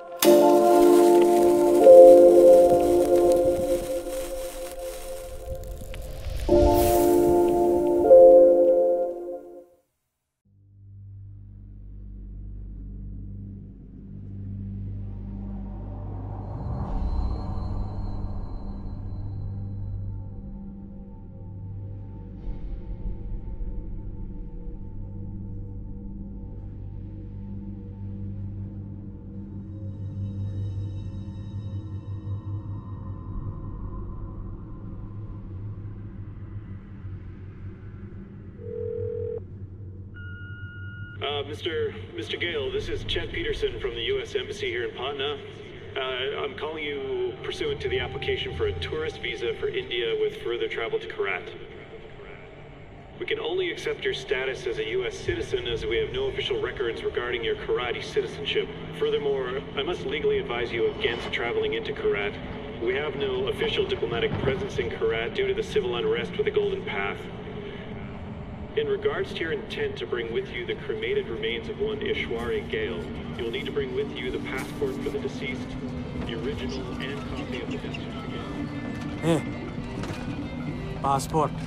Mr. Gale, this is Chet Peterson from the U.S. Embassy here in Patna. I'm calling you pursuant to the application for a tourist visa for India with further travel to Kyrat. We can only accept your status as a U.S. citizen as we have no official records regarding your Kyrati citizenship. Furthermore, I must legally advise you against traveling into Kyrat. We have no official diplomatic presence in Kyrat due to the civil unrest with the Goldent Path. In regards to your intent to bring with you the cremated remains of one Ishwari Gale, you'll need to bring with you the passport for the deceased, the original and copy of the death certificate. Hey, passport.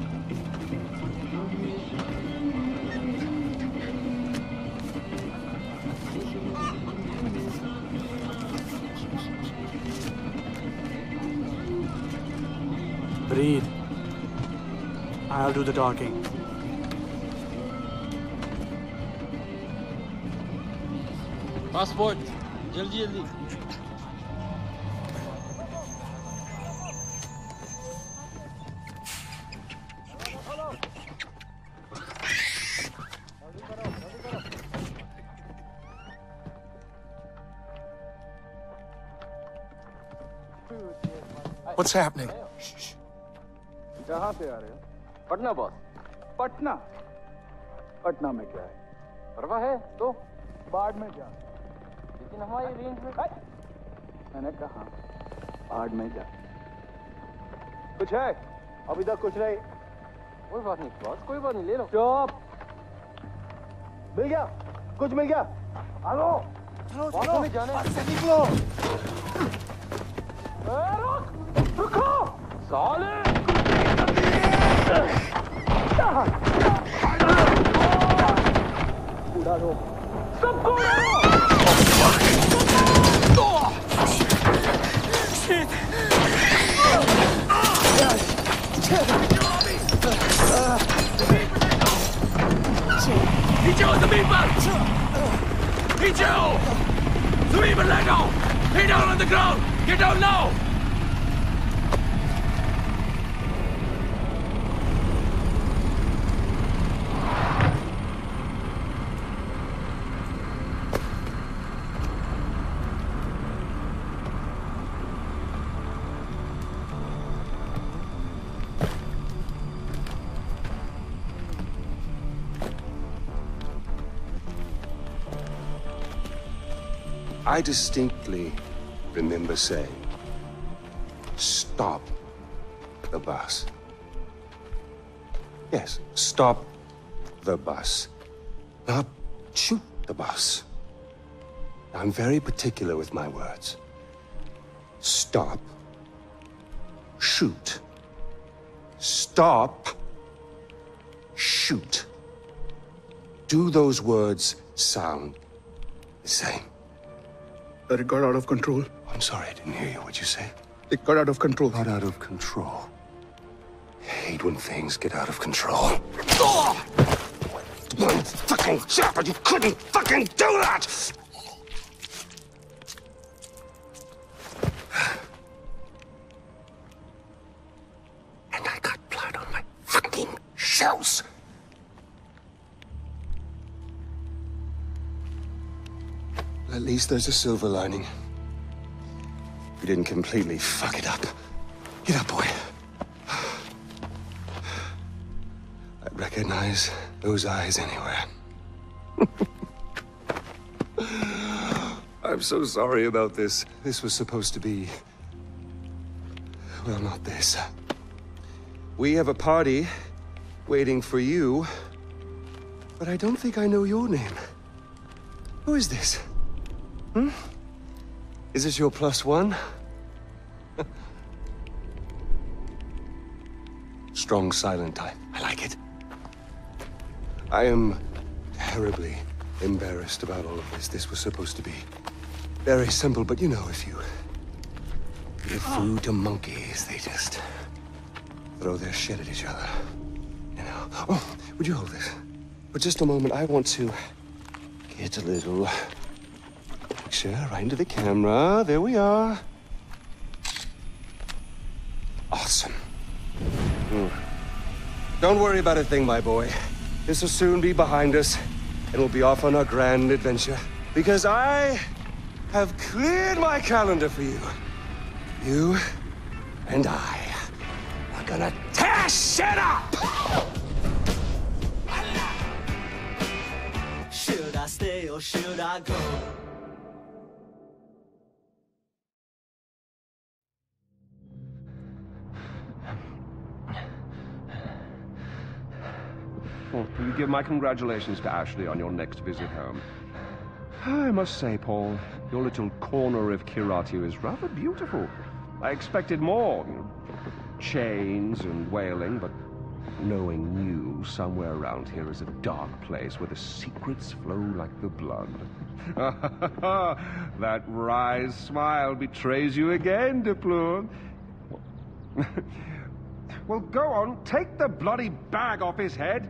Breathe. I'll do the talking. Passport, जल्दी जल्दी. What's happening? कहाँ से आ रहे हो? Patna boss. Patna? Patna में क्या है? परवाह है तो बाढ़ में जा. लेकिन हमारी रेंज में मैंने कहा बाढ़ में जा. कुछ है? अभी तक कुछ नहीं. कोई बात नहीं बॉस, कोई बात नहीं, ले लो. चुप. मिल गया? कुछ मिल गया? आलो. चलो चलो. में जाने. निकलो. रुको. साले. उड़ा दो. सबको उड़ा दो. Shit. नीचे हो जमीन पर. नीचे हो. जमीन पर लेट आओ. Lay down on the ground. Get down now. I distinctly remember saying, stop the bus. Yes, stop the bus. Not shoot the bus. I'm very particular with my words. Stop. Shoot. Stop. Shoot. Do those words sound the same? That it got out of control. I'm sorry, I didn't hear you. What'd you say? It got out of control. Got out of control. I hate when things get out of control. One fucking chopper, you couldn't fucking do that! And I got blood on my fucking shoes. At least there's a silver lining. We didn't completely fuck it up. Get up, boy. I recognize those eyes anywhere. I'm so sorry about this. This was supposed to be... well, not this. We have a party waiting for you, but I don't think I know your name. Who is this? Hmm? Is this your +1? Strong, silent type. I like it. I am terribly embarrassed about all of this. This was supposed to be very simple, but you know, if you give food to monkeys, they just throw their shit at each other. You know. Oh, would you hold this? For just a moment, I want to get a little picture right into the camera. There we are. Awesome. Don't worry about a thing, my boy. This will soon be behind us, and we'll be off on our grand adventure. Because I have cleared my calendar for you. You and I are gonna tear shit up! Should I stay or should I go? Will you give my congratulations to Ashley on your next visit home? I must say, Paul, your little corner of Kyrati is rather beautiful. I expected more, you know, chains and wailing, but knowing you, somewhere around here is a dark place where the secrets flow like the blood. That wry smile betrays you again, Diploon. Well, go on, take the bloody bag off his head.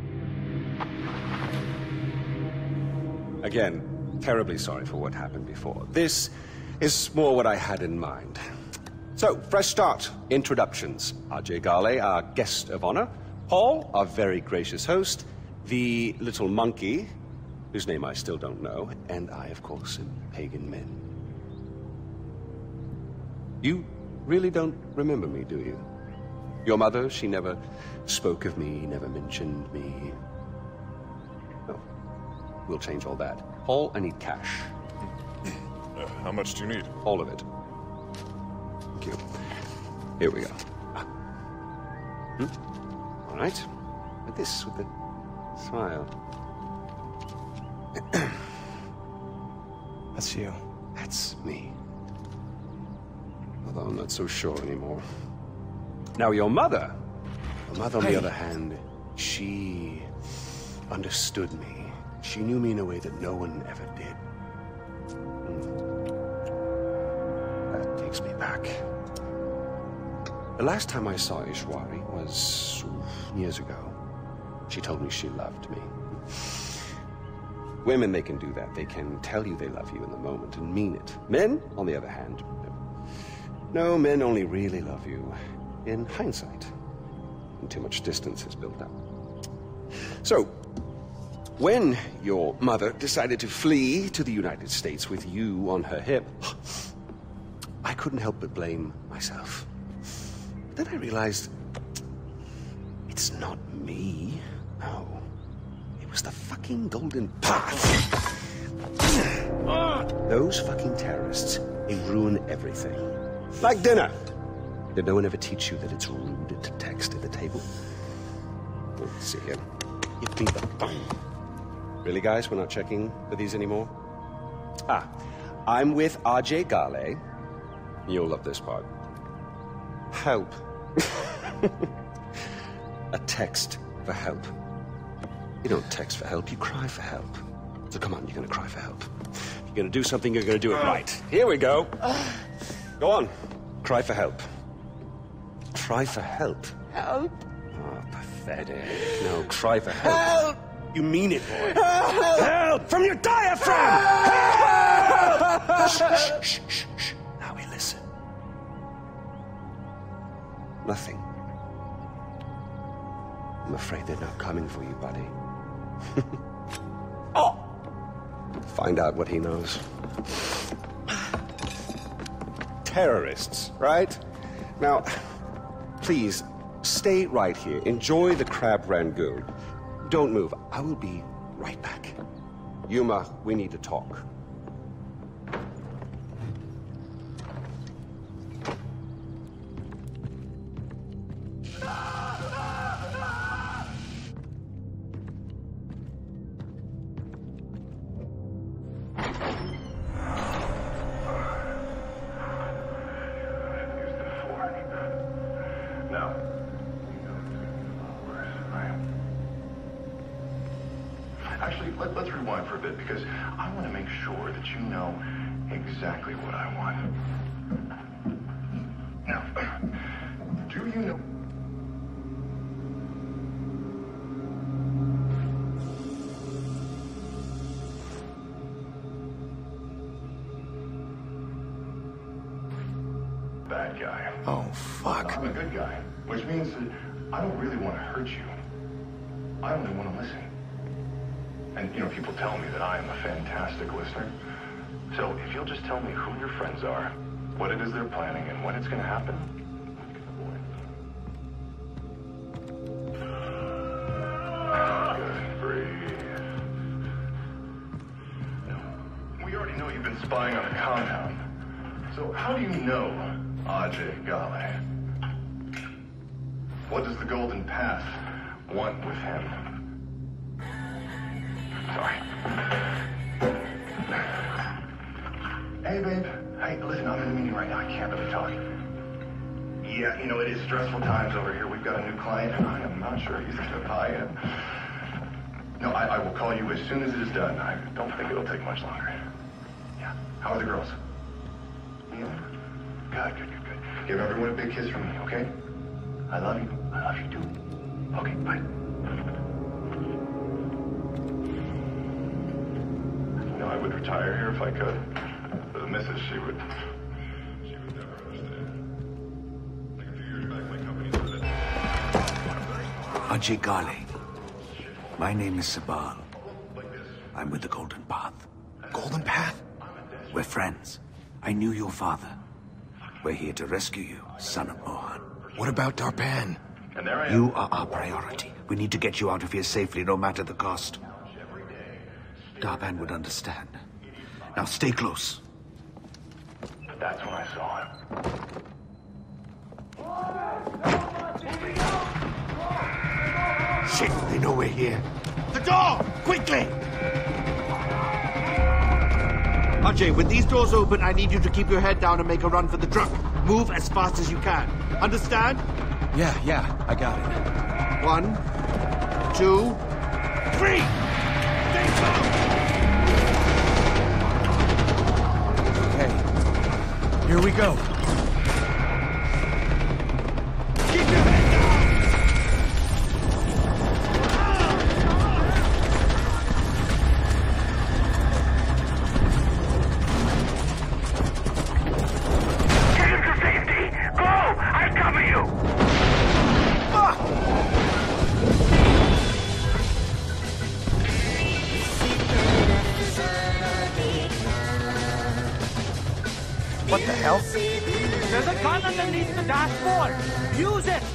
Again, terribly sorry for what happened before. This is more what I had in mind. So, fresh start. Introductions. Ajay Ghale, our guest of honor. Paul, our very gracious host. The little monkey, whose name I still don't know. And I, of course, am Pagan Min. You really don't remember me, do you? Your mother, she never spoke of me, never mentioned me. Oh, we'll change all that. Paul, I need cash. How much do you need? All of it. Thank you. Here we go. All right. With this, with the smile. That's you. That's me. Although I'm not so sure anymore. Now, your mother, on the other hand, she understood me. She knew me in a way that no one ever did. That takes me back. The last time I saw Ishwari was years ago. She told me she loved me. Women, they can do that. They can tell you they love you in the moment and mean it. Men, on the other hand, no, men only really love you in hindsight, when too much distance is built up. So, when your mother decided to flee to the United States with you on her hip, I couldn't help but blame myself. Then I realized, it's not me, no. It was the fucking Goldent Path. Those fucking terrorists, they ruin everything. Like dinner. Did no one ever teach you that it's rude to text at the table? Let's see here. Give me the phone. Really, guys? We're not checking for these anymore? I'm with Ajay Ghale. You'll love this part. Help. A text for help. You don't text for help, you cry for help. So come on, you're gonna cry for help. If you're gonna do something, you're gonna do it right. Here we go. Go on. Cry for help. Cry for help. Help! Oh, pathetic. No, cry for help. Help! You mean it, boy. Help! Help! From your diaphragm! Help! Shh, shh, shh, shh. Now we listen. Nothing. I'm afraid they're not coming for you, buddy. Oh! Find out what he knows. Terrorists, right? Now, please, stay right here. Enjoy the crab rangoon. Don't move. I will be right back. Yuma, we need to talk. Actually, let's rewind for a bit, because I want to make sure that you know exactly what I want. Now, do you know... Bad guy. Oh, fuck. I'm a good guy, which means that I don't really want to hurt you. I only want to listen. And, you know, people tell me that I am a fantastic listener. So if you'll just tell me who your friends are, what it is they're planning, and when it's going to happen, good. Breathe. We already know you've been spying on a compound. So how do you know Ajay Ghale? What does the Goldent Path want with him? Sorry. Hey, babe. Hey, listen, I'm in a meeting right now. I can't really talk. Yeah, you know, it is stressful times over here. We've got a new client, and I am not sure he's going to buy it. No, I will call you as soon as it is done. I don't think it'll take much longer. Yeah. How are the girls? Yeah. Good. Give everyone a big kiss from me, okay? I love you. I love you too. Okay, bye. You know, I would retire here if I could. But the missus, she would never understand. Like a few years back, my company was a bit... Ajay Ghale. My name is Sabal. I'm with the Goldent Path. Goldent Path? We're friends. I knew your father. We're here to rescue you, son of Mohan. What about Darpan? And there I am. You are our priority. We need to get you out of here safely, no matter the cost. Darpan would understand. Now stay close. That's when I saw him. Shit, they know we're here. The door! Quickly! Ajay, when these doors open, I need you to keep your head down and make a run for the truck. Move as fast as you can. Understand? Yeah, I got it. 1, 2, 3! Stay calm! Okay. Here we go. Keep your head down! What the hell? There's a gun underneath the dashboard. Use it.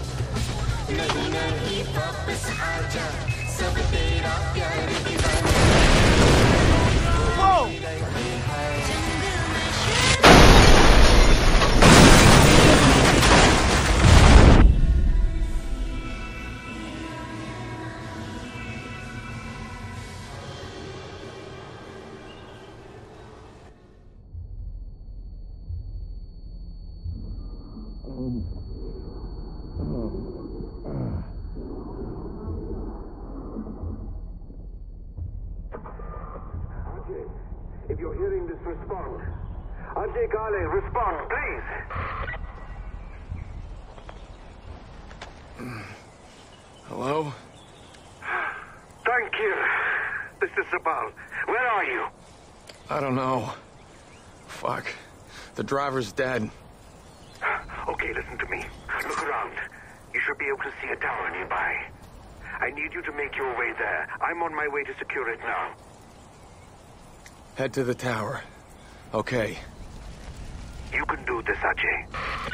Whoa! If you're hearing this, respond. Ajay Ghale, respond, please. Hello? Thank you. This is Sabal. Where are you? I don't know. Fuck. The driver's dead. Okay, listen to me. Look around. You should be able to see a tower nearby. I need you to make your way there. I'm on my way to secure it now. Head to the tower. Okay. You can do this, Ajay.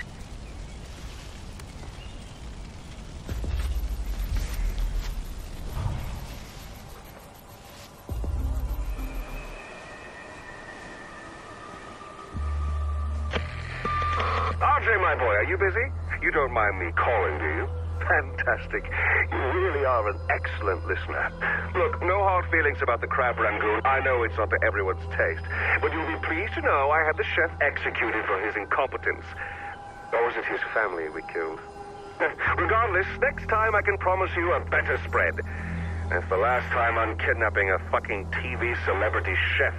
Ajay, my boy, are you busy? You don't mind me calling, do you? Fantastic. You really are an excellent listener. Look, no hard feelings about the crab rangoon. I know it's not to everyone's taste. But you'll be pleased to know I had the chef executed for his incompetence. Or was it his family we killed? Regardless, next time I can promise you a better spread. It's the last time I'm kidnapping a fucking TV celebrity chef.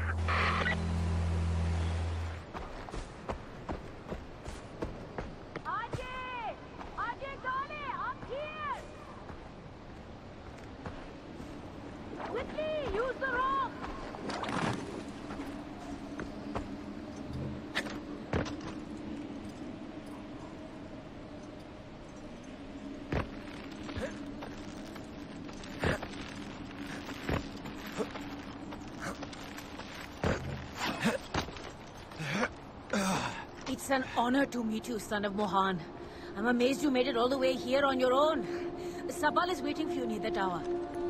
Ajay! Ajay Ghale, up here! Quickly, use the rope! It's an honor to meet you, son of Mohan. I'm amazed you made it all the way here on your own. Sabal is waiting for you near the tower.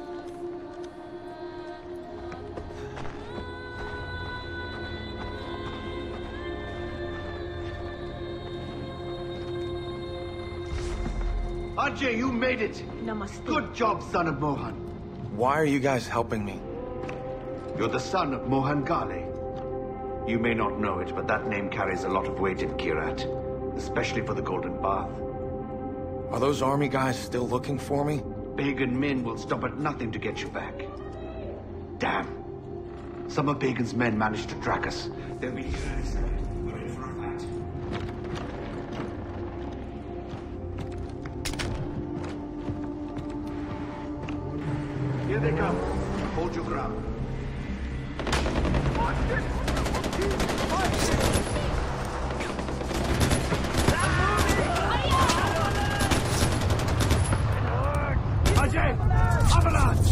Ajay, you made it! Namaste. Good job, son of Mohan. Why are you guys helping me? You're the son of Mohan Ghale. You may not know it, but that name carries a lot of weight in Kyrat, especially for the Goldent Path. Are those army guys still looking for me? Pagan Min will stop at nothing to get you back. Damn. Some of Pagan's men managed to track us. They'll be here in a second. We're in for a fight. Here they come. Hold your ground. Ajay! Avalanche!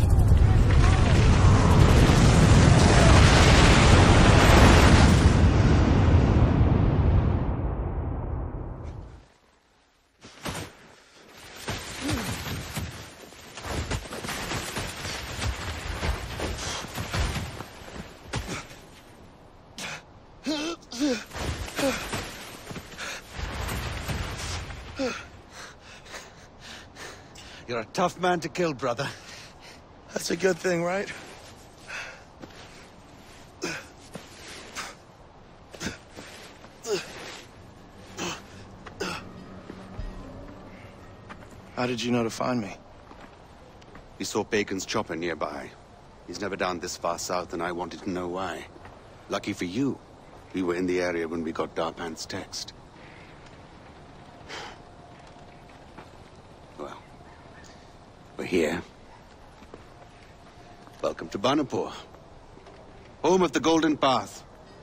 You're a tough man to kill, brother. That's a good thing, right? How did you know to find me? We saw Pagan's chopper nearby. He's never down this far south, and I wanted to know why. Lucky for you, we were in the area when we got Darpan's text. Well, we're here. Welcome to Banapur, home of the Goldent Path.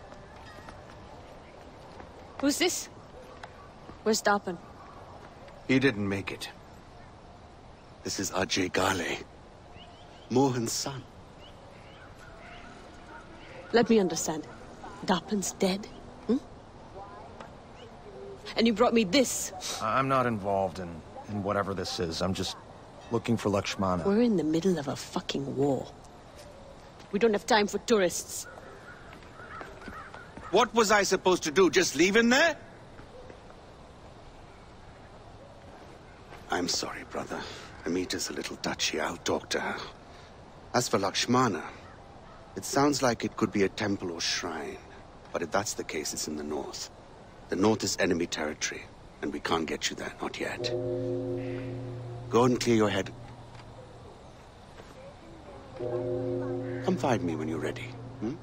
Who's this? Where's Darpan? He didn't make it. This is Ajay Ghale, Mohan's son. Let me understand. Darpan's dead? Hmm? And you brought me this? I'm not involved in whatever this is. I'm just looking for Lakshmana. We're in the middle of a fucking war. We don't have time for tourists. What was I supposed to do? Just leave him there? I'm sorry, brother. Amita's a little touchy. I'll talk to her. As for Lakshmana, it sounds like it could be a temple or shrine. But if that's the case, it's in the north. The north is enemy territory, and we can't get you there, not yet. Go and clear your head. Come find me when you're ready. Hmm?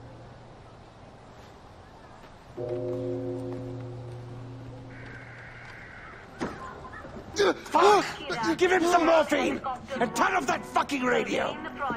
Fuck! Give him some morphine! And turn off that fucking radio!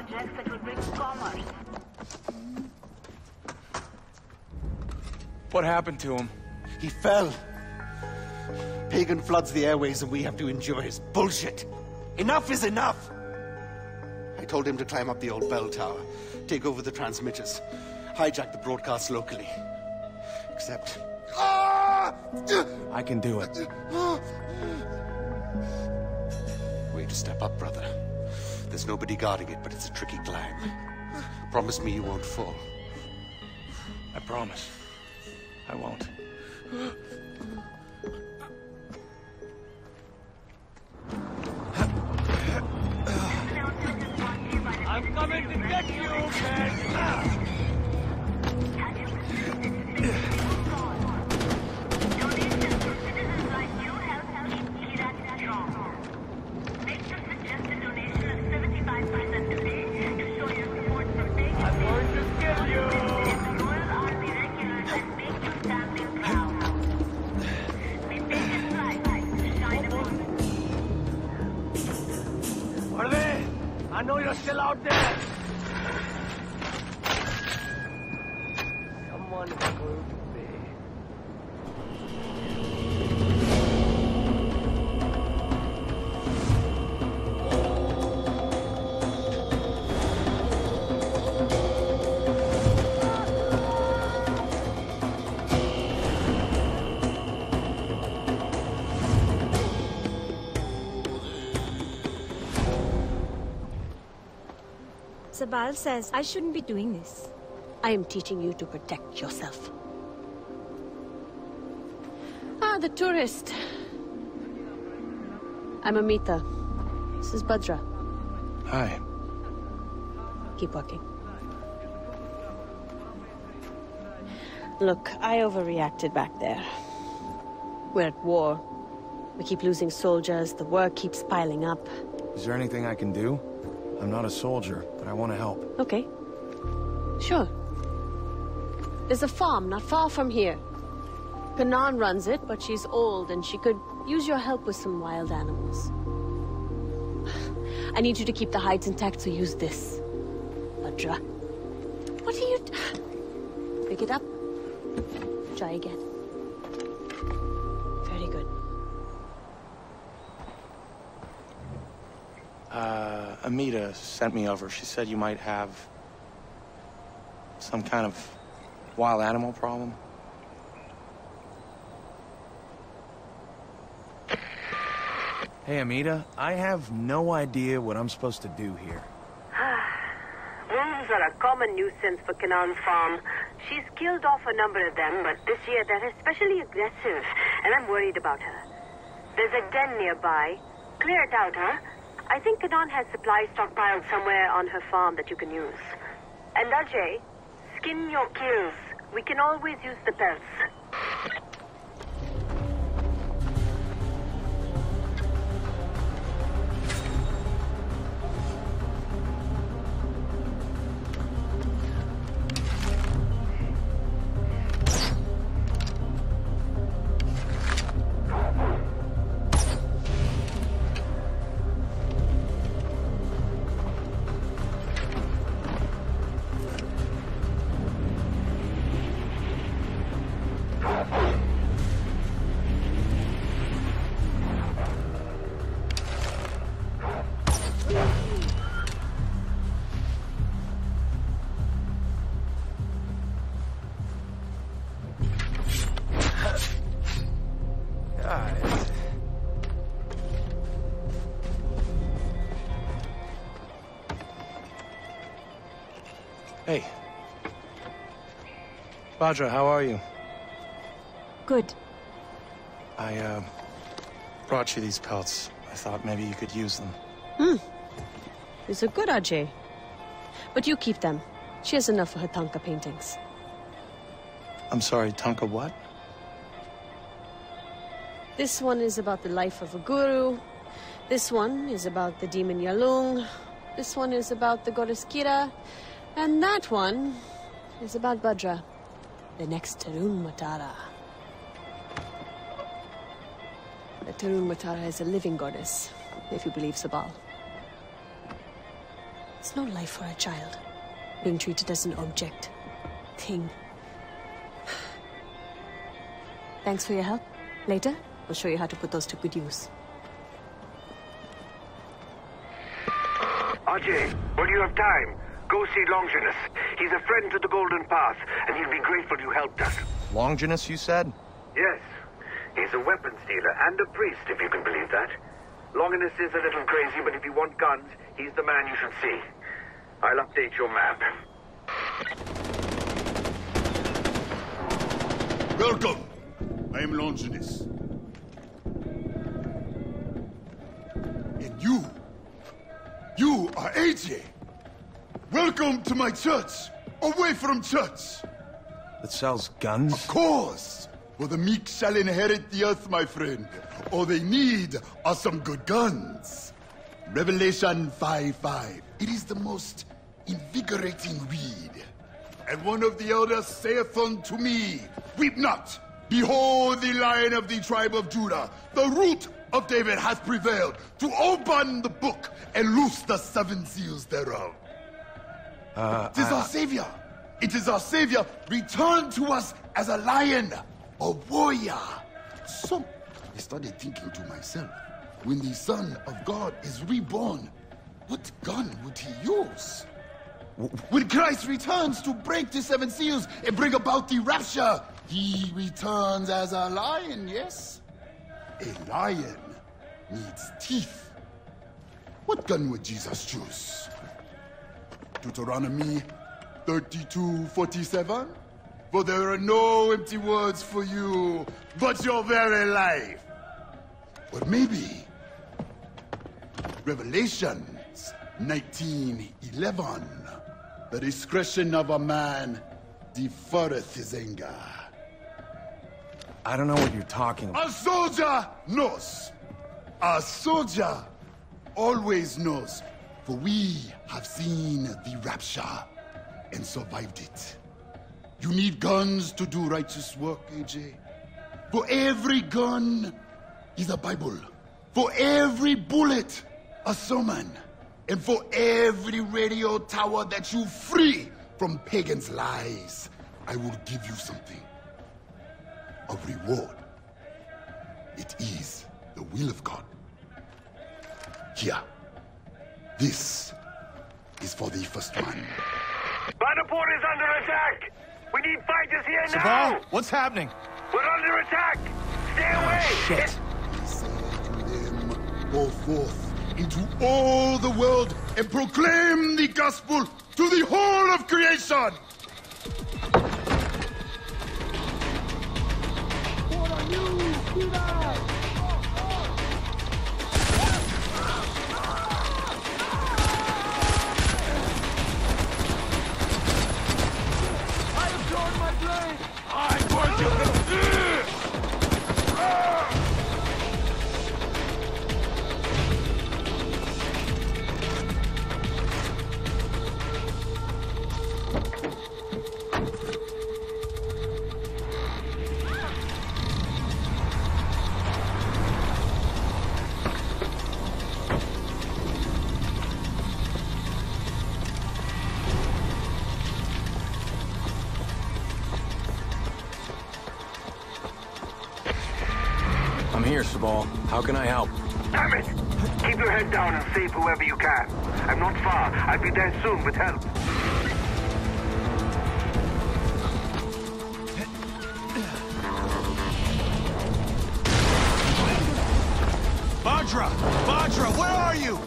What happened to him? He fell. Pagan floods the airways and we have to endure his bullshit. Enough is enough! I told him to climb up the old bell tower, take over the transmitters, hijack the broadcast locally. Except... I can do it. Way to step up, brother. There's nobody guarding it, but it's a tricky climb. Promise me you won't fall. I promise. I won't. I'm coming to get you, man! Make the suggested donation of 75% today. know you're still out there. Someone is going to pay. Sabal says I shouldn't be doing this. I am teaching you to protect yourself. Ah, the tourist. I'm Amita. This is Bhadra. Hi. Keep working. Look, I overreacted back there. We're at war. We keep losing soldiers, the work keeps piling up. Is there anything I can do? I'm not a soldier, but I want to help. Okay. Sure. There's a farm not far from here. Kanan runs it, but she's old and she could use your help with some wild animals. I need you to keep the hides intact, so use this. Bhadra. What are you... Pick it up. Try again. Very good. Amita sent me over. She said you might have some kind of wild animal problem. Hey, Amita, I have no idea what I'm supposed to do here. Wolves are a common nuisance for Kanan's farm. She's killed off a number of them, but this year they're especially aggressive, and I'm worried about her. There's a den nearby. Clear it out, huh? I think Kanan has supplies stockpiled somewhere on her farm that you can use. And Ajay, skin your kills. We can always use the pelts. Hey. Bhadra, how are you? Good. I, brought you these pelts. I thought maybe you could use them. These are good, Ajay. But you keep them. She has enough for her Tanka paintings. I'm sorry, Tanka what? This one is about the life of a guru. This one is about the demon Yalung. This one is about the goddess Kira. And that one is about Bhadra, the next Tarun Matara. The Tarun Matara is a living goddess, if you believe Sabal. It's no life for a child, being treated as an object, thing. Thanks for your help. Later, I'll show you how to put those to good use. Ajay, when you have time, go see Longinus. He's a friend to the Goldent Path, and he'll be grateful you helped us. Longinus, you said? Yes. He's a weapons dealer and a priest, if you can believe that. Longinus is a little crazy, but if you want guns, he's the man you should see. I'll update your map. Welcome. I am Longinus. And you are AJ. Welcome to my church. Away from church. That sells guns? Of course. For the meek shall inherit the earth, my friend. All they need are some good guns. Revelation 5:5. It is the most invigorating read. And one of the elders saith unto me, weep not. Behold the Lion of the tribe of Judah, the root of David hath prevailed to open the book and loose the 7 seals thereof. It is our Savior. It is our Savior returned to us as a lion, a warrior. So, I started thinking to myself, when the Son of God is reborn, what gun would he use? When Christ returns to break the 7 seals and bring about the rapture, he returns as a lion, yes? A lion needs teeth. What gun would Jesus choose? Deuteronomy 32:47? For there are no empty words for you, but your very life. Or maybe Revelations 19:11. The discretion of a man deferreth his anger. I don't know what you're talking about. A soldier knows. A soldier always knows. For we have seen the rapture and survived it. You need guns to do righteous work, AJ. For every gun is a Bible. For every bullet, a sermon. And for every radio tower that you free from pagans' lies, I will give you something. A reward. It is the will of God. Here. This is for the first one. Bannerport is under attack! We need fighters here now! Sabal, what's happening? We're under attack! Stay away! Shit! He said to them, go forth into all the world and proclaim the gospel to the whole of creation! What are you? Get out! I'm going to... I'm here, Sabal. How can I help? Damn it! Keep your head down and save whoever you can. I'm not far. I'll be there soon with help. Badra! Badra, where are you?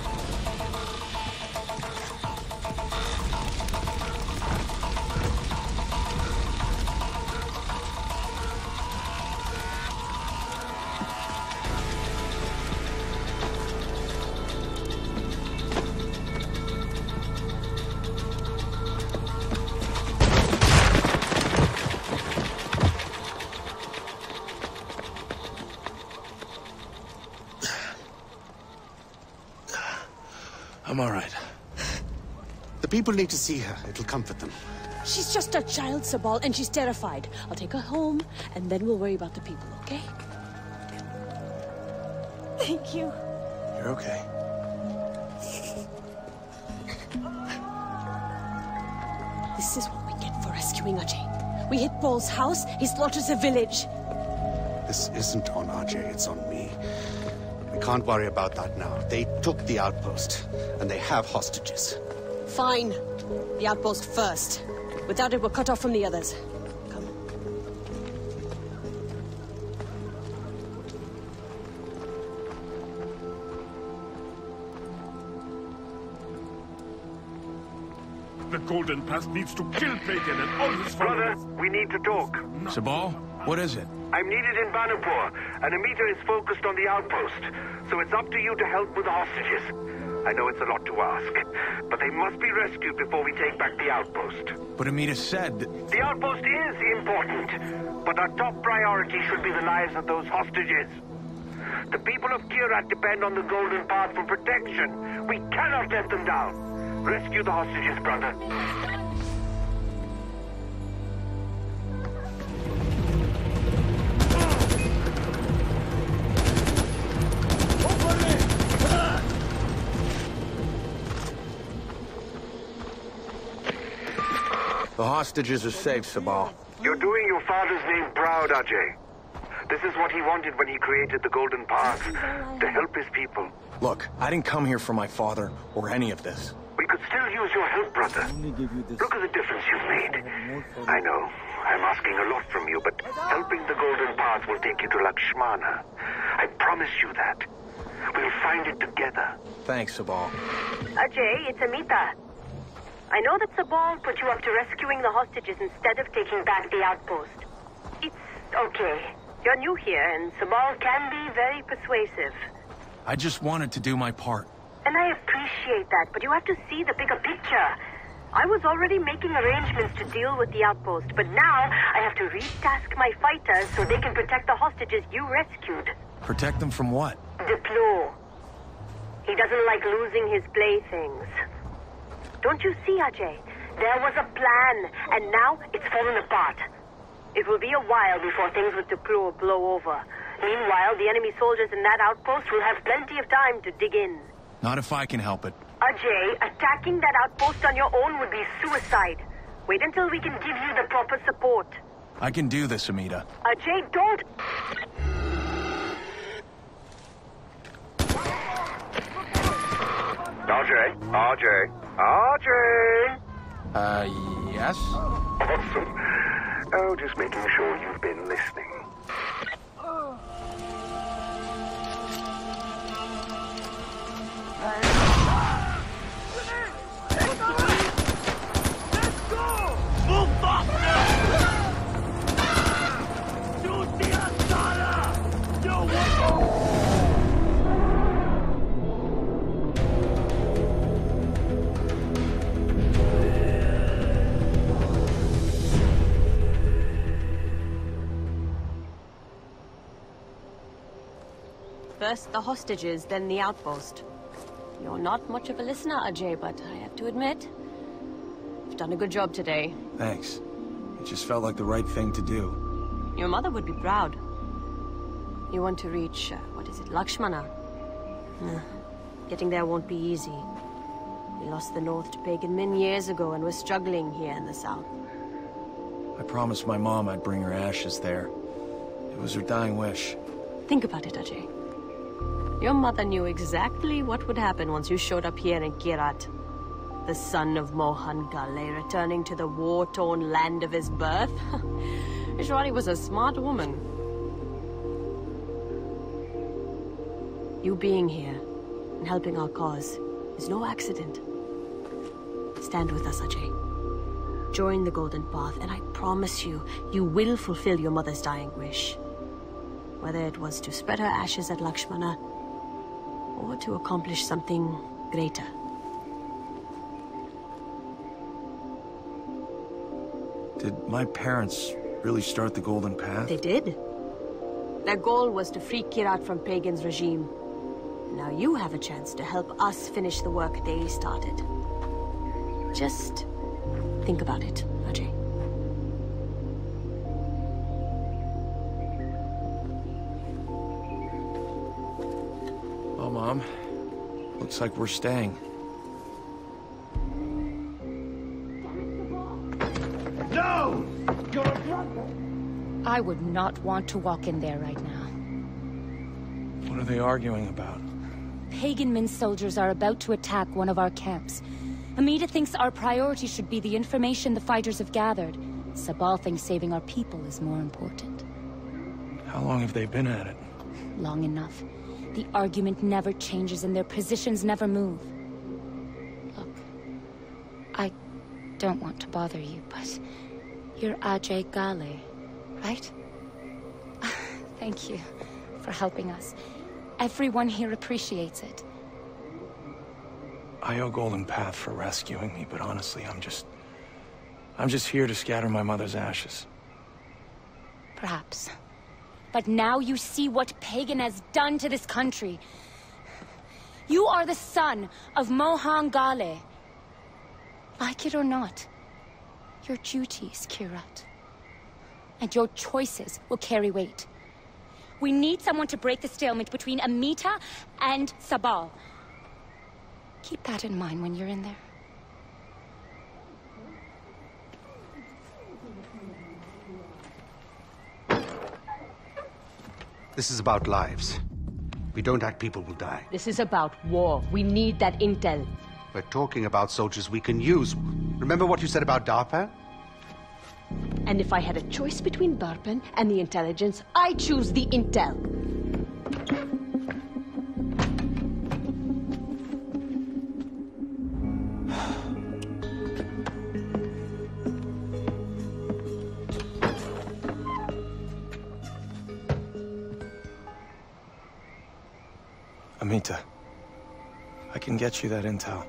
I'm all right. The people need to see her. It'll comfort them. She's just a child, Sabal, and she's terrified. I'll take her home, and then we'll worry about the people, okay? Thank you. You're okay. This is what we get for rescuing Ajay. We hit Paul's house, he slaughters a village. This isn't on Ajay, it's on me. We can't worry about that now. They took the outpost, and they have hostages. Fine. The outpost first. Without it, we're cut off from the others. Come. The Goldent Path needs to kill Pagan and all his Brother, followers. we need to talk. Sabal, what is it? I'm needed in Bannerport, and Amita is focused on the outpost. So it's up to you to help with the hostages. I know it's a lot to ask, but they must be rescued before we take back the outpost. But Amita said that... The outpost is important, but our top priority should be the lives of those hostages. The people of Kyrat depend on the Goldent Path for protection. We cannot let them down. Rescue the hostages, brother. hostages are safe, Sabal. You're doing your father's name proud, Ajay. This is what he wanted when he created the Golden Path, to help his people. Look, I didn't come here for my father or any of this. We could still use your help, brother. Look at the difference you've made. I know, I'm asking a lot from you, but helping the Golden Path will take you to Lakshmana. I promise you that. We'll find it together. Thanks, Sabal. Ajay, it's Amita. I know that Sabal put you up to rescuing the hostages instead of taking back the outpost. It's okay. You're new here, and Sabal can be very persuasive. I just wanted to do my part. And I appreciate that, but you have to see the bigger picture. I was already making arrangements to deal with the outpost, but now I have to retask my fighters so they can protect the hostages you rescued. Protect them from what? Diplo. He doesn't like losing his playthings. Don't you see, Ajay? There was a plan, and now it's fallen apart. It will be a while before things with Diplo blow over. Meanwhile, the enemy soldiers in that outpost will have plenty of time to dig in. Not if I can help it. Ajay, attacking that outpost on your own would be suicide. Wait until we can give you the proper support. I can do this, Amita. Ajay, don't... Ajay! Yes? Awesome. Oh, just making sure you've been listening. First the hostages, then the outpost. You're not much of a listener, Ajay, but I have to admit, you've done a good job today. Thanks. It just felt like the right thing to do. Your mother would be proud. You want to reach, Lakshmana? Getting there won't be easy. We lost the north to Pagan Min years ago, and we're struggling here in the south. I promised my mom I'd bring her ashes there. It was her dying wish. Think about it, Ajay. Your mother knew exactly what would happen once you showed up here in Kyrat. The son of Mohan Ghale returning to the war-torn land of his birth. Ishwari was a smart woman. You being here and helping our cause is no accident. Stand with us, Ajay. Join the Golden Path, and I promise you, you will fulfill your mother's dying wish. Whether it was to spread her ashes at Lakshmana, or to accomplish something greater. Did my parents really start the Golden Path? They did. Their goal was to free Kyrat from Pagan's regime. Now you have a chance to help us finish the work they started. Just think about it, Ajay. Well, Mom, looks like we're staying. No! You're a brother! I would not want to walk in there right now. What are they arguing about? Pagan Min soldiers are about to attack one of our camps. Amita thinks our priority should be the information the fighters have gathered. Sabal thinks saving our people is more important. How long have they been at it? Long enough. The argument never changes and their positions never move. Look, I don't want to bother you, but you're Ajay Ghale, right? Thank you for helping us. Everyone here appreciates it. I owe Golden Path for rescuing me, but honestly, I'm just here to scatter my mother's ashes. Perhaps. But now you see what Pagan has done to this country. You are the son of Mohan Ghale. Like it or not, your duty is Kyrat. And your choices will carry weight. We need someone to break the stalemate between Amita and Sabal. Keep that in mind when you're in there. This is about lives. We don't act, people will die. This is about war. We need that intel. We're talking about soldiers we can use. Remember what you said about DARPA? And if I had a choice between DARPA and the intelligence, I choose the intel. Amita, I can get you that intel.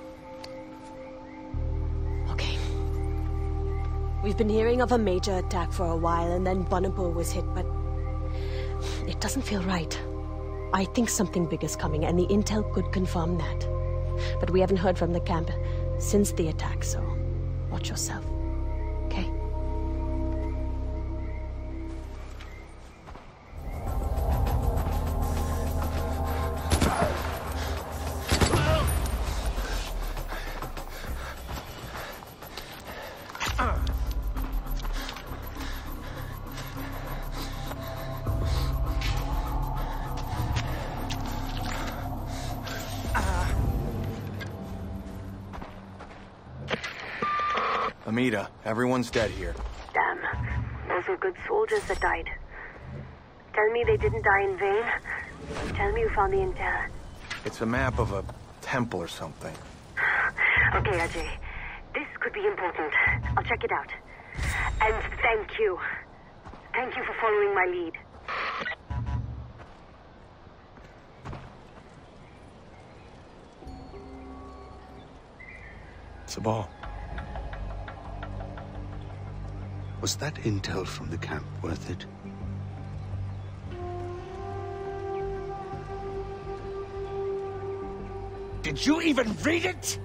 Okay. We've been hearing of a major attack for a while, and then Banapur was hit, but it doesn't feel right. I think something big is coming, and the intel could confirm that. But we haven't heard from the camp since the attack, so watch yourself, okay? Amita, everyone's dead here. Damn. Those were good soldiers that died. Tell me they didn't die in vain. Tell me you found the intel. It's a map of a temple or something. Okay, Ajay. This could be important. I'll check it out. And thank you. Thank you for following my lead. It's a ball. Was that intel from the camp worth it? Did you even read it?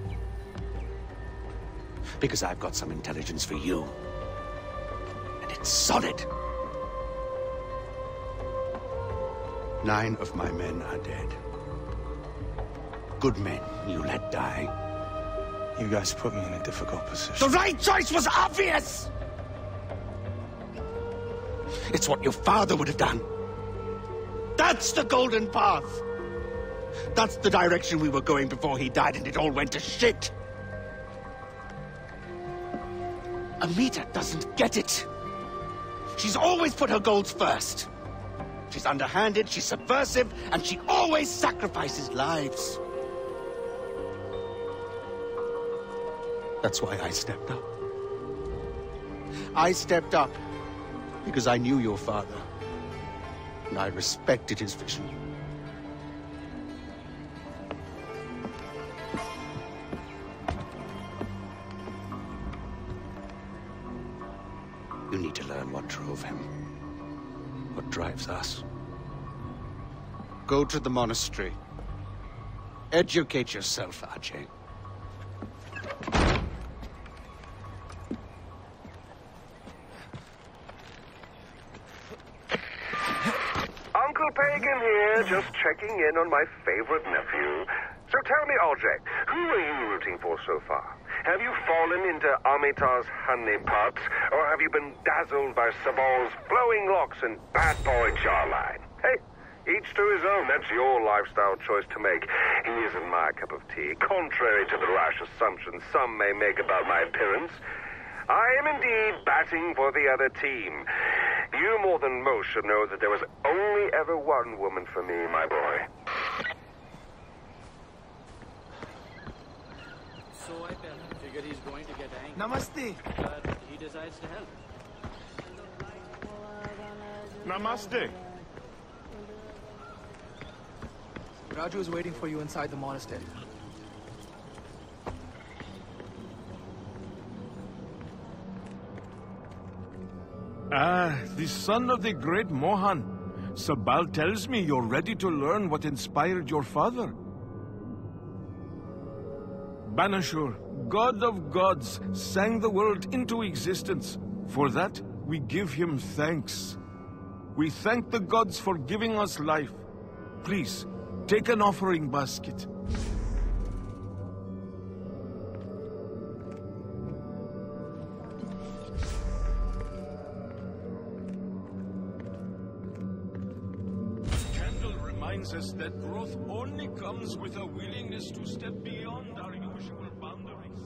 Because I've got some intelligence for you. And it's solid. 9 of my men are dead. Good men you let die. You guys put me in a difficult position. The right choice was obvious! It's what your father would have done. That's the Goldent Path. That's the direction we were going before he died, and it all went to shit. Amita doesn't get it. She's always put her goals first. She's underhanded, she's subversive, and she always sacrifices lives. That's why I stepped up. I stepped up because I knew your father, and I respected his vision. You need to learn what drove him, what drives us. Go to the monastery. Educate yourself, Ajay. Uncle Pagan here, just checking in on my favorite nephew. So tell me, Ajay, who are you rooting for so far? Have you fallen into Amita's honeypot, or have you been dazzled by Sabal's flowing locks and bad boy jawline? Hey, each to his own. That's your lifestyle choice to make. He isn't my cup of tea, contrary to the rash assumptions some may make about my appearance. I am indeed batting for the other team. You more than most should know that there was only ever one woman for me, my boy. So I figure he's going to get angry. Namaste. But he decides to help. Namaste. Raju is waiting for you inside the monastery. Ah, the son of the great Mohan. Sabal tells me you're ready to learn what inspired your father. Banashur, god of gods, sang the world into existence. For that, we give him thanks. We thank the gods for giving us life. Please, take an offering basket. reminds us that growth only comes with a willingness to step beyond our usual boundaries.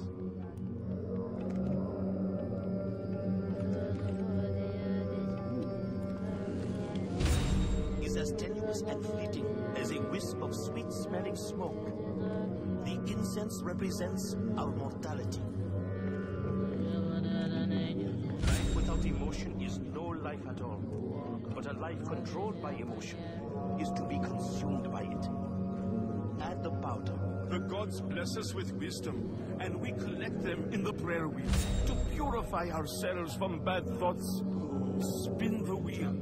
Is as tenuous and fleeting as a wisp of sweet-smelling smoke. The incense represents our mortality. Life without emotion is no life at all. But a life controlled by emotion is to be consumed by it. Add the powder. The gods bless us with wisdom, and we collect them in the prayer wheel to purify ourselves from bad thoughts. Spin the wheel.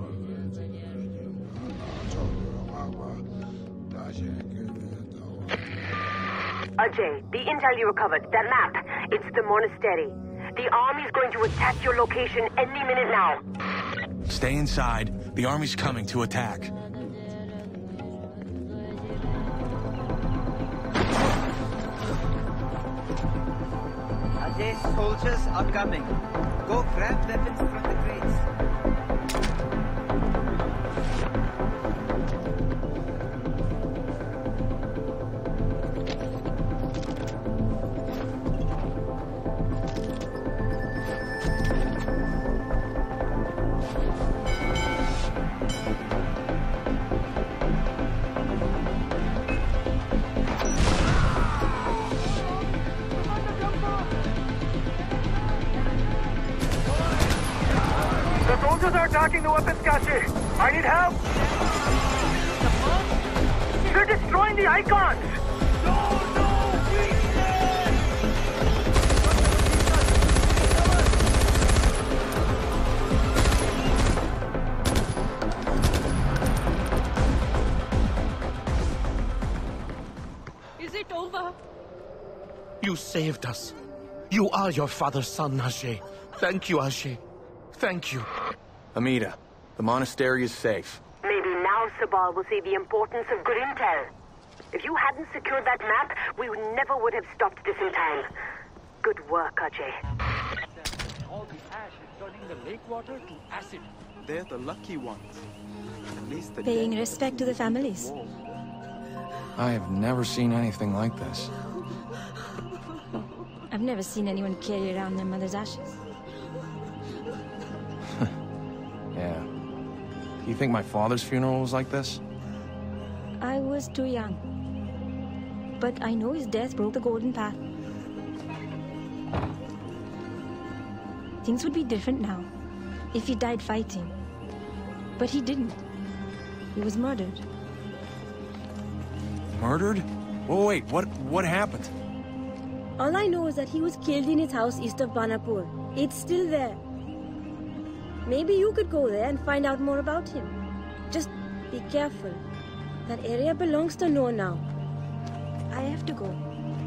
Ajay, the intel you recovered, that map, it's the monastery. The army's going to attack your location any minute now. Stay inside. The army's coming to attack. Ajay's soldiers are coming. Go grab weapons from the crates. Attacking the weapons cache. I need help. They're destroying the icons. Is it over? You saved us. You are your father's son, Ajay. Thank you, Ajay. Thank you. Amita, the monastery is safe. Maybe now Sabal will see the importance of good intel. If you hadn't secured that map, we never would have stopped this in time. Good work, Ajay. All the ash is turning the lake water to acid. They're the lucky ones. At least the Paying respect to the families. I have never seen anything like this. I've never seen anyone carry around their mother's ashes. Yeah. You think my father's funeral was like this? I was too young. But I know his death broke the Golden Path. Things would be different now if he died fighting. But he didn't. He was murdered. Murdered? Oh, wait, what happened? All I know is that he was killed in his house east of Banapur. It's still there. Maybe you could go there and find out more about him. Just be careful. That area belongs to Noor now. I have to go.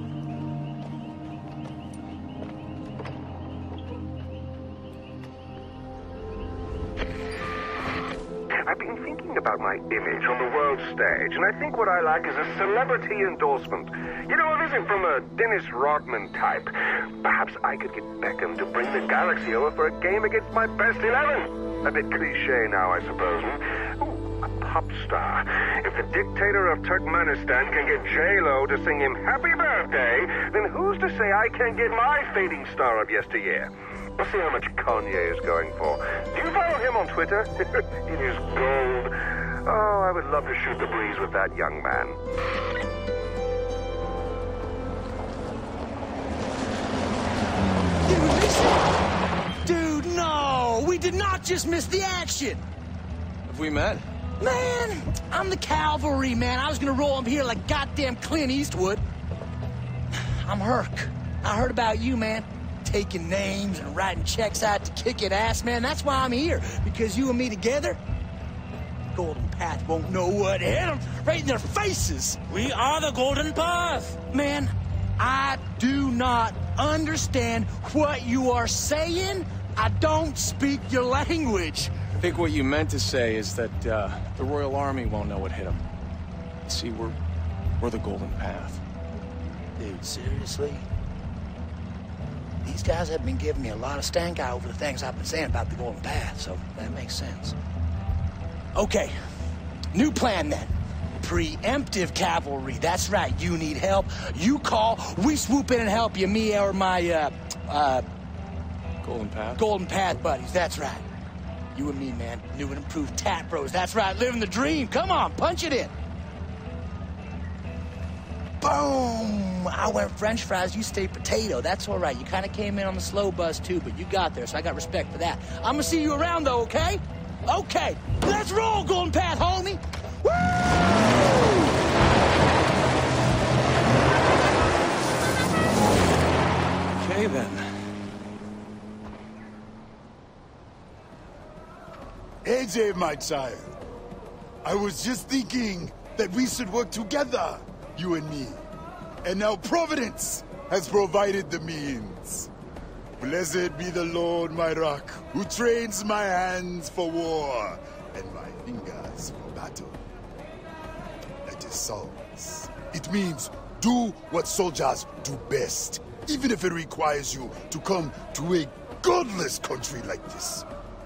I've been thinking about my image on the world stage, and I think what I like is a celebrity endorsement. You know, a visit from a Dennis Rodman type. Perhaps I could get Beckham to bring the Galaxy over for a game against my best 11. A bit cliche now, I suppose. Ooh, a pop star. If the dictator of Turkmenistan can get J-Lo to sing him Happy Birthday, then who's to say I can't get my fading star of yesteryear? We'll see how much Kanye is going for. Do you follow him on Twitter? It is gold. Oh, I would love to shoot the breeze with that young man. Did we miss it? Dude, no! We did not just miss the action! Have we met? Man, I'm the cavalry, man. I was gonna roll him here like goddamn Clint Eastwood. I'm Herc. I heard about you, man. Taking names and writing checks out to kick it ass, man. That's why I'm here. Because you and me together, Golden Path won't know what hit them right in their faces. We are the Golden Path. Man, I do not understand what you are saying. I don't speak your language. I think what you meant to say is that the Royal Army won't know what hit them. See, we're the Golden Path. Dude, seriously? These guys have been giving me a lot of stank eye over the things I've been saying about the Golden Path, so that makes sense. Okay, new plan then. Preemptive cavalry. That's right. You need help. You call. We swoop in and help you. Me or my, Goldent Path? Goldent Path buddies. That's right. You and me, man. New and improved Tat Bros. That's right. Living the dream. Come on. Punch it in. Boom! I went French fries, you stayed potato. That's all right. You kind of came in on the slow buzz, too, but you got there, so I got respect for that. I'm gonna see you around, though, okay? Okay. Let's roll, Golden Path, homie! Woo! Okay, then. AJ, my child. I was just thinking that we should work together. You and me. And now Providence has provided the means. Blessed be the Lord, my rock, who trains my hands for war and my fingers for battle. That is Psalms. It means do what soldiers do best, even if it requires you to come to a godless country like this.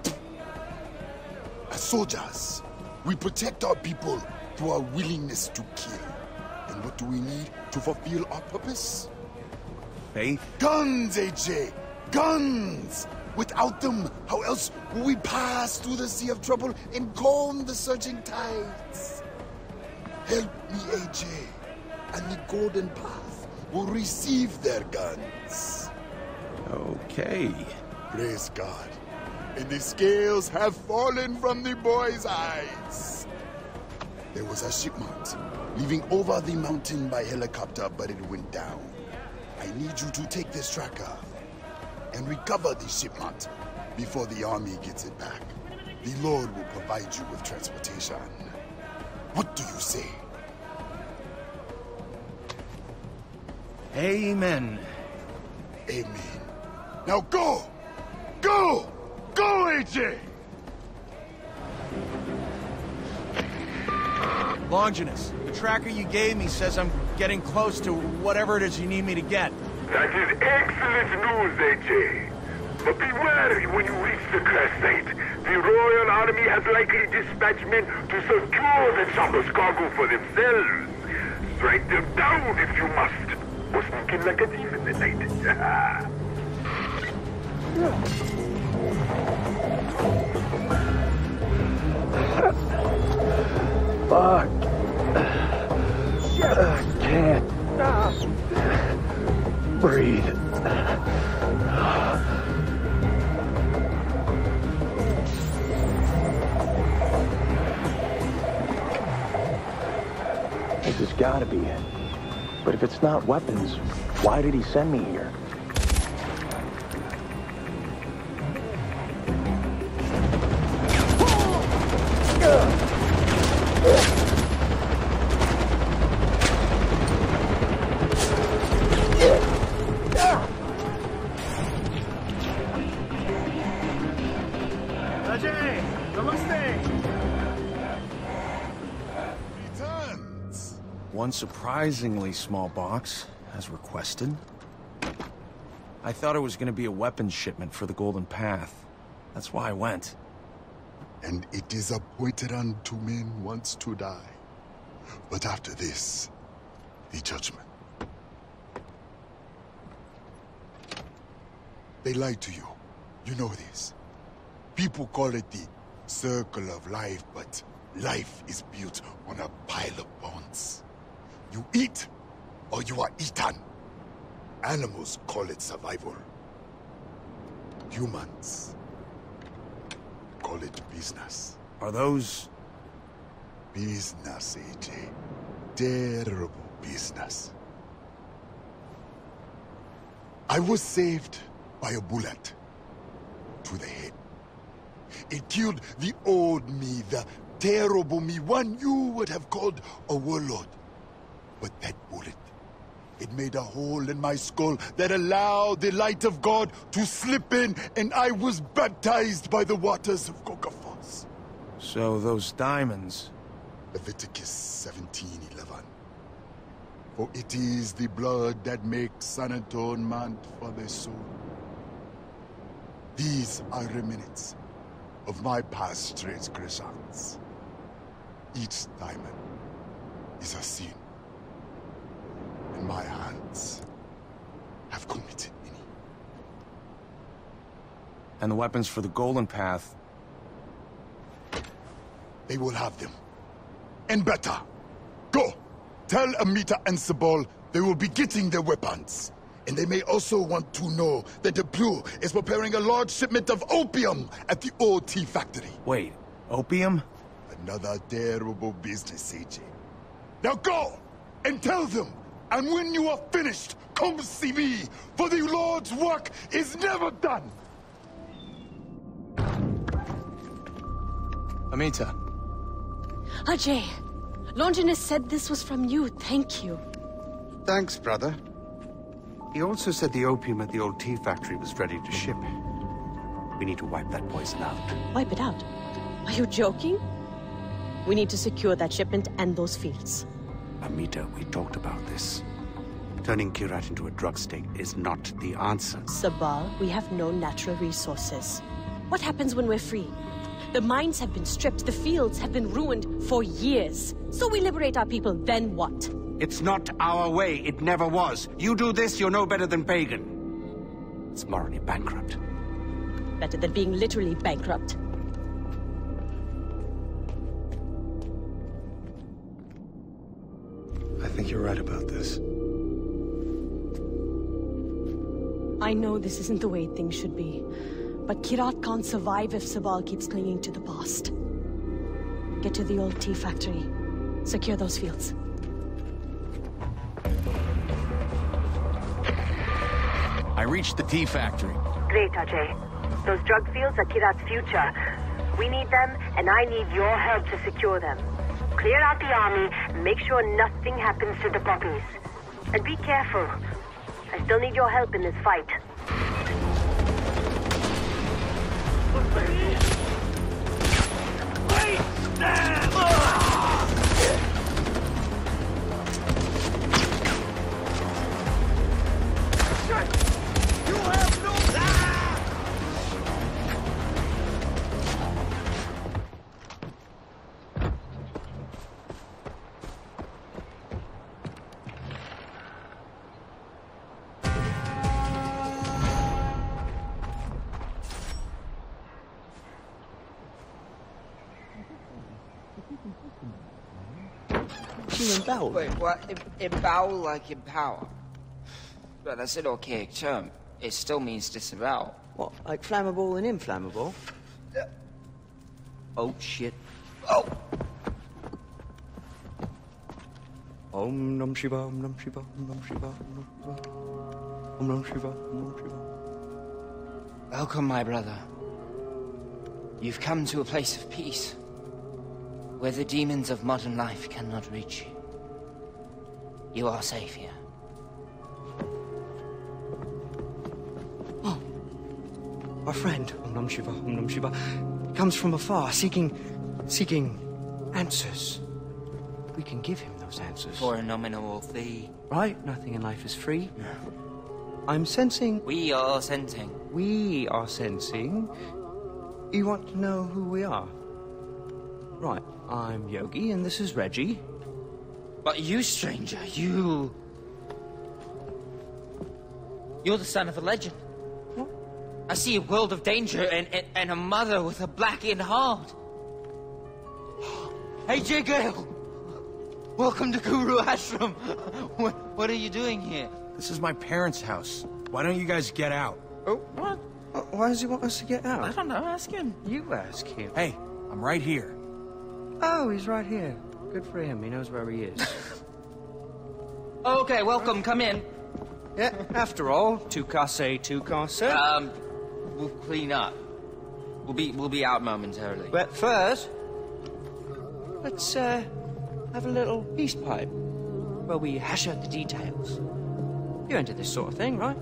As soldiers, we protect our people through our willingness to kill. And what do we need to fulfill our purpose? Faith? Guns, AJ! Guns! Without them, how else will we pass through the sea of trouble and calm the surging tides? Help me, AJ, and the Goldent Path will receive their guns. Okay. Praise God. And the scales have fallen from the boy's eyes. There was a shipment leaving over the mountain by helicopter, but it went down. I need you to take this tracker and recover the shipment before the army gets it back. The Lord will provide you with transportation. What do you say? Amen. Amen. Now go! Go! Go, AJ! Longinus, the tracker you gave me says I'm getting close to whatever it is you need me to get. That is excellent news, AJ. But beware when you reach the crash site. The Royal Army has likely dispatched men to secure the chopper's cargo for themselves. Strike them down if you must. Or sneak in like a thief in the night. Fuck. I can't breathe. This has got to be it. But if it's not weapons, why did he send me here? Ajay! Namaste! One surprisingly small box, as requested. I thought it was going to be a weapons shipment for the Goldent Path. That's why I went. And it is appointed unto men once to die. But after this, the judgment. They lied to you. You know this. People call it the circle of life, but life is built on a pile of bones. You eat, or you are eaten. Animals call it survival. Humans call it business. Are those... Business, AJ. Terrible business. I was saved by a bullet to the head. It killed the old me, the terrible me, one you would have called a warlord. But that bullet, it made a hole in my skull that allowed the light of God to slip in, and I was baptized by the waters of Coca-Falls. So those diamonds... Leviticus 17:11. For it is the blood that makes an atonement for the soul. These are remnants of my past transgressions. Each diamond is a sin. And my hands have committed many. And the weapons for the Goldent Path? They will have them. And better. Go! Tell Amita and Sabal they will be getting their weapons. And they may also want to know that the Blue is preparing a large shipment of opium at the old tea factory. Wait, opium? Another terrible business, AJ. Now go! And tell them! And when you are finished, come see me! For the Lord's work is never done! Amita. Ajay, Longinus said this was from you. Thank you. Thanks, brother. He also said the opium at the old tea factory was ready to ship. We need to wipe that poison out. Wipe it out? Are you joking? We need to secure that shipment and those fields. Amita, we talked about this. Turning Kyrat into a drug state is not the answer. Sabal, we have no natural resources. What happens when we're free? The mines have been stripped, the fields have been ruined for years. So we liberate our people, then what? It's not our way. It never was. You do this, you're no better than Pagan. It's morally bankrupt. Better than being literally bankrupt. I think you're right about this. I know this isn't the way things should be, but Kyrat can't survive if Sabal keeps clinging to the past. Get to the old tea factory. Secure those fields. I reached the tea factory. Great, Ajay. Those drug fields are Kyrat's future. We need them, and I need your help to secure them. Clear out the army, and make sure nothing happens to the poppies. And be careful. I still need your help in this fight. Wait! Stand! You have no... Wait, what? Empower like empower? But that's an archaic term. It still means disavow. What, like flammable and inflammable? Oh, shit. Oh! Om Nam Shiva, Om Nam Shiva, Om Nam Shiva, Om Nam Shiva. Om Nam Shiva, Om Nam Shiva. Welcome, my brother. You've come to a place of peace, where the demons of modern life cannot reach you. You are safe here. Oh, our friend, Om Nam Shiva, Om Nam Shiva, comes from afar, seeking answers. We can give him those answers. For a nominal fee. Right? Nothing in life is free. No. I'm sensing... We are sensing. We are sensing... You want to know who we are? Right. I'm Yogi, and this is Reggie. But you, stranger, you... You're the son of a legend. What? I see a world of danger and a mother with a blackened heart. Ajay Ghale! Welcome to Guru Ashram! What are you doing here? This is my parents' house. Why don't you guys get out? Oh, what? Why does he want us to get out? I don't know, ask him. You ask him. Hey, I'm right here. Oh, he's right here. Good for him, he knows where he is. Okay, welcome, come in. Yeah, after all, two kase. We'll clean up. We'll be out momentarily. But first, let's have a little peace pipe where we hash out the details. You're into this sort of thing, right?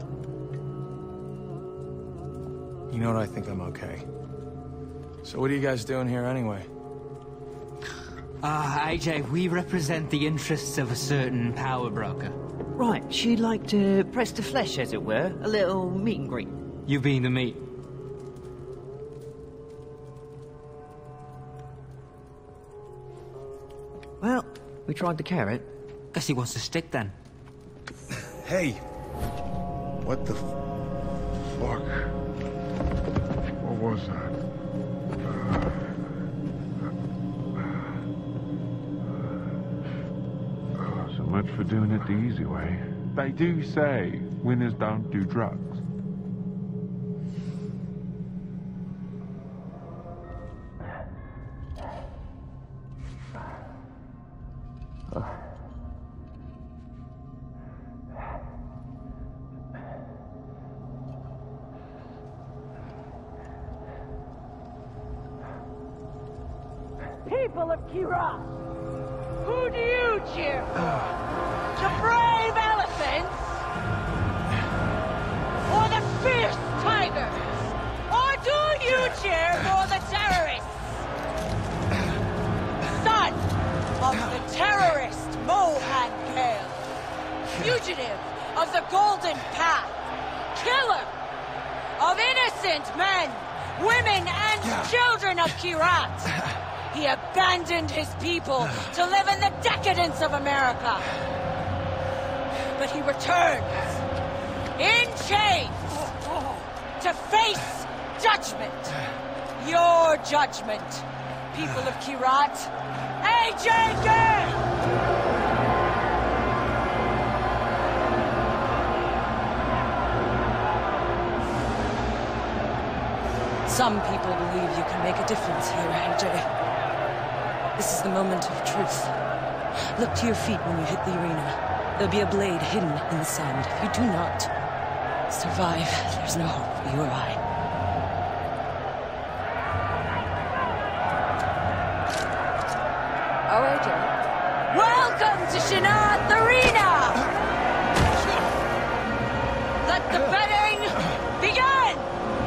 You know what, I think I'm okay. So what are you guys doing here anyway? AJ, we represent the interests of a certain power broker. Right, she'd like to press the flesh, as it were. A little meet and greet. You being the meat. Well, We tried the carrot. Guess he wants to stick then. Hey! What the fuck? What was that? So much for doing it the easy way. They do say winners don't do drugs. People of Kyrat, who do you cheer for? The brave elephants? Or the fierce tigers? Or do you cheer for the terrorists? Son of the terrorist Pagan Min, fugitive of the Goldent Path, killer of innocent men, women, and children of Kyrat. He abandoned his people to live in the decadence of America. But he returns, in chains, to face judgment. Your judgment, people of Kyrat. Ajay Ghale! Some people believe you can make a difference here, Ajay. This is the moment of truth. Look to your feet when you hit the arena. There'll be a blade hidden in the sand. If you do not survive, there's no hope for you or I. Oh, Ajay. Welcome to Shinath Arena! Let the betting begin!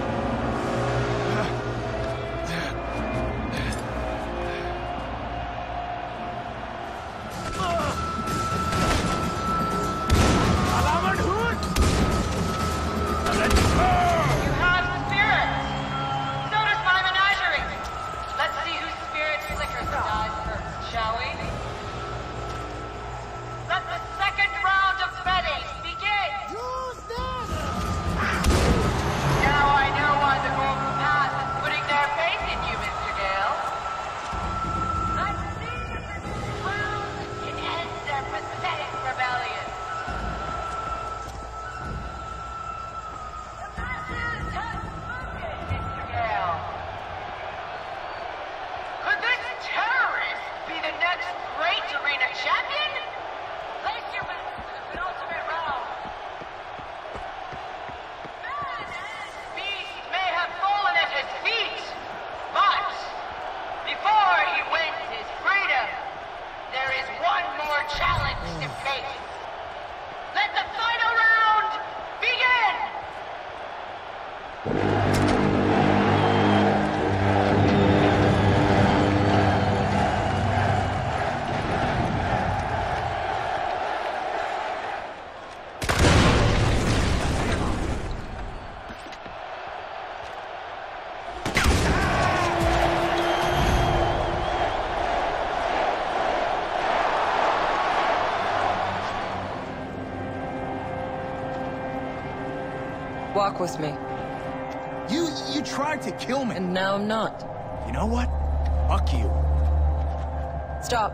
Walk with me. You tried to kill me. And now I'm not. You know what? Fuck you. Stop.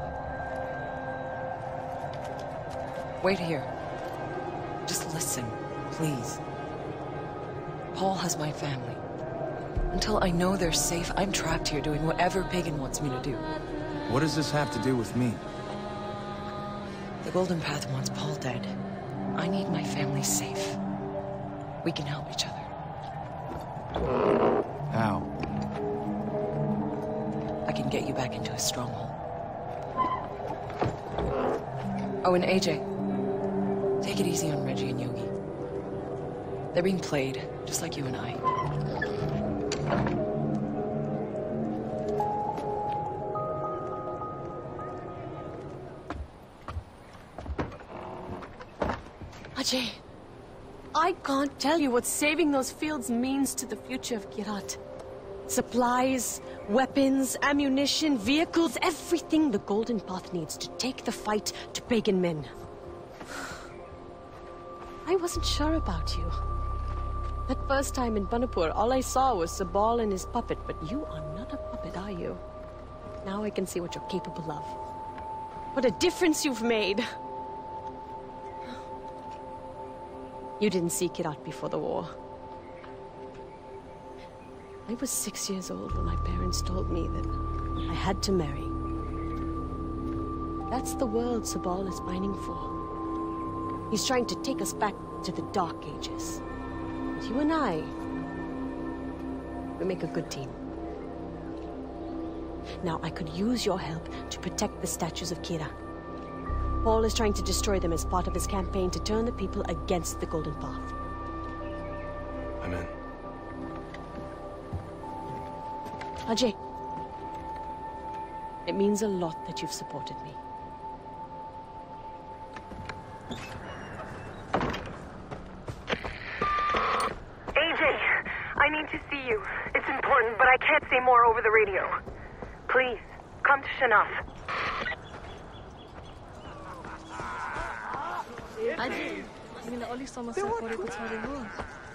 Wait here. Just listen, please. Paul has my family. Until I know they're safe, I'm trapped here doing whatever Pagan wants me to do. What does this have to do with me? The Goldent Path wants Paul dead. I need my family safe. We can help each other. How? I can get you back into a stronghold. Oh, and AJ. Take it easy on Reggie and Yogi. They're being played, just like you and I. Ajay, I can't tell you what saving those fields means to the future of Kyrat. Supplies, weapons, ammunition, vehicles, everything the Goldent Path needs to take the fight to Pagan Min. I wasn't sure about you. That first time in Banapur, all I saw was Sabal and his puppet, but you are not a puppet, are you? Now I can see what you're capable of. What a difference you've made! You didn't see Kyrat before the war. I was 6 years old when my parents told me that I had to marry. That's the world Sabal is pining for. He's trying to take us back to the Dark Ages. But you and I, we make a good team. Now, I could use your help to protect the statues of Kyrat. Paul is trying to destroy them as part of his campaign to turn the people against the Goldent Path. I'm in. Ajay, it means a lot that you've supported me. AJ, I need to see you. It's important, but I can't say more over the radio. Please, come to Shanaf. Ajay, mina oli sama sa pore ko chhade ho.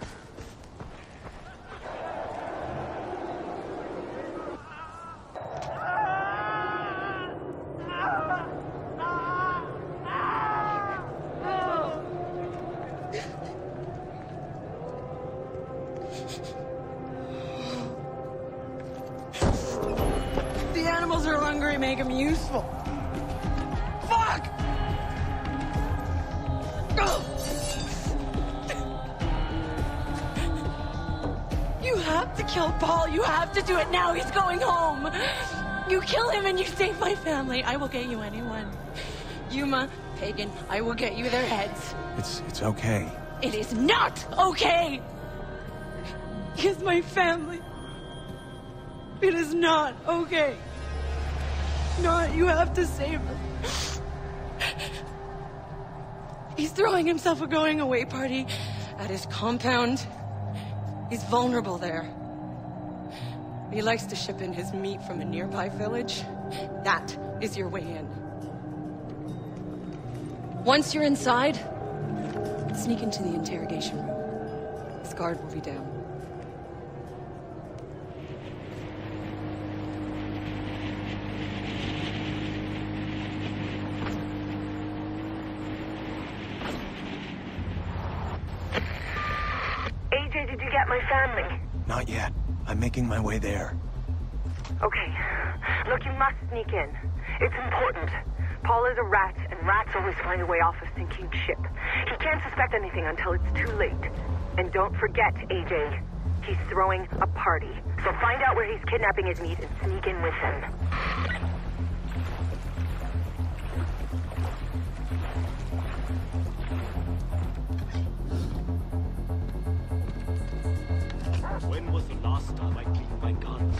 The animals are hungry, make them useful. Fuck! You have to kill Paul. You have to do it now. He's going home. You kill him and you save my family. I will get you anyone. Yuma, Pagan, I will get you their heads. It's okay. It is not okay! He is my family. It is not okay. Not, you have to save him. He's throwing himself a going away party at his compound. He's vulnerable there. He likes to ship in his meat from a nearby village. That is your way in. Once you're inside, sneak into the interrogation room. His guard will be down. AJ, did you get my family? Not yet. I'm making my way there. Okay. Look, you must sneak in. It's important. Paul is a rat, and rats always find a way off a sinking ship. He can't suspect anything until it's too late. And don't forget, AJ, he's throwing a party. So find out where he's kidnapping his meat and sneak in with him. When was the last time I cleaned my gun?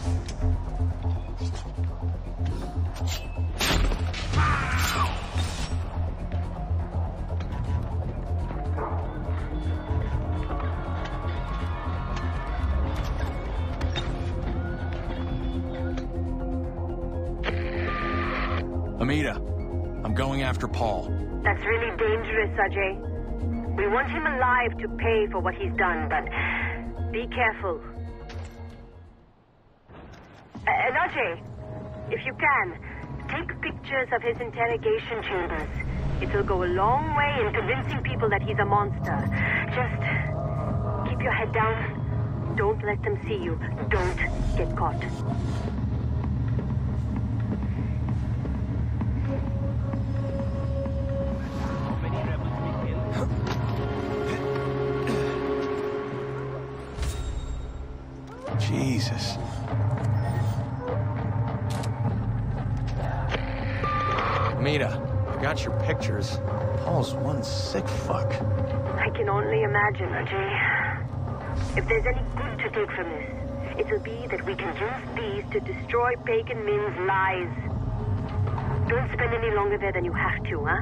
Amita, I'm going after Paul. That's really dangerous, Ajay. We want him alive to pay for what he's done, but be careful. And Ajay, if you can, take pictures of his interrogation chambers. It'll go a long way in convincing people that he's a monster. Just keep your head down. Don't let them see you. Don't get caught. Jesus. Amita, I got your pictures. Paul's one sick fuck. I can only imagine, Ajay. If there's any good to take from this, it'll be that we can use these to destroy Pagan Min's lies. Don't spend any longer there than you have to, huh?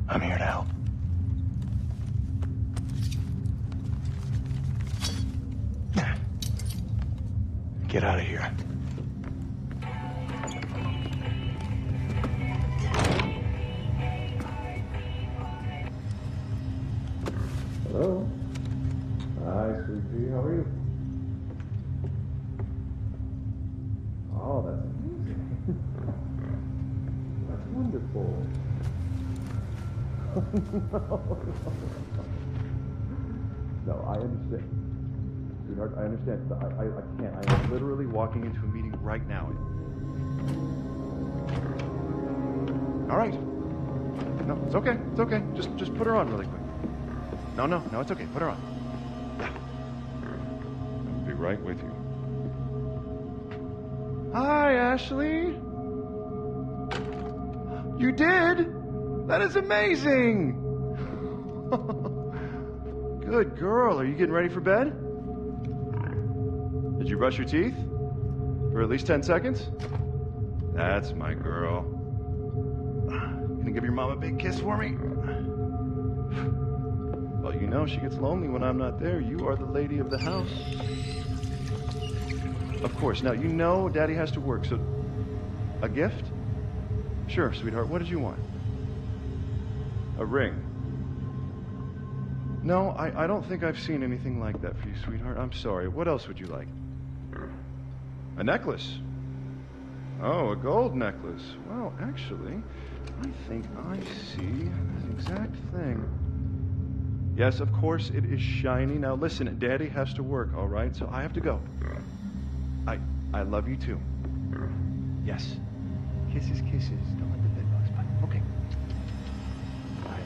I'm here to help. Get out of here. Hello? Hi, sweet pea. How are you? Oh, that's amazing. That's wonderful. No, I understand. Sweetheart, I understand. I can't. I am literally walking into a meeting right now. All right. No, it's okay. It's okay. Just put her on really quick. No, it's okay. Put her on. Yeah. I'll be right with you. Hi, Ashley. You did? That is amazing. Good girl. Are you getting ready for bed? Did you brush your teeth? For at least 10 seconds? That's my girl. Gonna give your mom a big kiss for me? Well, you know she gets lonely when I'm not there. You are the lady of the house. Of course. Now, you know Daddy has to work, so... A gift? Sure, sweetheart. What did you want? A ring. No, I don't think I've seen anything like that for you, sweetheart. I'm sorry. What else would you like? A necklace? Oh, a gold necklace. Well, actually, I think I see the exact thing. Yes, of course, it is shiny. Now, listen, Daddy has to work, all right? So I have to go. I love you, too. Yes. Kisses, kisses. Don't let the bed bugs bite. Okay. Bye,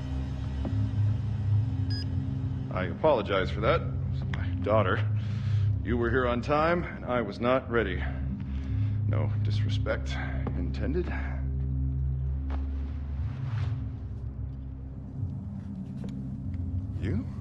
ladybug. I apologize for that. My daughter. You were here on time, and I was not ready. No disrespect intended. You?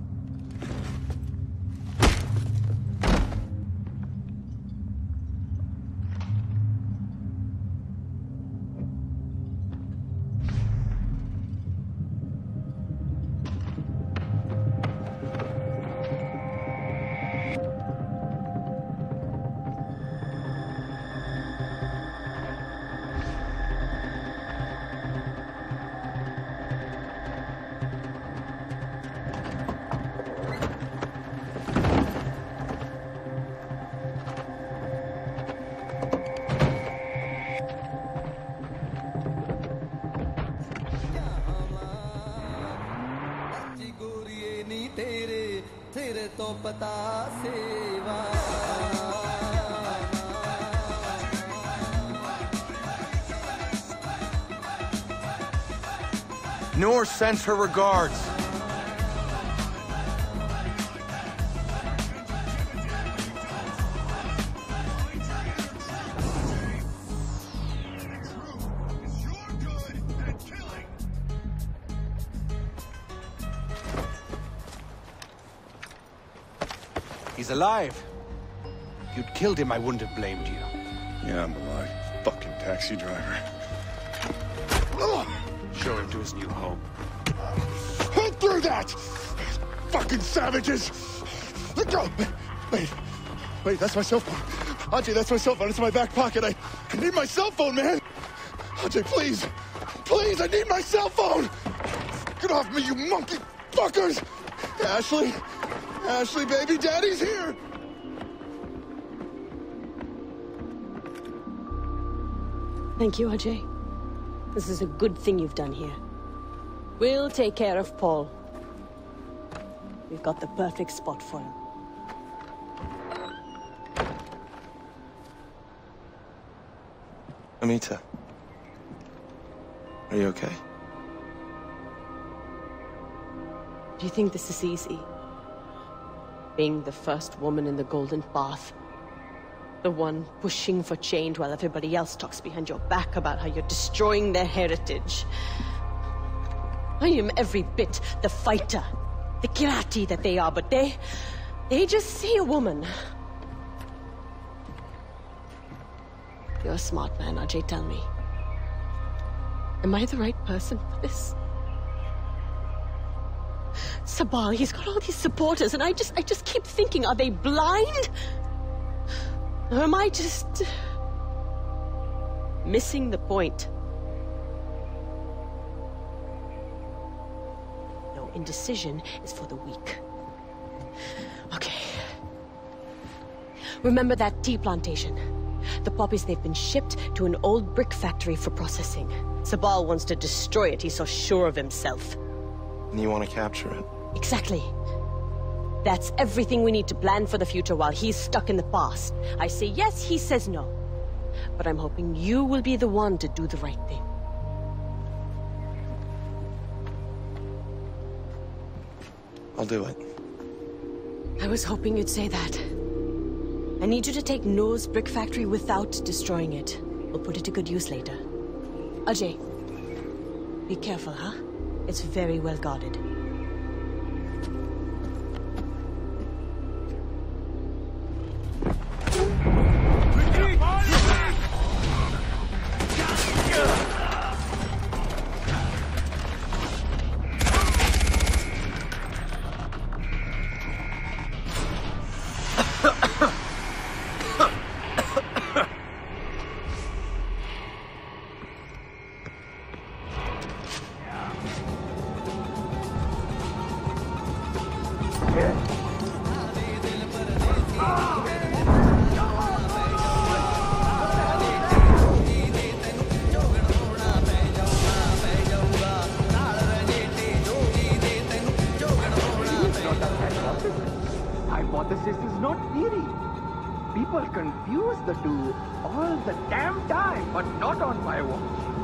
Noor sends her regards. He's alive. If you'd killed him, I wouldn't have blamed you. Yeah, I'm alive. Fucking taxi driver. Show him to his new home. Hold through that! Fucking savages! Let go! Wait, that's my cell phone. Ajay, that's my cell phone. It's in my back pocket. I need my cell phone, man! Ajay, please! Please, I need my cell phone! Get off me, you monkey fuckers! Ashley! Ashley, baby, Daddy's here! Thank you, Ajay. This is a good thing you've done here. We'll take care of Paul. We've got the perfect spot for him. Amita. Are you okay? Do you think this is easy? Being the first woman in the Goldent Path. The one pushing for change while everybody else talks behind your back about how you're destroying their heritage. I am every bit the fighter, the Kyrati that they are, but they just see a woman. You're a smart man, Ajay, tell me. Am I the right person for this? Sabal, he's got all these supporters, and I just keep thinking, are they blind? Or am I just missing the point? No, indecision is for the weak. Okay. Remember that tea plantation? The poppies, they've been shipped to an old brick factory for processing. Sabal wants to destroy it, he's so sure of himself. And you want to capture it? Exactly. That's everything we need to plan for the future while he's stuck in the past. I say yes, he says no. But I'm hoping you will be the one to do the right thing. I'll do it. I was hoping you'd say that. I need you to take Noah's brick factory without destroying it. We'll put it to good use later. Ajay, be careful, huh? It's very well guarded. Hypothesis is not theory. People confuse the two all the damn time, but not on my watch.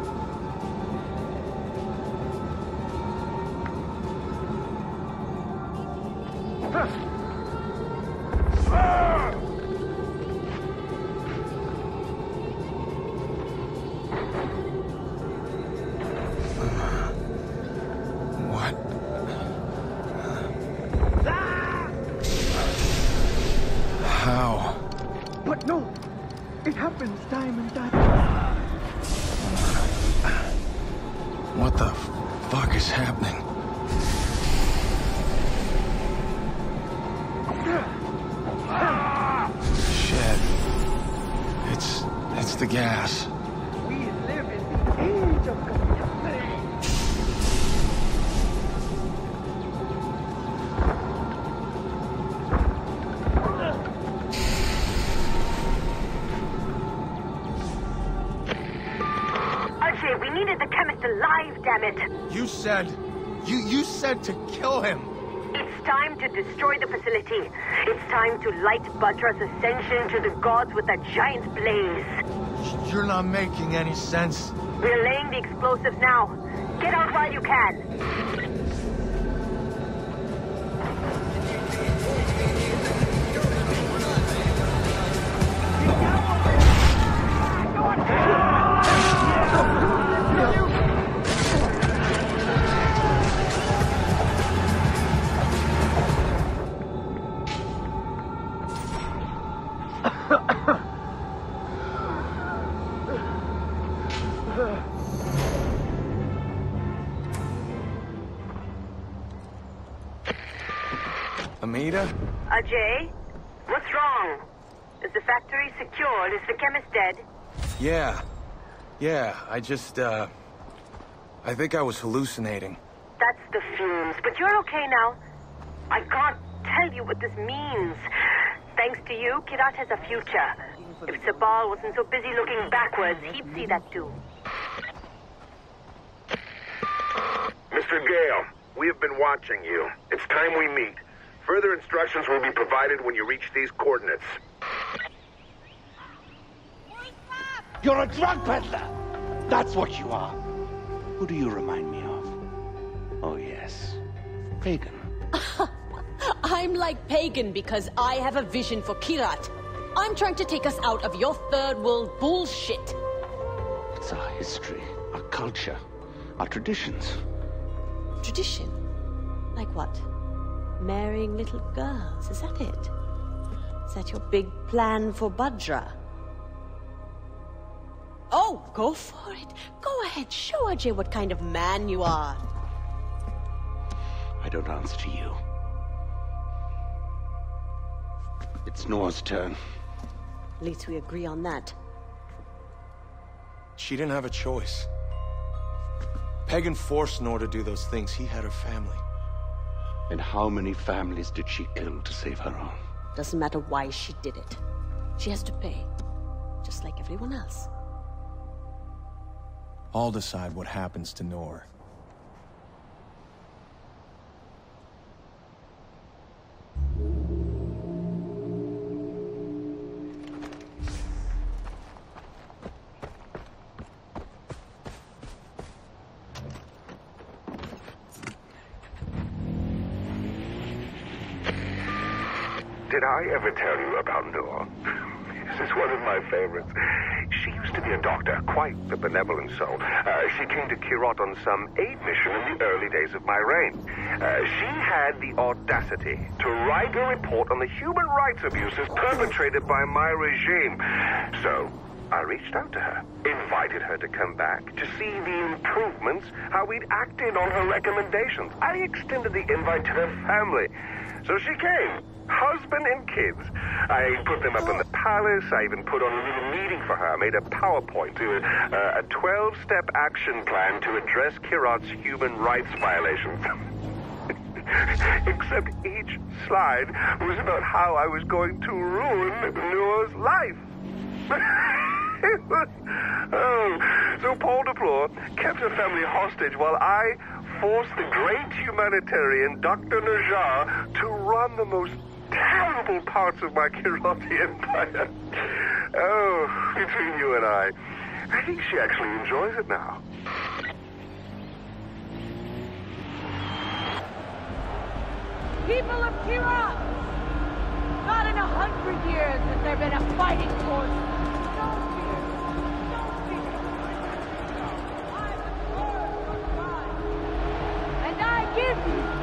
But no, it happens time and time. What the fuck is happening? Shit. It's the gas. We live in the age of contemporary. We needed the chemist alive, damn it! You said to kill him. It's time to destroy the facility. It's time to light Bhadra's ascension to the gods with a giant blaze. You're not making any sense. We're laying the explosives now. Get out while you can. Amita? Ajay, what's wrong? Is the factory secured? Is the chemist dead? Yeah, I just, I think I was hallucinating. That's the fumes, but you're okay now. I can't tell you what this means. Thanks to you, Kyrat has a future. If Sabal wasn't so busy looking backwards, he'd see that too. Mr. Gale, we have been watching you. It's time we meet. Further instructions will be provided when you reach these coordinates. You're a drug peddler! That's what you are. Who do you remind me of? Oh, yes. Pagan. I'm like Pagan because I have a vision for Kyrat. I'm trying to take us out of your third world bullshit. It's our history, our culture, our traditions. Tradition? Like what? Marrying little girls, is that it? Is that your big plan for Bhadra? Oh, go for it. Go ahead, show Ajay what kind of man you are. I don't answer to you. It's Noor's turn. At least we agree on that. She didn't have a choice. Pagan forced Noor to do those things. He had her family. And how many families did she kill to save her own? Doesn't matter why she did it. She has to pay. Just like everyone else. I'll decide what happens to Noor. Did I ever tell you about Noor? This is one of my favorites. She used to be a doctor, quite the benevolent soul. She came to Kyrat on some aid mission in the early days of my reign. She had the audacity to write a report on the human rights abuses perpetrated by my regime. So I reached out to her, invited her to come back to see the improvements, how we'd acted on her recommendations. I extended the invite to her family. So she came. Husband and kids. I put them up in the palace. I even put on a little meeting for her. I made a PowerPoint, a 12-step action plan to address Kyrat's human rights violations. Except each slide was about how I was going to ruin Noor's life. So Paul Deplore kept her family hostage while I forced the great humanitarian Dr. Najar to run the most terrible parts of my Kyrati empire. Oh, between you and I think she actually enjoys it now. People of Kyrat! Not in 100 years has there been a fighting force. Don't fear. Don't fear. I was born from God. And I give you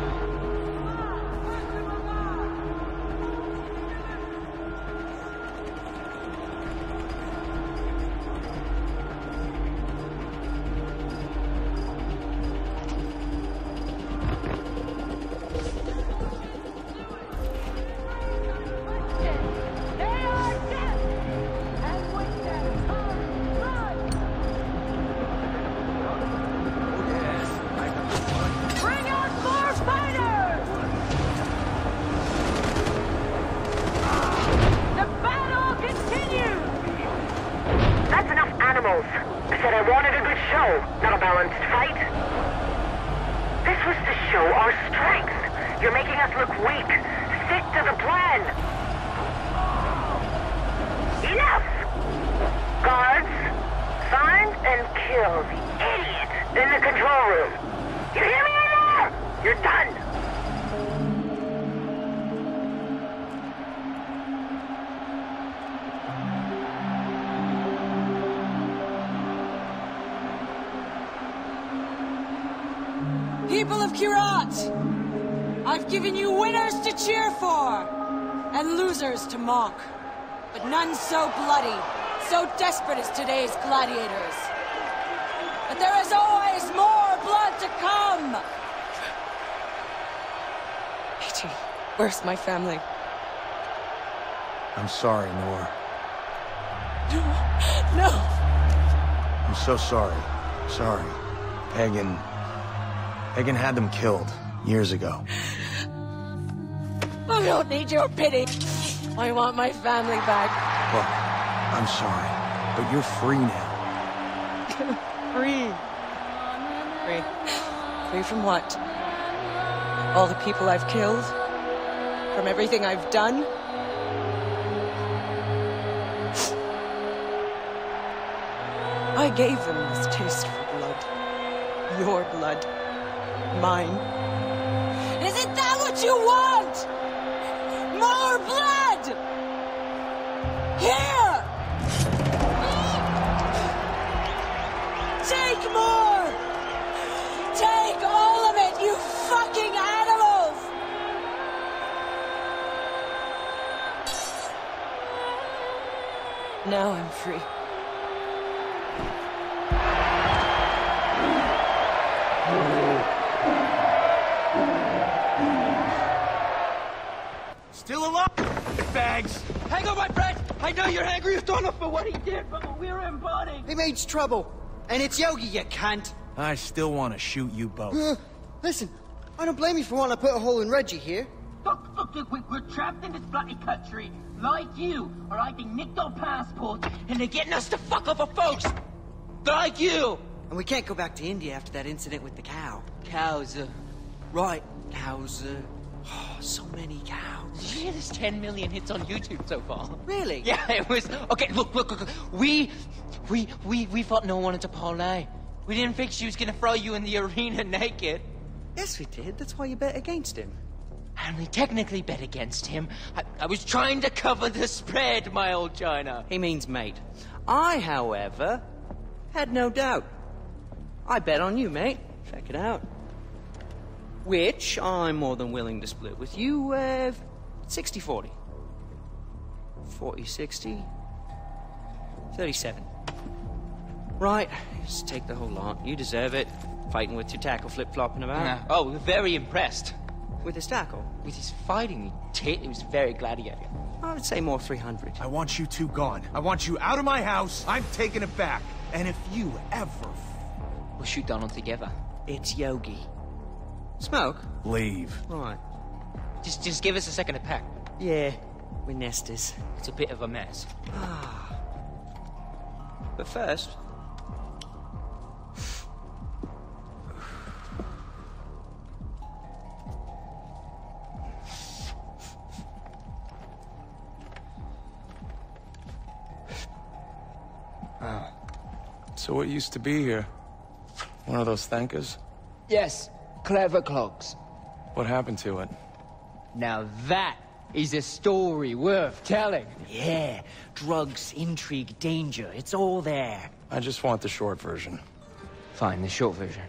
people of Kyrat! I've given you winners to cheer for, and losers to mock. But none so bloody, so desperate as today's gladiators. But there is always more blood to come! Peachy, where's my family? I'm sorry, Noor. No! I'm so sorry. Sorry. Pagan had them killed years ago. I don't need your pity. I want my family back. Look, I'm sorry, but you're free now. Free. Free. Free from what? All the people I've killed? From everything I've done? I gave them this taste for blood. Your blood. Mine. Isn't that what you want? More blood! Here! Take more! Take all of it, you fucking animals! Now I'm free. bags. Hang on, my friend! I know you're angry with Donald for what he did, but we're in body. He means trouble. And it's Yogi, you cunt. I still want to shoot you both. Listen, I don't blame you for wanting to put a hole in Reggie here. Look, we're trapped in this bloody country. Like you, or I think nicked our passports, and they're getting us to fuck up our folks. Like you. And we can't go back to India after that incident with the cow. Cows, Right, cows, oh, so many cows. Did you hear there's 10 million hits on YouTube so far? Really? Yeah, it was... Okay, look. We thought no one wanted to parlay. We didn't think she was gonna throw you in the arena naked. Yes, we did. That's why you bet against him. I only technically bet against him. I was trying to cover the spread, my old China. He means mate. I, however, had no doubt. I bet on you, mate. Check it out. Which I'm more than willing to split with you, 60-40. 40-60. 37. Right, just take the whole lot. You deserve it. Fighting with your tackle flip-flopping about. Yeah. Oh, we're very impressed. With his tackle? With his fighting, he was very gladiator. I would say more 300. I want you two gone. I want you out of my house. I'm taking it back. And if you ever... We'll shoot Donald together. It's Yogi. Smoke? Leave. Right. Just give us a second to pack. Yeah, we're nesters. It's a bit of a mess. But first... So what used to be here? One of those thankers? Yes, clever clogs. What happened to it? Now that is a story worth telling. Yeah, drugs, intrigue, danger, it's all there. I just want the short version. Fine, the short version.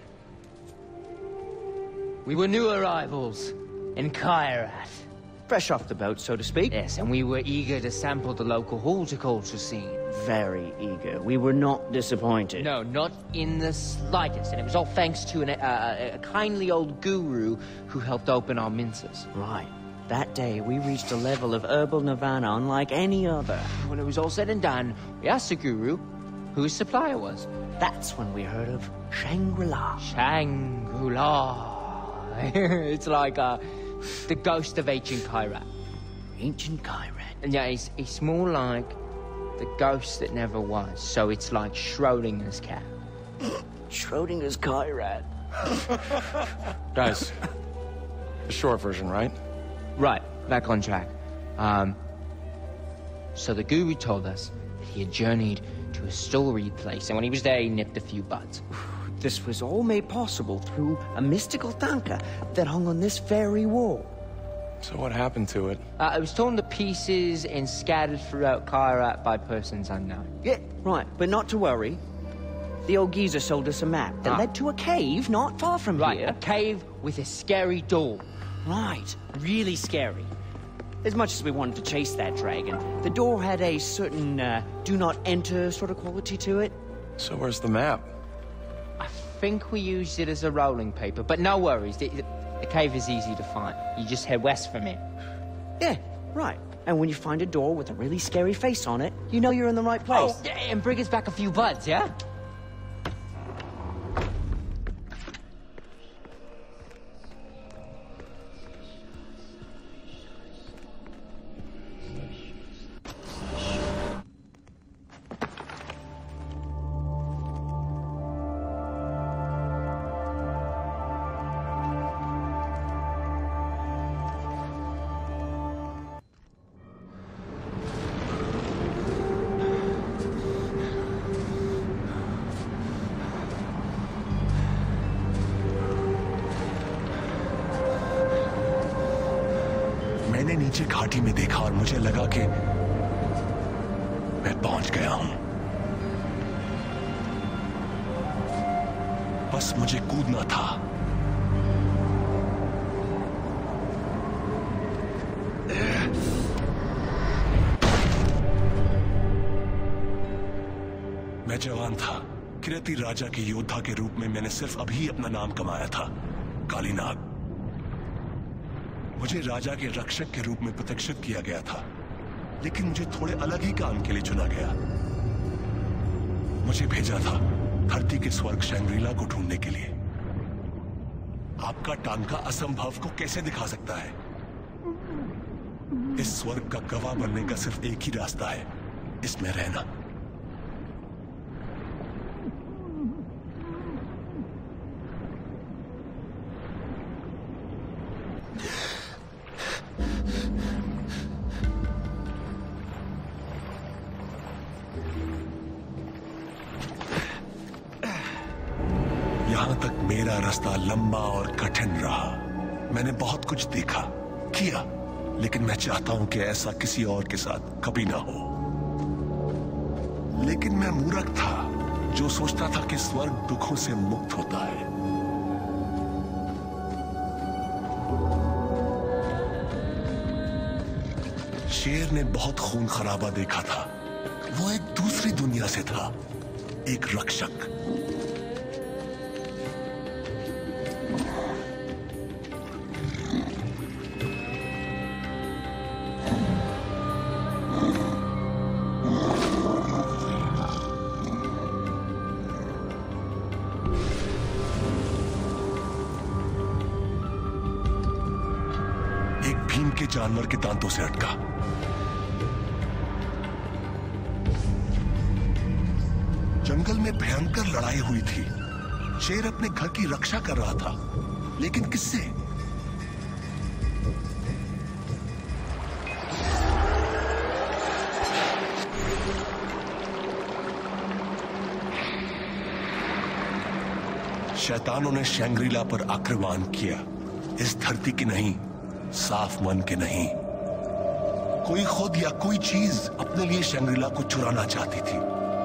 We were new arrivals in Kyrat. Fresh off the boat, so to speak. Yes, and we were eager to sample the local horticulture scene. Very eager. We were not disappointed. No, not in the slightest. And it was all thanks to a kindly old guru who helped open our minces. Right. That day, we reached a level of herbal nirvana unlike any other. When it was all said and done, we asked the guru who his supplier was. That's when we heard of Shangri-La. Shangri-La. It's like the ghost of ancient Kyrat. Ancient Kyrat. And yeah, it's more like the ghost that never was. So it's like Schrodinger's cat. Schrodinger's Kyrat. Guys, the short version, right? Right, back on track. So the guru told us that he had journeyed to a storied place, and when he was there, he nipped a few buds. This was all made possible through a mystical tanka that hung on this very wall. So what happened to it? It was torn to pieces and scattered throughout Kyrat by persons unknown. Yeah, right, but not to worry. The old geezer sold us a map that led to a cave not far from here. A cave with a scary door. Right, really scary. As much as we wanted to chase that dragon, the door had a certain do not enter sort of quality to it. So where's the map? I think we used it as a rolling paper, but no worries. The cave is easy to find. You just head west from it. Yeah, right. And when you find a door with a really scary face on it, you know you're in the right place. Oh, and bring us back a few buds, yeah? मैंने नीचे घाटी में देखा और मुझे लगा कि मैं पहुंच गया हूं। बस मुझे कूदना था। मैं जवान था। किरती राजा के योद्धा के रूप में मैंने सिर्फ अभी अपना नाम कमाया था, कालीनाग। मुझे राजा के रक्षक के रूप में प्रतिष्ठित किया गया था। लेकिन मुझे थोड़े अलग ही काम के लिए चुना गया। मुझे भेजा था धरती के स्वर्ग शैंग्रीला को ढूंढने के लिए। आपका टांका असंभव को कैसे दिखा सकता है? इस स्वर्ग का गवाह बनने का सिर्फ एक ही रास्ता है, इसमें रहना। यहां तक मेरा रास्ता लंबा और कठिन रहा। मैंने बहुत कुछ देखा, किया, लेकिन मैं चाहता हूं कि ऐसा किसी और के साथ कभी ना हो। लेकिन मैं मूर्ख था जो सोचता था कि स्वर्ग दुखों से मुक्त होता है। शेर ने बहुत खून खराबा देखा था। वो एक दूसरी दुनिया से था, एक रक्षक। के जानवर के दांतों से अटका। जंगल में भयंकर लड़ाई हुई थी। शेर अपने घर की रक्षा कर रहा था, लेकिन किससे? शैतानों ने शैंग्रीला पर आक्रमण किया। इस धरती की नहीं, साफ मन के नहीं। कोई खुद या कोई चीज अपने लिए शैंग्रीला को चुराना चाहती थी।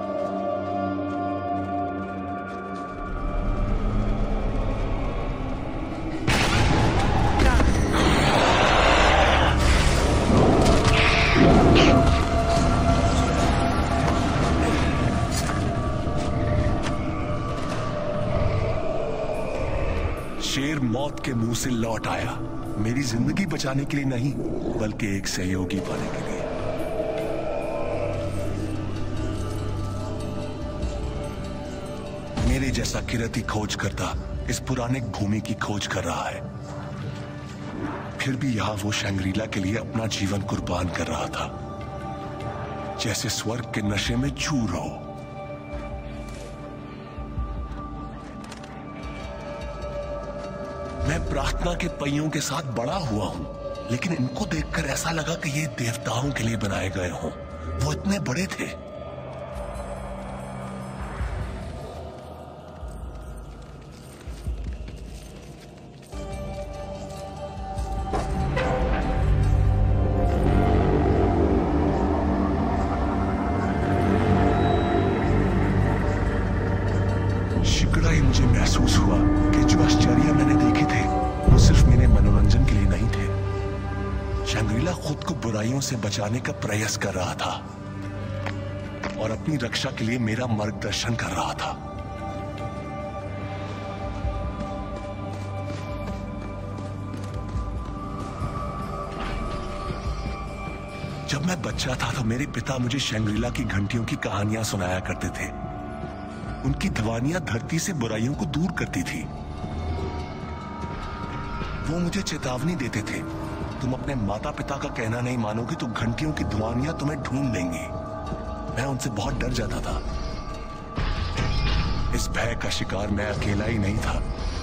शेर मौत के मुंह से लौट आया, मेरी जिंदगी बचाने के लिए नहीं, बल्कि एक सहयोगी पाने के लिए। मेरे जैसा किरती खोज करता इस पुराने भूमि की खोज कर रहा है। फिर भी यहां वो शैंग्रीला के लिए अपना जीवन कुर्बान कर रहा था, जैसे स्वर्ग के नशे में चूर हो। मैं प्रार्थना के पहियों के साथ बड़ा हुआ हूं, लेकिन इनको देखकर ऐसा लगा कि ये देवताओं के लिए बनाए गए हों। वो इतने बड़े थे। शिकड़ा ही मुझे महसूस हुआ कि जो आश्चर्य मैंने देखे थे वो सिर्फ मेरे मनोरंजन के लिए नहीं थे। शैंग्रीला खुद को बुराइयों से बचाने का प्रयास कर रहा था और अपनी रक्षा के लिए मेरा मार्गदर्शन कर रहा था। जब मैं बच्चा था तो मेरे पिता मुझे शैंग्रीला की घंटियों की कहानियां सुनाया करते थे। उनकी ध्वनियां धरती से बुराइयों को दूर करती थी। वो मुझे चेतावनी देते थे, तुम अपने माता पिता का कहना नहीं मानोगे तो घंटियों की ध्वनियां तुम्हें ढूंढ लेंगी। मैं उनसे बहुत डर जाता था। इस भय का शिकार मैं अकेला ही नहीं था।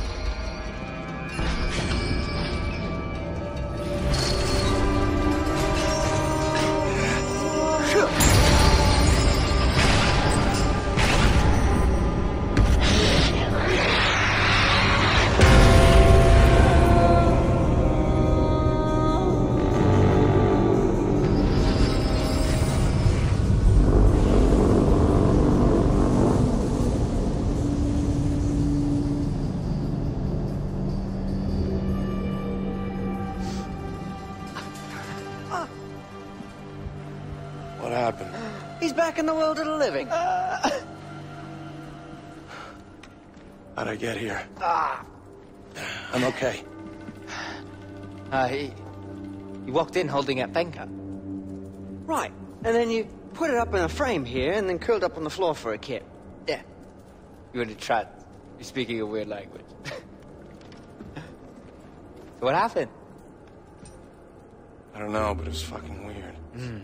What happened? He's back in the world of the living. How'd I get here? I'm okay. He walked in holding a banker. Right, and then you put it up in a frame here and then curled up on the floor for a kip. Yeah. You want to try it? You're speaking a weird language. What happened? I don't know, but it was fucking weird.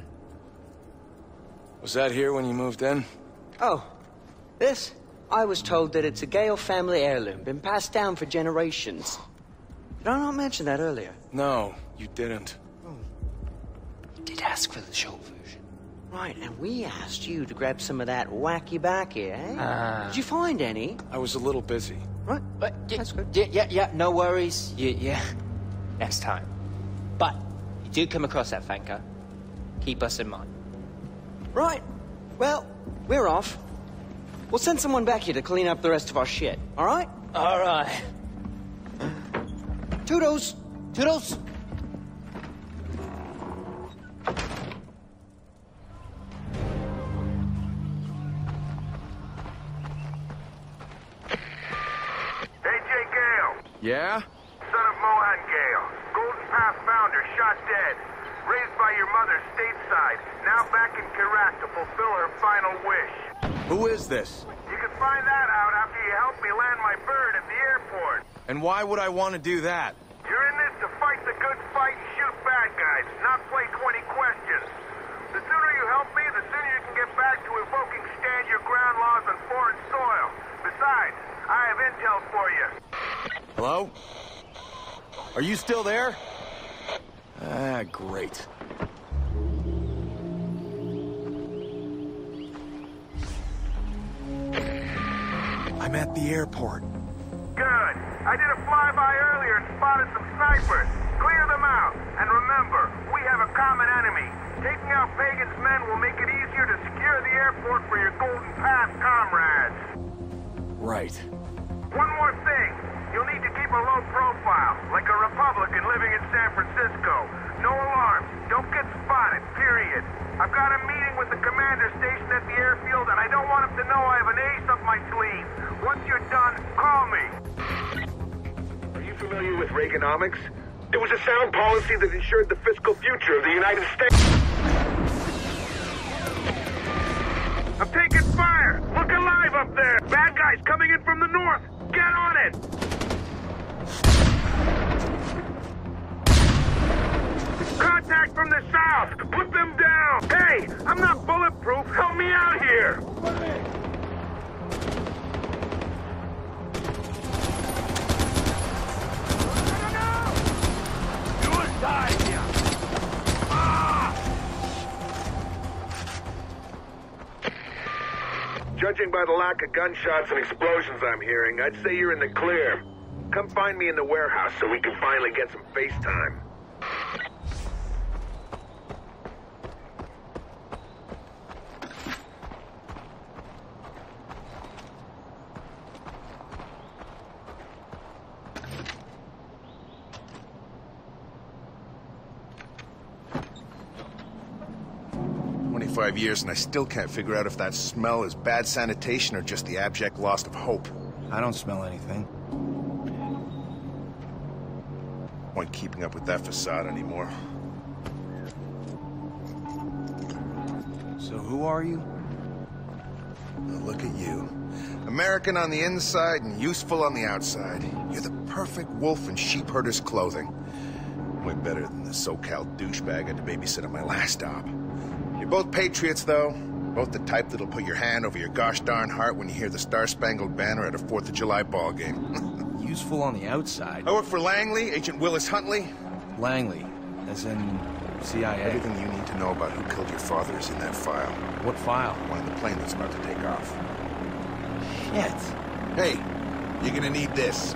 Was that here when you moved in? Oh, this? I was told that it's a Ghale family heirloom, been passed down for generations. Did I not mention that earlier? No, you didn't. You did ask for the short version. Right, and we asked you to grab some of that wacky-backy, eh? Did you find any? I was a little busy. Right, that's good. Yeah, no worries. Yeah. Next time. But, you do come across that Fanka. Keep us in mind. Right. Well, we're off. We'll send someone back here to clean up the rest of our shit, all right? All right. Toodles! Toodles! Ajay Ghale. Yeah? Son of Mohan Ghale. Goldent Path founder, shot dead. Raised by your mother stateside. Now back in Kyrat to fulfill her final wish. Who is this? You can find that out after you help me land my bird at the airport. And why would I want to do that? You're in this to fight the good fight and shoot bad guys, not play 20 questions. The sooner you help me, the sooner you can get back to invoking stand your ground laws on foreign soil. Besides, I have intel for you. Hello? Are you still there? Ah, great. I'm at the airport. Good. I did a flyby earlier and spotted some snipers. Clear them out. And remember, we have a common enemy. Taking out Pagan's men will make it easier to secure the airport for your Goldent Path comrades. Right. One more thing. You'll need to keep a low profile, like a Republican living in San Francisco. No alarms. Don't get spotted, period. I've got a meeting with the commander stationed at the airfield, and I don't want him to know I have an ace up my sleeve. Once you're done, call me. Are you familiar with Reaganomics? It was a sound policy that ensured the fiscal future of the United States. I'm taking fire! Look alive up there! Bad guys coming in from the north! Get on it! Contact from the south! Put them down! Hey! I'm not bulletproof! Help me out here! You will die here! Judging by the lack of gunshots and explosions I'm hearing, I'd say you're in the clear. Come find me in the warehouse so we can finally get some FaceTime. Years and I still can't figure out if that smell is bad sanitation or just the abject loss of hope. I don't smell anything. Point keeping up with that facade anymore. So who are you? Well, look at you. American on the inside and useful on the outside. You're the perfect wolf in sheep herder's clothing. Way better than the SoCal douchebag I had to babysit on my last job. You're both patriots, though. Both the type that'll put your hand over your gosh darn heart when you hear the Star-Spangled Banner at a 4th of July ball game. Useful on the outside. I work for Langley, Agent Willis Huntley. Langley, as in CIA. Everything you need to know about who killed your father is in that file. What file? One in the plane that's about to take off. Shit. Hey, you're gonna need this.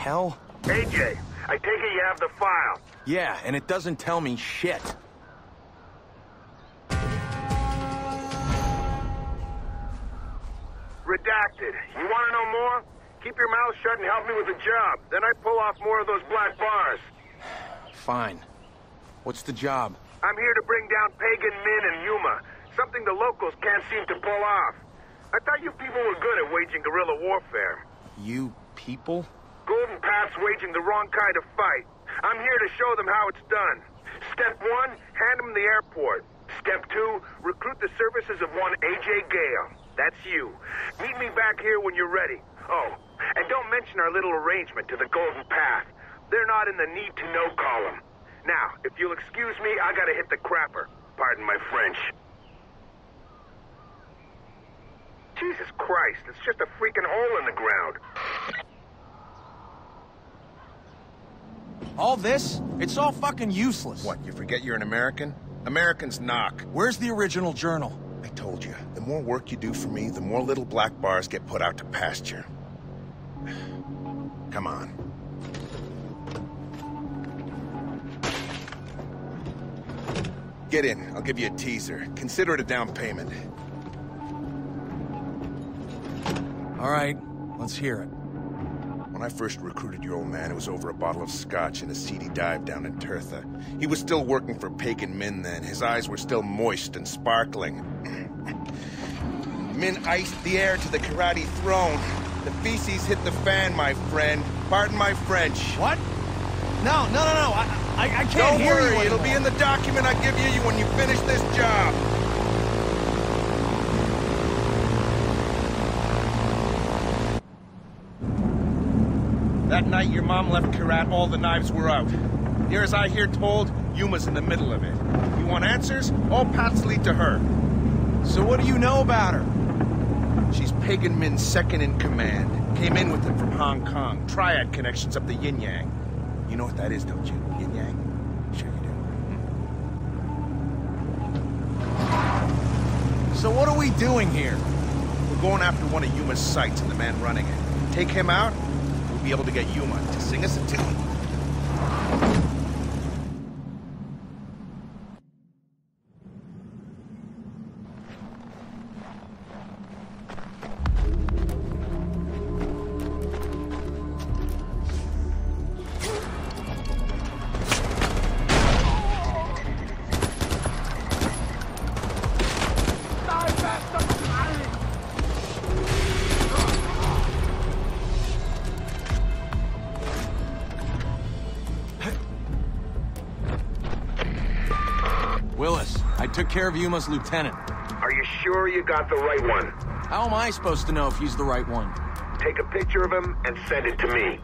hell? AJ, I take it you have the file. Yeah, and it doesn't tell me shit. Redacted. You want to know more? Keep your mouth shut and help me with the job. Then I pull off more of those black bars. Fine. What's the job? I'm here to bring down Pagan Min and Yuma. Something the locals can't seem to pull off. I thought you people were good at waging guerrilla warfare. You people? Goldent Path's waging the wrong kind of fight. I'm here to show them how it's done. Step 1, hand them the airport. Step 2, recruit the services of one Ajay Ghale. That's you. Meet me back here when you're ready. Oh, and don't mention our little arrangement to the Goldent Path. They're not in the need-to-know column. Now, if you'll excuse me, I gotta hit the crapper. Pardon my French. Jesus Christ, it's just a freaking hole in the ground. All this? It's all fucking useless. What, you forget you're an American? Americans knock. Where's the original journal? I told you, the more work you do for me, the more little black bars get put out to pasture. Come on. Get in. I'll give you a teaser. Consider it a down payment. All right, let's hear it. When I first recruited your old man, it was over a bottle of scotch and a seedy dive down in Tirtha. He was still working for Pagan Min then. His eyes were still moist and sparkling. Min iced the heir to the Kyrati throne. The feces hit the fan, my friend. Pardon my French. What? No. I can't Don't hear worry, you it'll be in the document I give you when you finish this job. That night your mom left Kyrat, all the knives were out. Here as I hear told, Yuma's in the middle of it. You want answers? All paths lead to her. So what do you know about her? She's Pagan Min's second in command. Came in with him from Hong Kong. Triad connections up the yin-yang. You know what that is, don't you? Yin-yang? Sure you do. So what are we doing here? We're going after one of Yuma's sites and the man running it. Take him out, we'll be able to get Yuma to sing us a tune. Took care of Yuma's lieutenant. Are you sure you got the right one? How am I supposed to know if he's the right one? Take a picture of him and send it to me.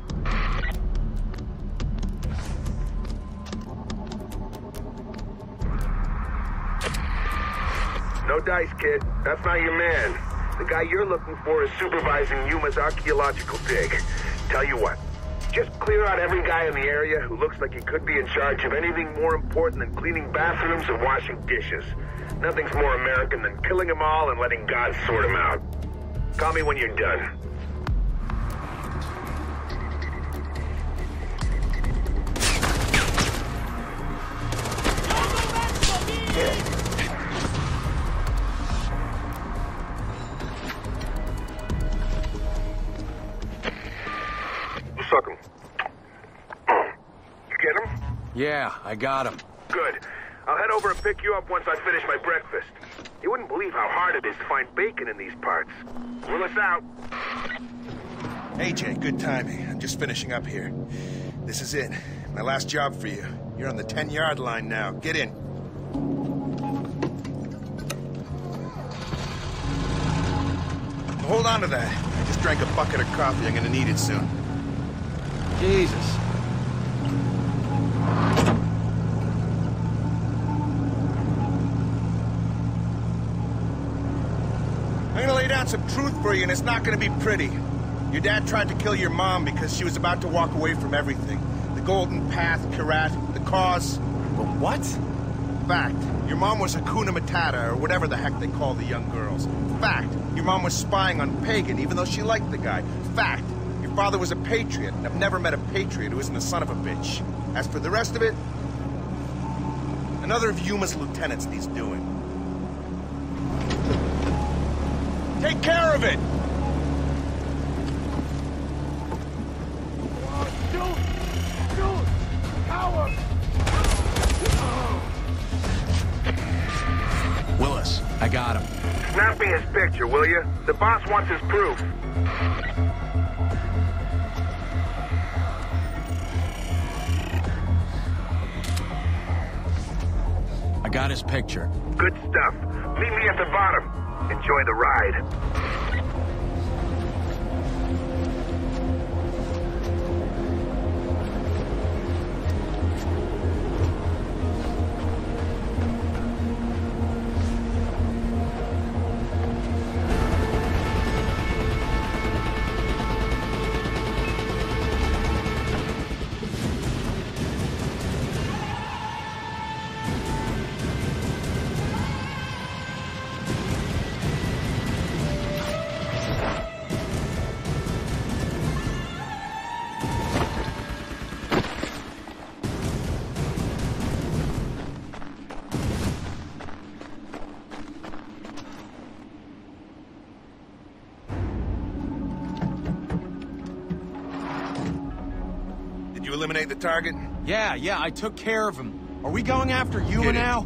No dice, kid. That's not your man. The guy you're looking for is supervising Yuma's archaeological dig. Tell you what. Just clear out every guy in the area who looks like he could be in charge of anything more important than cleaning bathrooms and washing dishes. Nothing's more American than killing them all and letting God sort them out. Call me when you're done. Suck him. You get him? Yeah, I got him. Good. I'll head over and pick you up once I finish my breakfast. You wouldn't believe how hard it is to find bacon in these parts. Willis out. AJ, good timing. I'm just finishing up here. This is it. My last job for you. You're on the 10-yard line now. Get in. Hold on to that. I just drank a bucket of coffee. I'm gonna need it soon. Jesus. I'm gonna lay down some truth for you, and it's not gonna be pretty. Your dad tried to kill your mom because she was about to walk away from everything. The Goldent Path, Kyrat, the cause. But what? Fact. Your mom was Hakuna Matata, or whatever the heck they call the young girls. Fact. Your mom was spying on Pagan, even though she liked the guy. Fact. Your father was a patriot, and I've never met a patriot who isn't a son of a bitch. As for the rest of it, another of Yuma's lieutenants needs doing. Take care of it! Shoot! Coward! Willis, I got him. Snap me his picture, will you? The boss wants his proof. I got his picture. Good stuff. Meet me at the bottom. Enjoy the ride. You eliminate the target? Yeah, I took care of him. Are we going after Yuma now?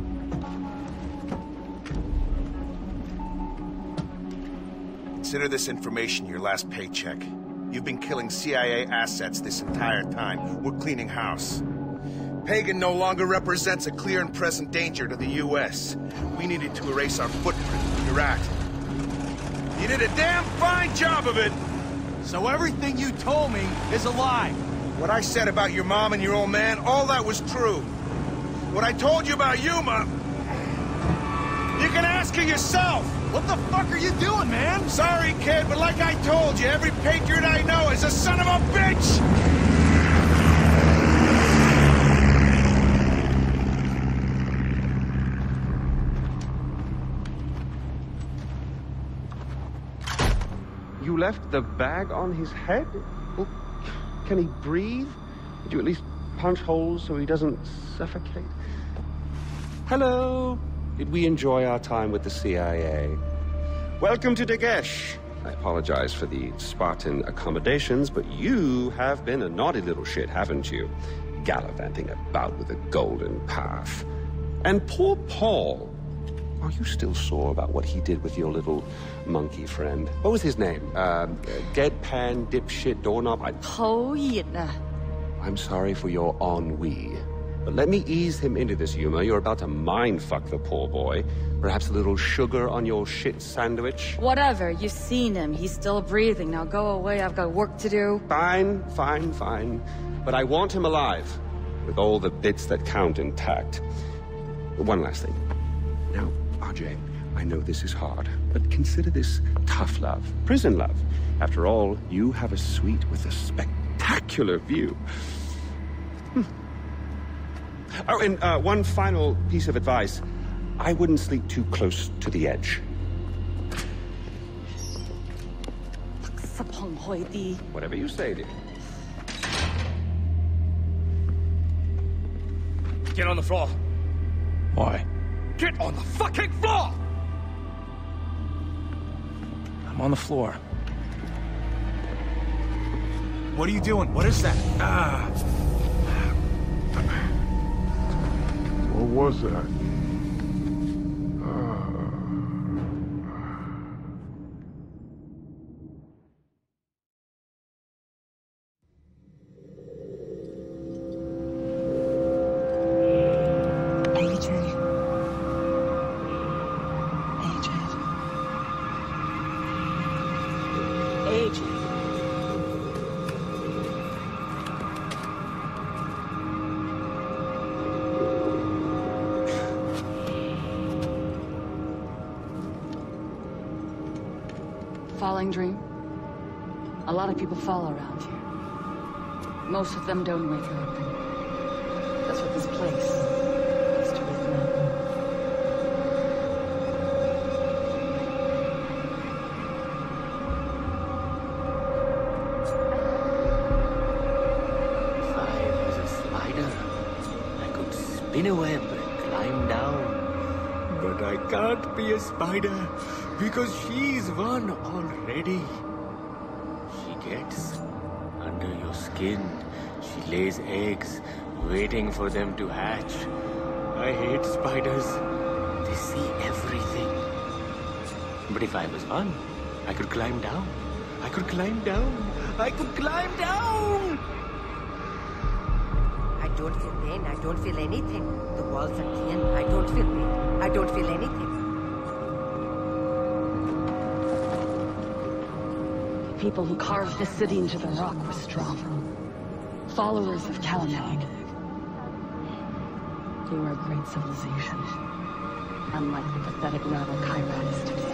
Consider this information your last paycheck. You've been killing CIA assets this entire time. We're cleaning house. Pagan no longer represents a clear and present danger to the U.S. We needed to erase our footprint in Kyrat. You did a damn fine job of it! So everything you told me is a lie. What I said about your mom and your old man, all that was true. What I told you about Yuma, you can ask her yourself. What the fuck are you doing, man? Sorry, kid, but like I told you, every patriot I know is a son of a bitch! You left the bag on his head? Well, can he breathe? Did you at least punch holes so he doesn't suffocate? Hello. Did we enjoy our time with the CIA? Welcome to Dagesh. I apologize for the Spartan accommodations, but you have been a naughty little shit, haven't you? Gallivanting about with the Goldent Path. And poor Paul. Are you still sore about what he did with your little monkey friend? What was his name? Deadpan, dipshit, doorknob? I'm sorry for your ennui. But let me ease him into this, Yuma. You're about to mind-fuck the poor boy. Perhaps a little sugar on your shit sandwich? Whatever, you've seen him. He's still breathing. Now go away, I've got work to do. Fine. But I want him alive, with all the bits that count intact. One last thing. Now, Ajay, I know this is hard, but consider this tough love, prison love. After all, you have a suite with a spectacular view. Oh, and one final piece of advice. I wouldn't sleep too close to the edge. Whatever you say, dear. Get on the floor. Why? Get on the fucking floor! I'm on the floor. What are you doing? What is that? What was that? Falling dream. A lot of people fall around here. Most of them don't wake up. That's what this place is to wake up. in a web, climb down. But I can't be a spider, because she's one already. She gets under your skin. She lays eggs, waiting for them to hatch. I hate spiders. They see everything. But if I was one, I could climb down. I could climb down. I could climb down! I don't feel pain. I don't feel anything. The walls are thin. I don't feel pain. I don't feel anything. The people who carved this city into the rock were strong. Followers of Kyrati-American. They were a great civilization. Unlike the pathetic rabble Kyrat is today.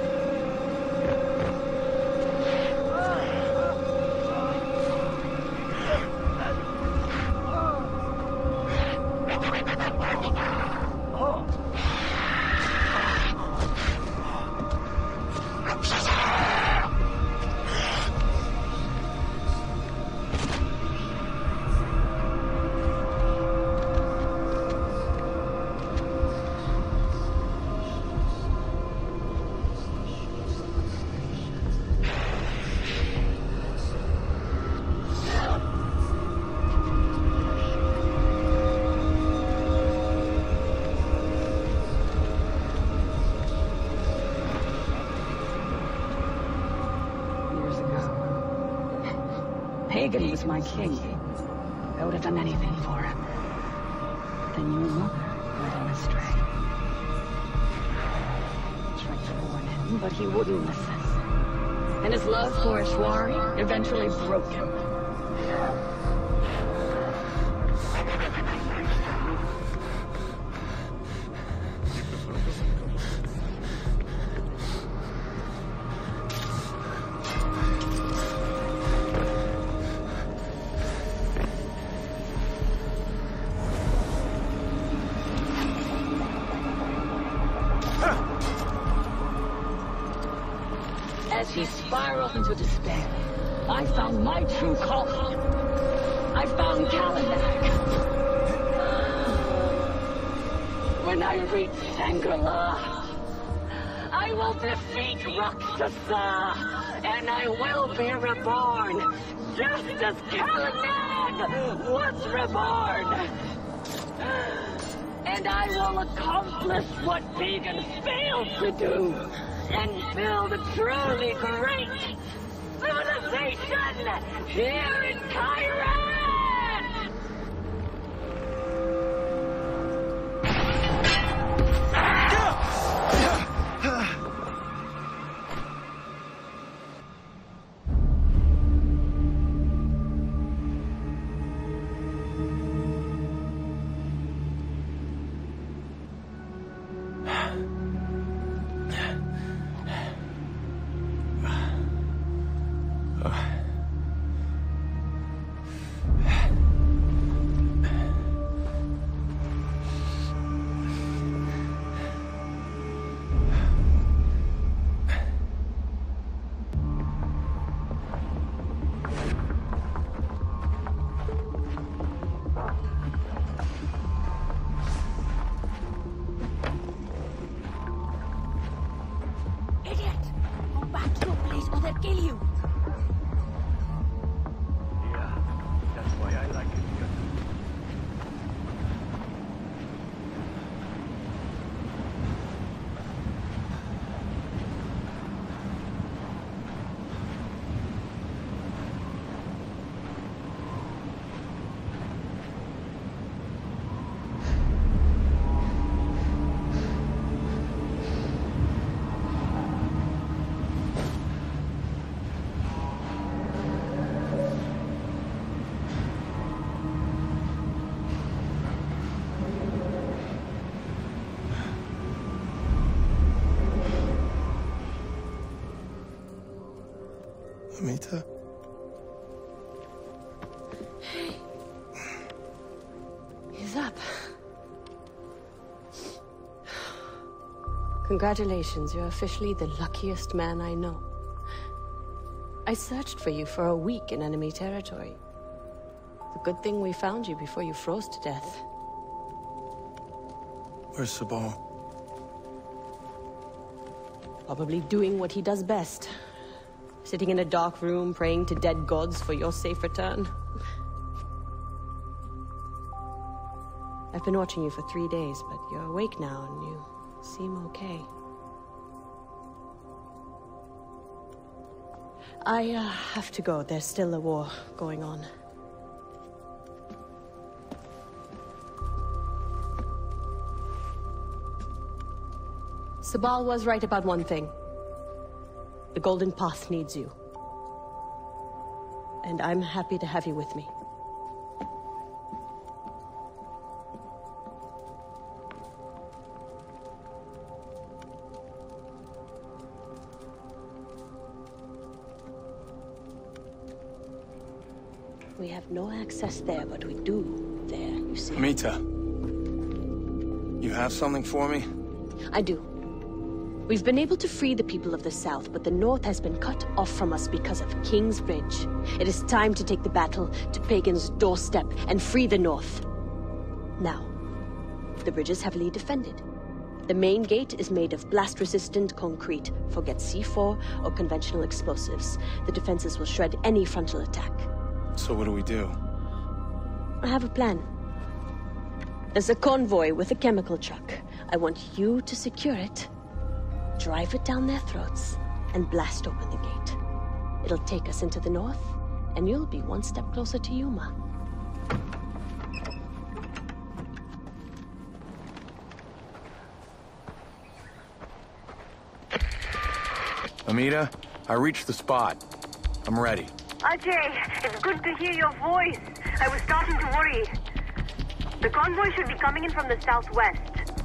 Pagan was my king. I would have done anything for him. But then your mother led him astray. I tried to warn him, but he wouldn't listen. And his love for Ishwari eventually broke him. As he spiraled into despair, I found my true calling. I found Kalanak. When I reach Shangri-La, I will defeat Rakshasa, and I will be reborn, just as Kalanak was reborn. And I will accomplish what Pagan failed to do, and build a truly great civilization here in Kyrat! Kill you. Yeah, that's why I like it here. Amita? He's up. Congratulations, you're officially the luckiest man I know. I searched for you for a week in enemy territory. It's a good thing we found you before you froze to death. Where's Sabal? Probably doing what he does best. Sitting in a dark room, praying to dead gods for your safe return. I've been watching you for 3 days, but you're awake now and you seem okay. I have to go. There's still a war going on. Sabal was right about one thing. The Goldent Path needs you. And I'm happy to have you with me. We have no access there, but we do there, you see. Amita. You have something for me? I do. We've been able to free the people of the South, but the North has been cut off from us because of King's Bridge. It is time to take the battle to Pagan's doorstep and free the North. Now, the bridge is heavily defended. The main gate is made of blast-resistant concrete. Forget C4 or conventional explosives. The defenses will shred any frontal attack. So what do we do? I have a plan. There's a convoy with a chemical truck. I want you to secure it, drive it down their throats, and blast open the gate. It'll take us into the North, and you'll be one step closer to Yuma. Amita, I reached the spot. I'm ready. Ajay, it's good to hear your voice. I was starting to worry. The convoy should be coming in from the southwest.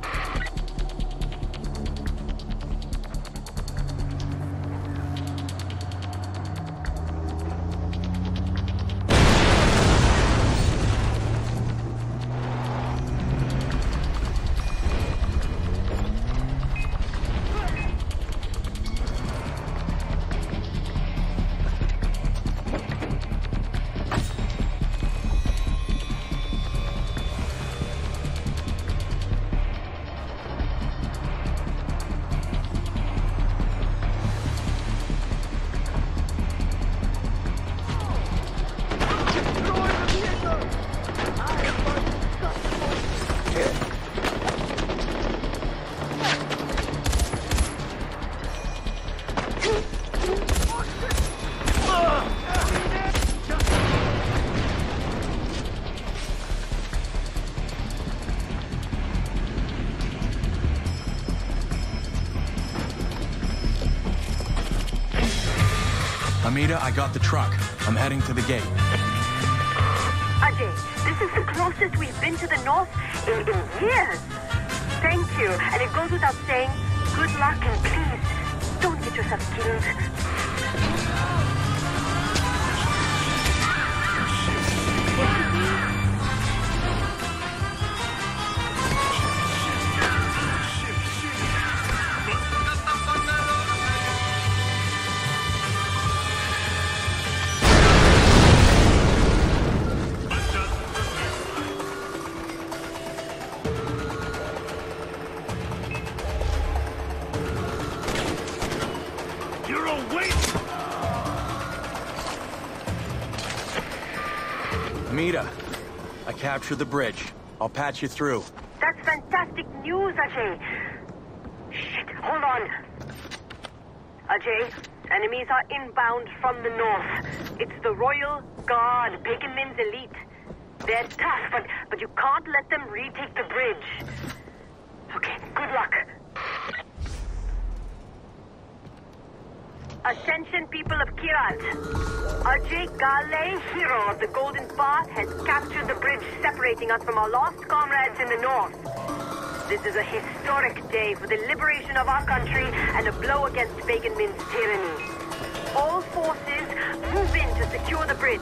Amita, I got the truck. I'm heading to the gate. Ajay, this is the closest we've been to the North in years. Thank you. And it goes without saying, good luck and please, don't get yourself killed. Amita, I captured the bridge. I'll patch you through. That's fantastic news, Ajay. Shit, hold on. Ajay, enemies are inbound from the north. It's the Royal Guard, Pagan Min's elite. They're tough, but you can't let them retake the bridge. Okay, good luck. Attention, people of Kyrat. Ajay Ghale, hero of the Goldent Path, has captured the bridge separating us from our lost comrades in the north. This is a historic day for the liberation of our country and a blow against Pagan Min's tyranny. All forces, move in to secure the bridge.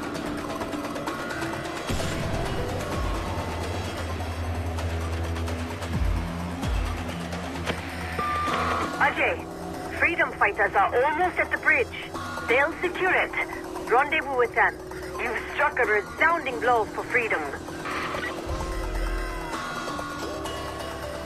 Ajay, freedom fighters are almost at the bridge. They'll secure it. Rendezvous with them. You've struck a resounding blow for freedom.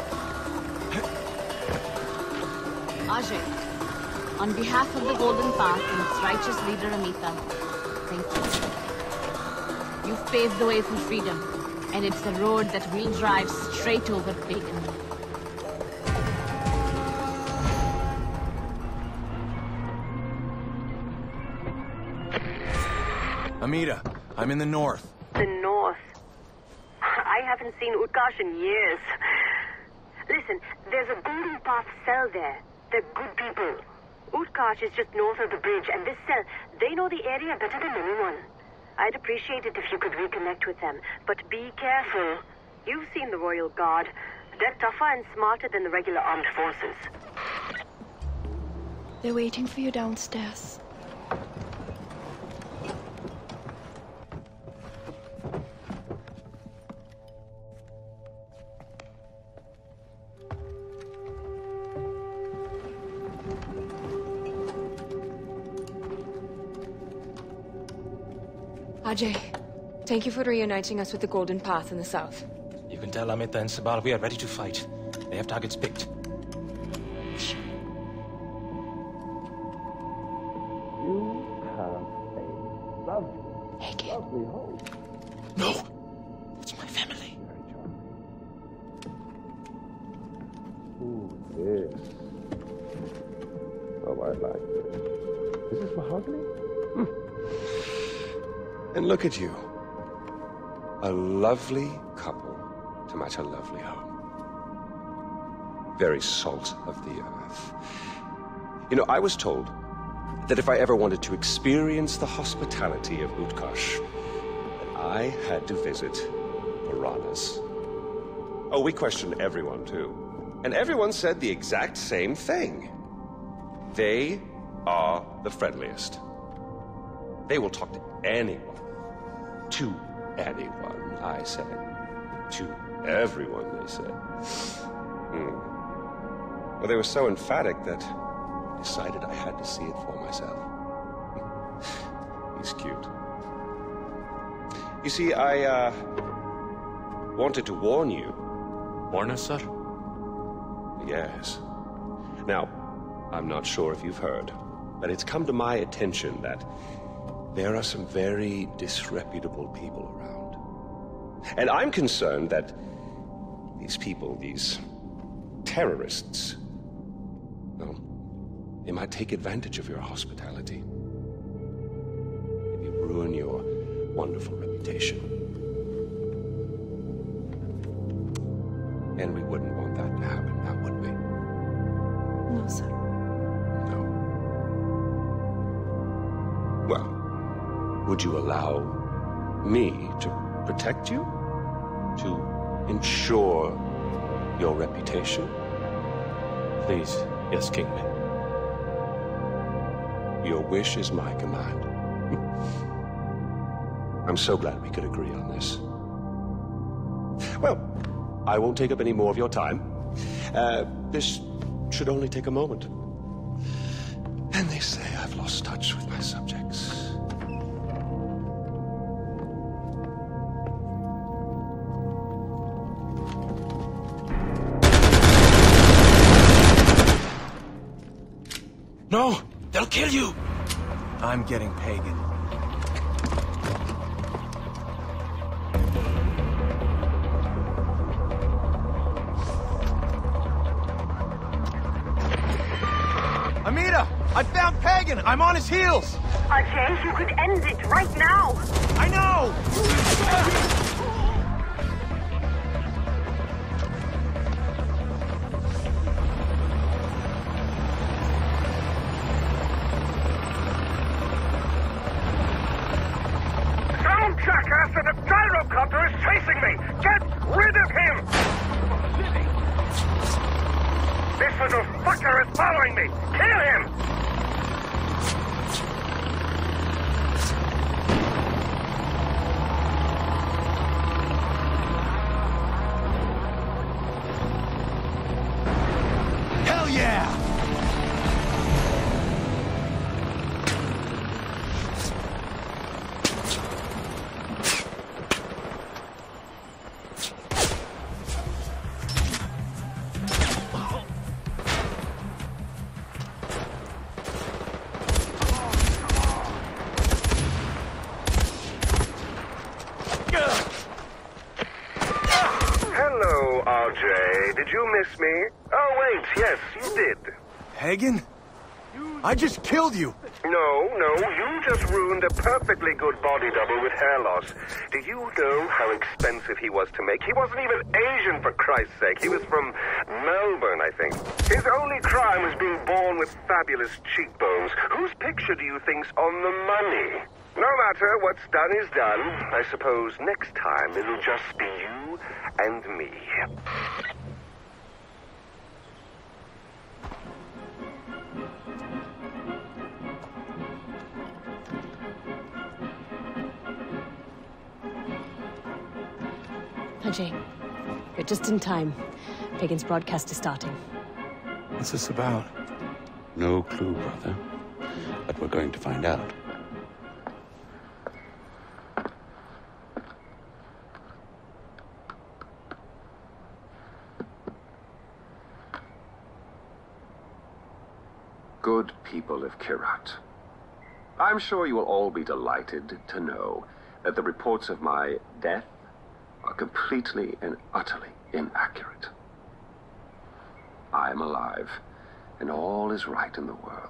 Ajay, on behalf of the Goldent Path and its righteous leader Amita, thank you. You've paved the way for freedom, and it's the road that we'll drive straight over Pagan Min. Amita, I'm in the north. The north? I haven't seen Utkarsh in years. Listen, there's a Goldent Path cell there. They're good people. Utkarsh is just north of the bridge, and this cell, they know the area better than anyone. I'd appreciate it if you could reconnect with them, but be careful. You've seen the Royal Guard. They're tougher and smarter than the regular armed forces. They're waiting for you downstairs. Ajay, thank you for reuniting us with the Goldent Path in the south. You can tell Amita and Sabal we are ready to fight. They have targets picked. You have a lovely home. No! It's my family. Ooh, this. Oh, I like this. Is this mahogany? And look at you. A lovely couple to match a lovely home. Very salt of the earth. You know, I was told that if I ever wanted to experience the hospitality of Utkarsh, that I had to visit Piranhas. Oh, we questioned everyone, too. And everyone said the exact same thing. They are the friendliest. They will talk to anyone. To anyone, I said. To everyone, they said. Well, they were so emphatic that I decided I had to see it for myself. He's cute. You see, I, wanted to warn you. Warn us, sir? Yes. Now, I'm not sure if you've heard, but it's come to my attention that there are some very disreputable people around. And I'm concerned that these people, these terrorists, well, they might take advantage of your hospitality. Maybe ruin your wonderful reputation. And we wouldn't want that to happen, now would we? No, sir. Well, would you allow me to protect you? To ensure your reputation? Please, yes, King Min. Your wish is my command. I'm so glad we could agree on this. Well, I won't take up any more of your time. This should only take a moment. And they say I've lost touch with my subjects. No! They'll kill you! I'm getting Pagan. Amita! I found Pagan! I'm on his heels! Ajay, you could end it right now! I know! Some jackass in a gyrocopter is chasing me! Get rid of him! This little fucker is following me! Kill him! Hell yeah! Ajay, did you miss me? Oh, wait, yes, you did. Pagan? I just killed you! No, you just ruined a perfectly good body double with hair loss. Do you know how expensive he was to make? He wasn't even Asian, for Christ's sake. He was from Melbourne, I think. His only crime was being born with fabulous cheekbones. Whose picture do you think's on the money? No matter, what's done is done. I suppose next time it'll just be you and me. Ajay, you're just in time. Pagan's broadcast is starting. What's this about? No clue, brother. But we're going to find out. Good people of Kyrat. I'm sure you will all be delighted to know that the reports of my death are completely and utterly inaccurate. I am alive, and all is right in the world.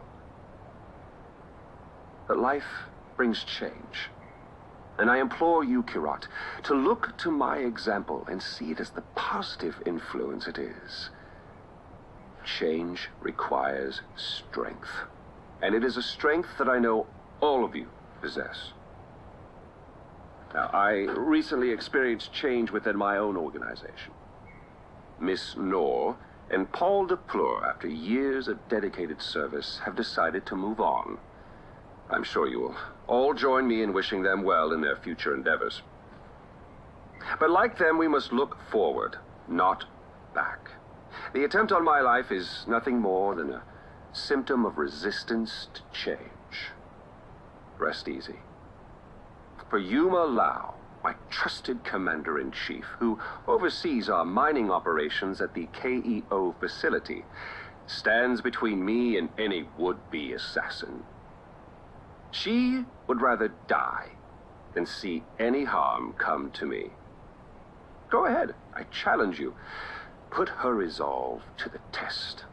But life brings change, and I implore you, Kyrat, to look to my example and see it as the positive influence it is. Change requires strength, and it is a strength that I know all of you possess. Now, I recently experienced change within my own organization. Miss Noor and Paul de Pleur, after years of dedicated service, have decided to move on. I'm sure you will all join me in wishing them well in their future endeavors. But like them, we must look forward, not back. The attempt on my life is nothing more than a symptom of resistance to change. Rest easy. For Yuma Lau, my trusted commander-in-chief, who oversees our mining operations at the KEO facility, stands between me and any would-be assassin. She would rather die than see any harm come to me. Go ahead, I challenge you. Put her resolve to the test.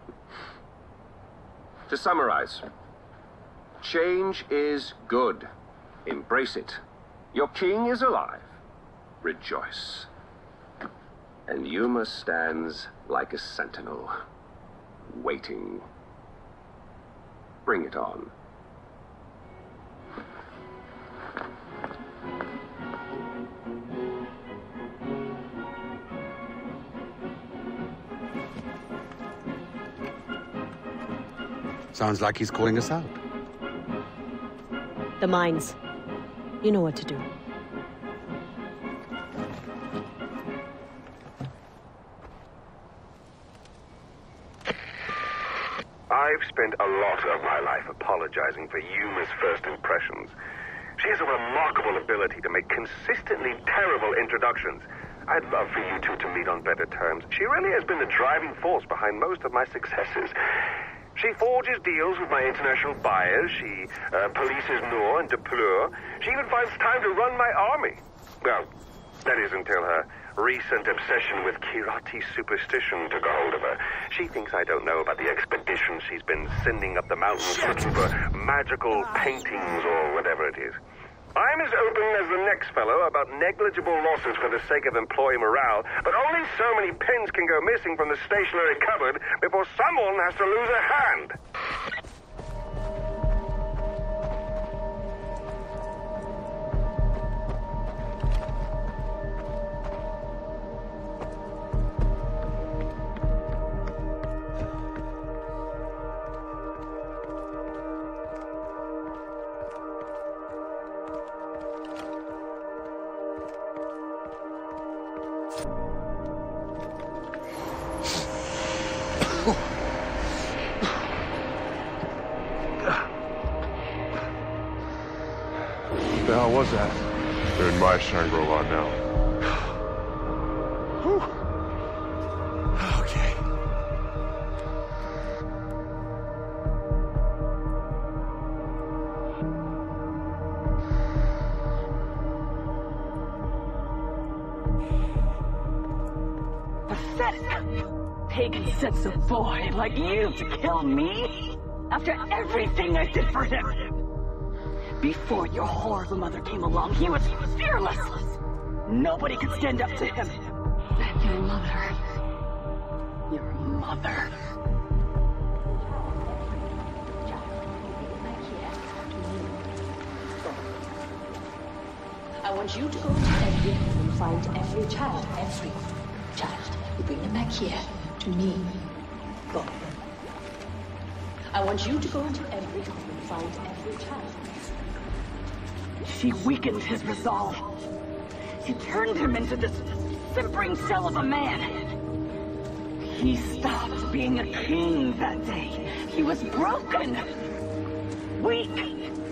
To summarize, change is good. Embrace it. Your king is alive. Rejoice. And Yuma stands like a sentinel, waiting. Bring it on. Sounds like he's calling us out. The mines. You know what to do. I've spent a lot of my life apologizing for Yuma's first impressions. She has a remarkable ability to make consistently terrible introductions. I'd love for you two to meet on better terms. She really has been the driving force behind most of my successes. She forges deals with my international buyers. She polices Noor and de Pleur. She even finds time to run my army. Well, that is until her recent obsession with Kyrati superstition took a hold of her. She thinks I don't know about the expedition she's been sending up the mountains looking for magical paintings or whatever it is. I'm as open as the next fellow about negligible losses for the sake of employee morale, but only so many pins can go missing from the stationery cupboard before someone has to lose a hand. What the hell was that? They're in my Shangri-La now. Okay. pathetic. Pagan sends a boy like you to kill me? After everything I did for him. Before your horrible mother came along, he was fearless. Nobody could stand up to him. Then your mother. Your mother. I want you to go to every home and find every child. You bring them back here, to me. Go. I want you to go to every home and find every child. She weakened his resolve. She turned him into this simpering shell of a man. He stopped being a king that day. He was broken. Weak.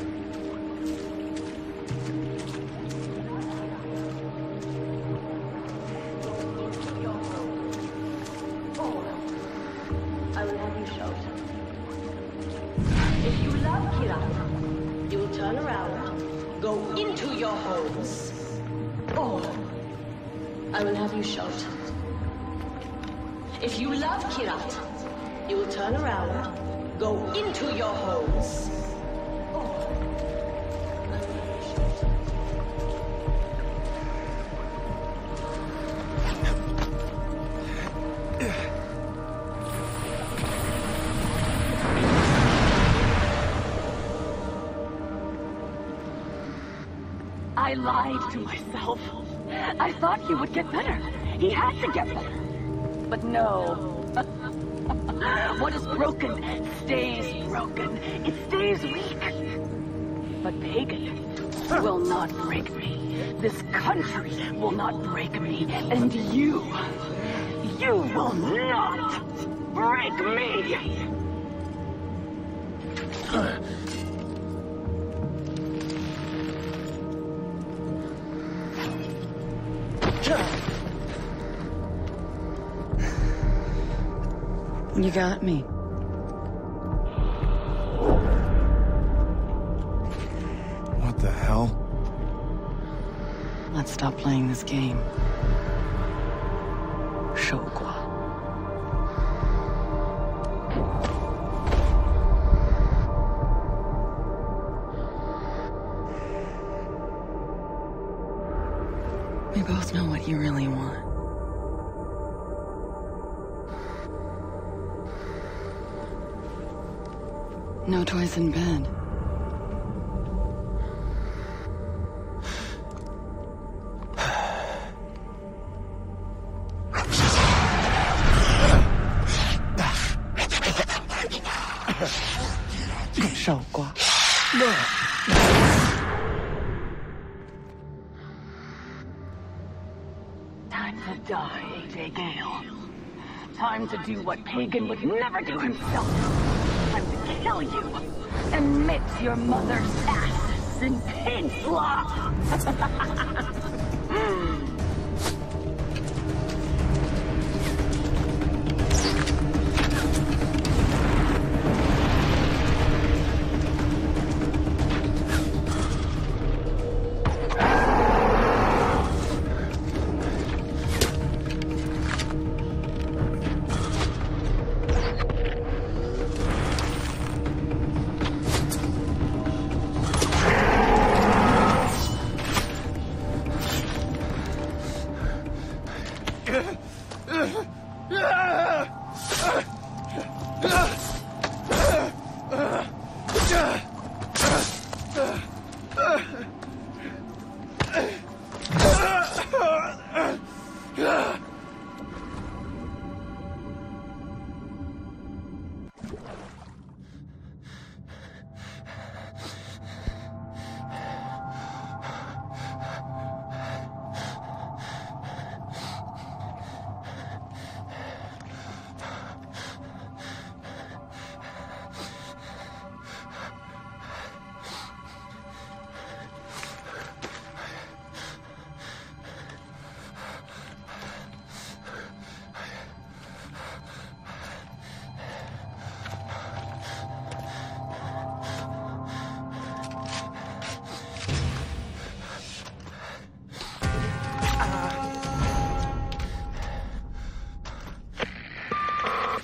I will have you shout. If you love Kyrat, you will turn around, go into your homes. Or I will have you shout. If you love Kyrat, you will turn around, go into your homes. I lied to myself. I thought he would get better. He had to get better. But no. What is broken stays broken. It stays weak. But Pagan will not break me. This country will not break me. And you will not break me. You got me. What the hell? Let's stop playing this game. 守寡. We both know what you really want. No toys in bed. Shao Gua. Time to die, Ajay Ghale. Time to do what Pagan would never do himself. Time to kill you and mix your mother's ashes in pig slop.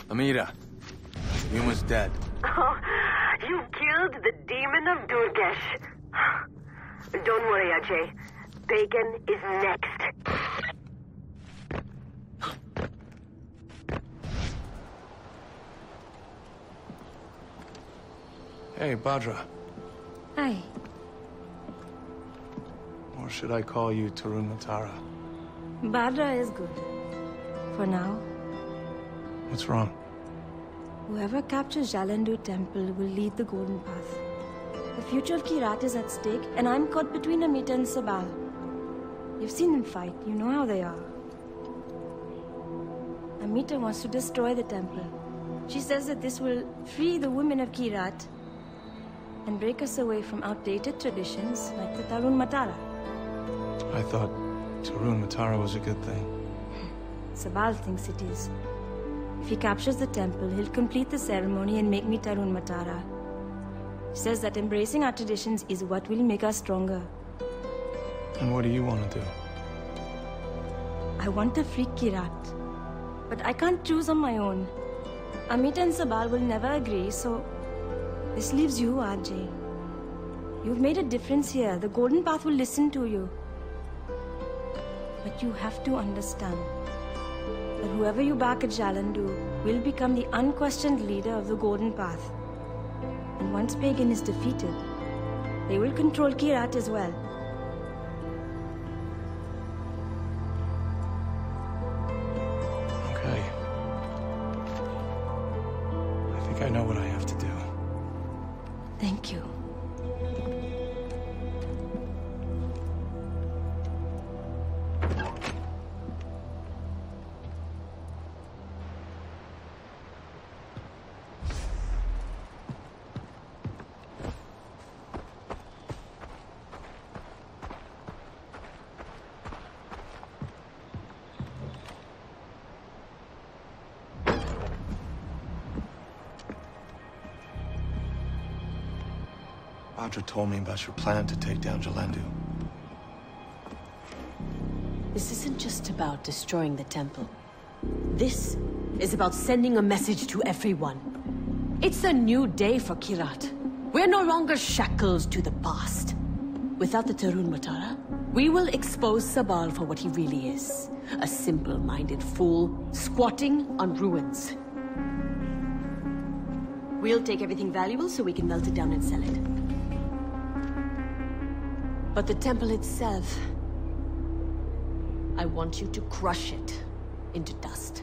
Amita, Yuma's dead. Oh, you killed the demon of Durgesh. Don't worry, Ajay. Pagan is next. Hey, Bhadra. Hi. Or should I call you Tarun Matara? Bhadra is good. For now. What's wrong? Whoever captures Jalandu Temple will lead the Golden Path. The future of Kyrat is at stake, and I'm caught between Amita and Sabal. You've seen them fight. You know how they are. Amita wants to destroy the temple. She says that this will free the women of Kyrat and break us away from outdated traditions like the Tarun Matara. I thought Tarun Matara was a good thing. Sabal thinks it is. If he captures the temple, he'll complete the ceremony and make me Tarun Matara. He says that embracing our traditions is what will make us stronger. And what do you want to do? I want to free Kyrat. But I can't choose on my own. Amita and Sabal will never agree, so this leaves you, Ajay. You've made a difference here. The Golden Path will listen to you. But you have to understand that whoever you back at Jalandu will become the unquestioned leader of the Golden Path. And once Pagan is defeated, they will control Kyrat as well. Okay. I think I know what I have to do. Thank you. Bhadra told me about your plan to take down Jalandu. This isn't just about destroying the temple. This is about sending a message to everyone. It's a new day for Kyrat. We're no longer shackled to the past. Without the Tarun Matara, we will expose Sabal for what he really is. A simple-minded fool squatting on ruins. We'll take everything valuable so we can melt it down and sell it. But the temple itself, I want you to crush it into dust.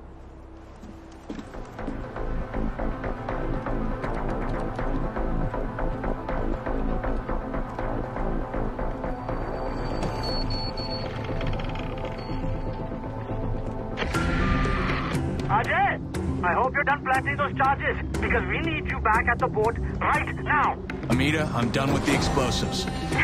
Ajay, I hope you're done planting those charges, because we need you back at the port right now. Amita, I'm done with the explosives.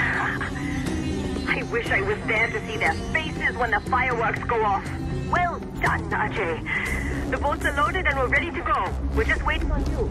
I wish I was there to see their faces when the fireworks go off. Well done, Ajay. The boats are loaded and we're ready to go. We're just waiting on you.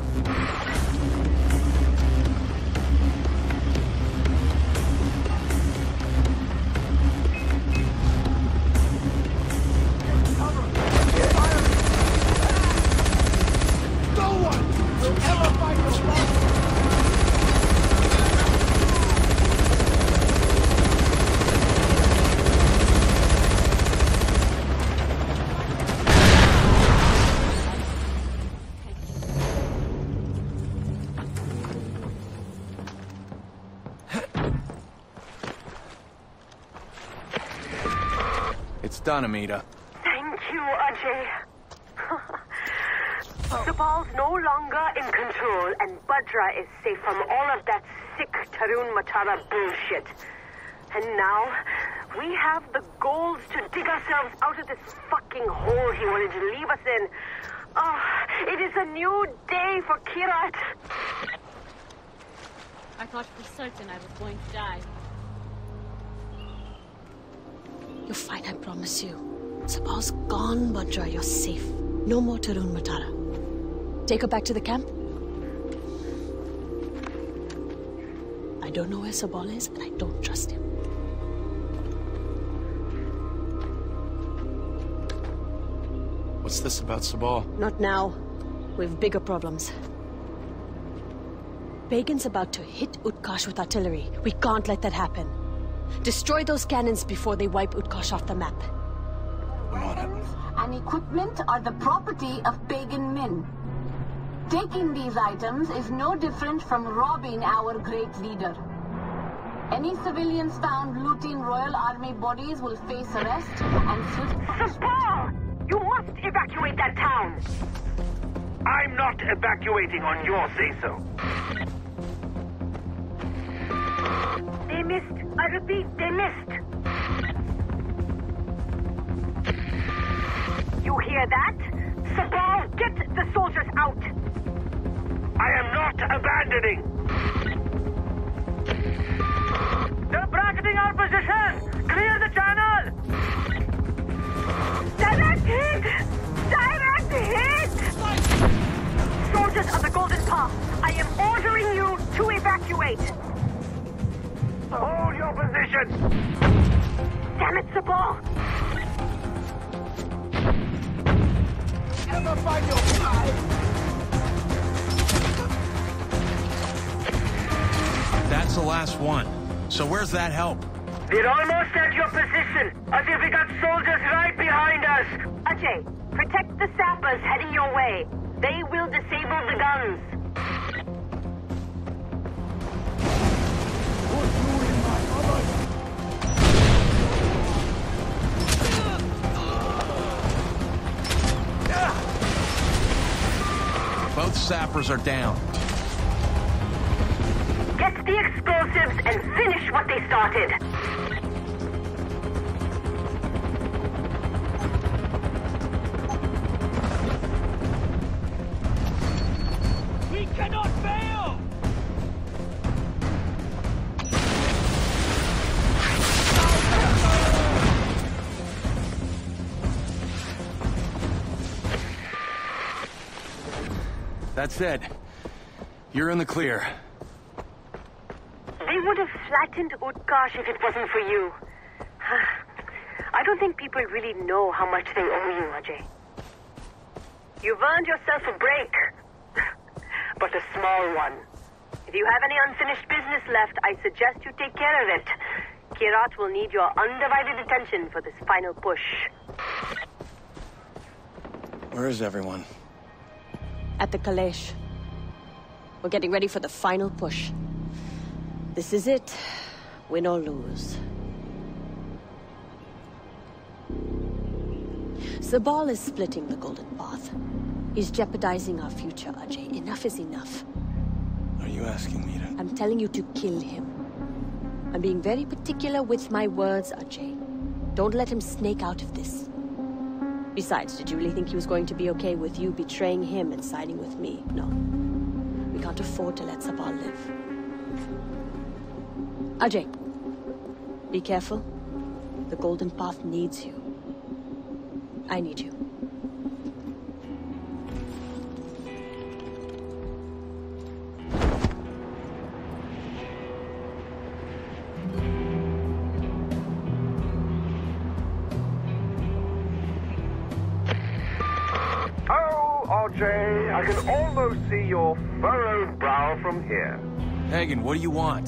It's done, Amita. Thank you, Ajay. Sabal's no longer in control, and Bhadra is safe from all of that sick Tarun Matara bullshit. And now, we have the gold to dig ourselves out of this fucking hole he wanted to leave us in. Oh, it is a new day for Kyrat. I thought for certain I was going to die. You're fine, I promise you. Sabal's gone, Bhadra. You're safe. No more Tarun Matara. Take her back to the camp. I don't know where Sabal is, and I don't trust him. What's this about Sabal? Not now. We've bigger problems. Pagan's about to hit Utkarsh with artillery. We can't let that happen. Destroy those cannons before they wipe Utkarsh off the map. And equipment are the property of Pagan Min. Taking these items is no different from robbing our great leader. Any civilians found looting Royal Army bodies will face arrest and swift Sabal! You must evacuate that town! I'm not evacuating on your say-so. They missed. I repeat, they missed. You hear that? Sabal, get the soldiers out! I am not abandoning! They're bracketing our position! Clear the channel! Direct hit! Direct hit! Soldiers of the Goldent Path, I am ordering you to evacuate! Hold your position! Damn it, Sabal! Never find your pride! That's the last one. So where's that help? We're almost at your position, as if we got soldiers right behind us. Ajay, protect the sappers heading your way. They will disable the guns. Both sappers are down. Get the explosives and finish what they started. We cannot fail! That's it. You're in the clear. They would have flattened Utkarsh if it wasn't for you. I don't think people really know how much they owe you, Ajay. You've earned yourself a break. But a small one. If you have any unfinished business left, I suggest you take care of it. Kyrat will need your undivided attention for this final push. Where is everyone? At the Kalesh. We're getting ready for the final push. This is it. Win or lose. Sabal is splitting the Goldent Path. He's jeopardizing our future, Ajay. Enough is enough. Are you asking me to... I'm telling you to kill him. I'm being very particular with my words, Ajay. Don't let him snake out of this. Besides, did you really think he was going to be okay with you betraying him and siding with me? No. We can't afford to let Sabal live. Ajay, be careful. The Goldent Path needs you. I need you. Oh, Ajay, I can almost see your furrowed brow from here. Pagan, what do you want?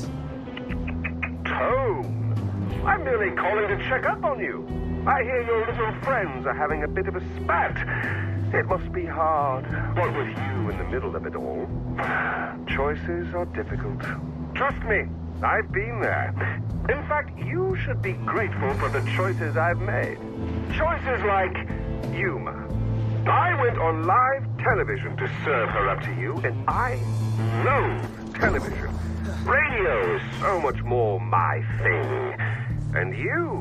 Tone. I'm merely calling to check up on you. I hear your little friends are having a bit of a spat. It must be hard, what with you in the middle of it all. Choices are difficult. Trust me, I've been there. In fact, you should be grateful for the choices I've made. Choices like humor. I went on live television to serve her up to you, and I loathe television. Radio is so much more my thing. And you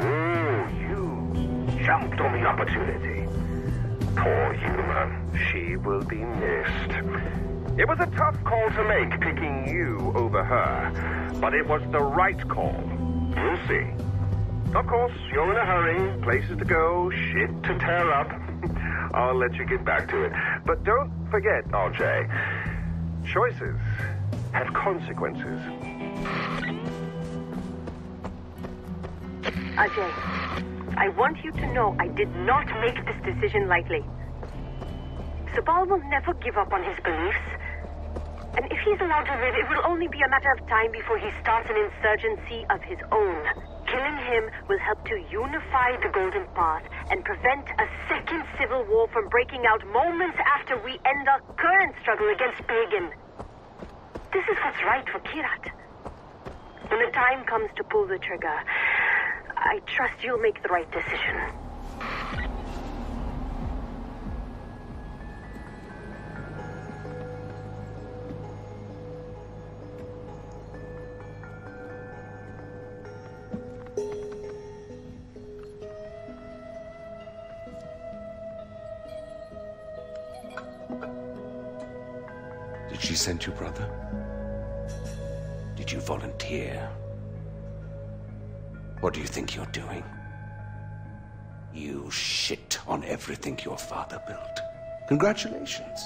jumped on the opportunity. Poor Yuma, she will be missed. It was a tough call to make, picking you over her, but it was the right call. You'll see. Of course, you're in a hurry, places to go, shit to tear up. I'll let you get back to it. But don't forget, Ajay, choices have consequences. Ajay, I want you to know I did not make this decision lightly. Sabal will never give up on his beliefs. And if he's allowed to live, it will only be a matter of time before he starts an insurgency of his own. Killing him will help to unify the Goldent Path and prevent a second civil war from breaking out moments after we end our current struggle against Pagan. This is what's right for Kyrat. When the time comes to pull the trigger, I trust you'll make the right decision. Did she send you, brother? Did you volunteer? What do you think you're doing? You shit on everything your father built. Congratulations.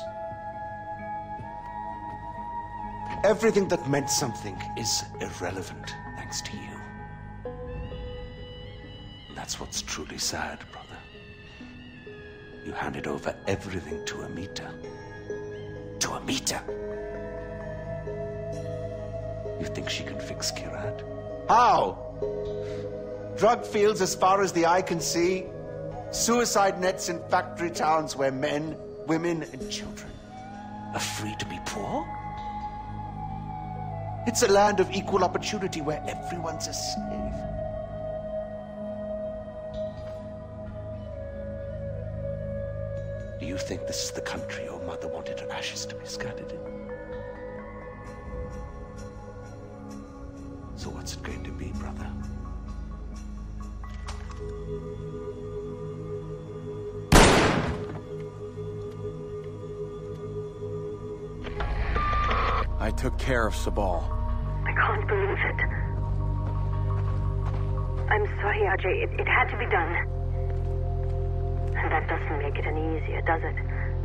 Everything that meant something is irrelevant thanks to you. And that's what's truly sad, brother. You handed over everything to Amita. To Amita. You think she can fix Kyrat? How? Drug fields as far as the eye can see. Suicide nets in factory towns where men, women, and children are free to be poor. It's a land of equal opportunity where everyone's a slave. Do you think this is the country your mother wanted her ashes to be scattered in? So what's it going to be, brother? I took care of Sabal. I can't believe it. I'm sorry, Ajay. It had to be done. And that doesn't make it any easier, does it?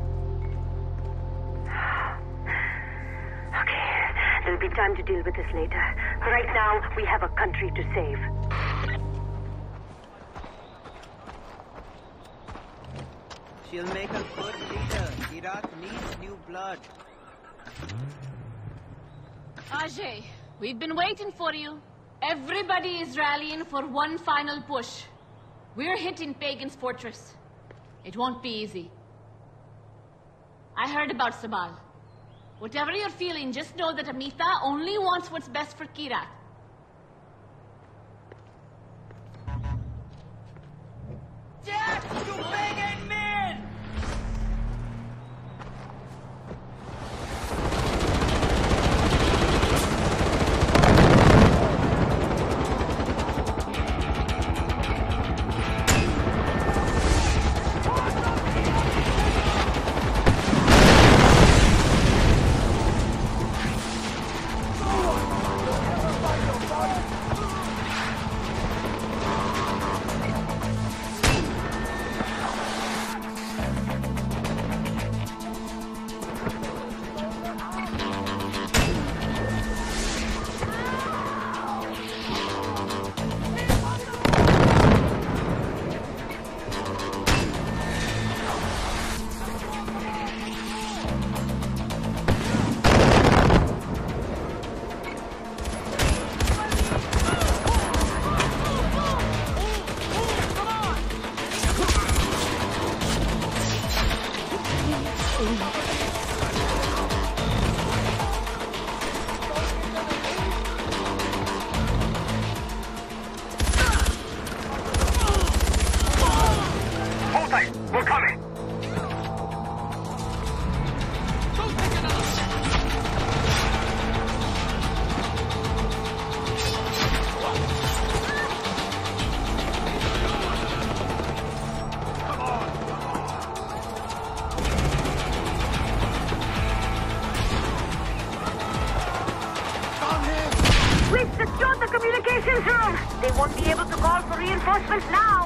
Okay, there'll be time to deal with this later. Right now, we have a country to save. She'll make a good leader. Kyrat needs new blood. Ajay, we've been waiting for you. Everybody is rallying for one final push. We're hitting Pagan's fortress. It won't be easy. I heard about Sabal. Whatever you're feeling, just know that Amita only wants what's best for Kyrat. Death to Pagan Min! They won't be able to call for reinforcements now.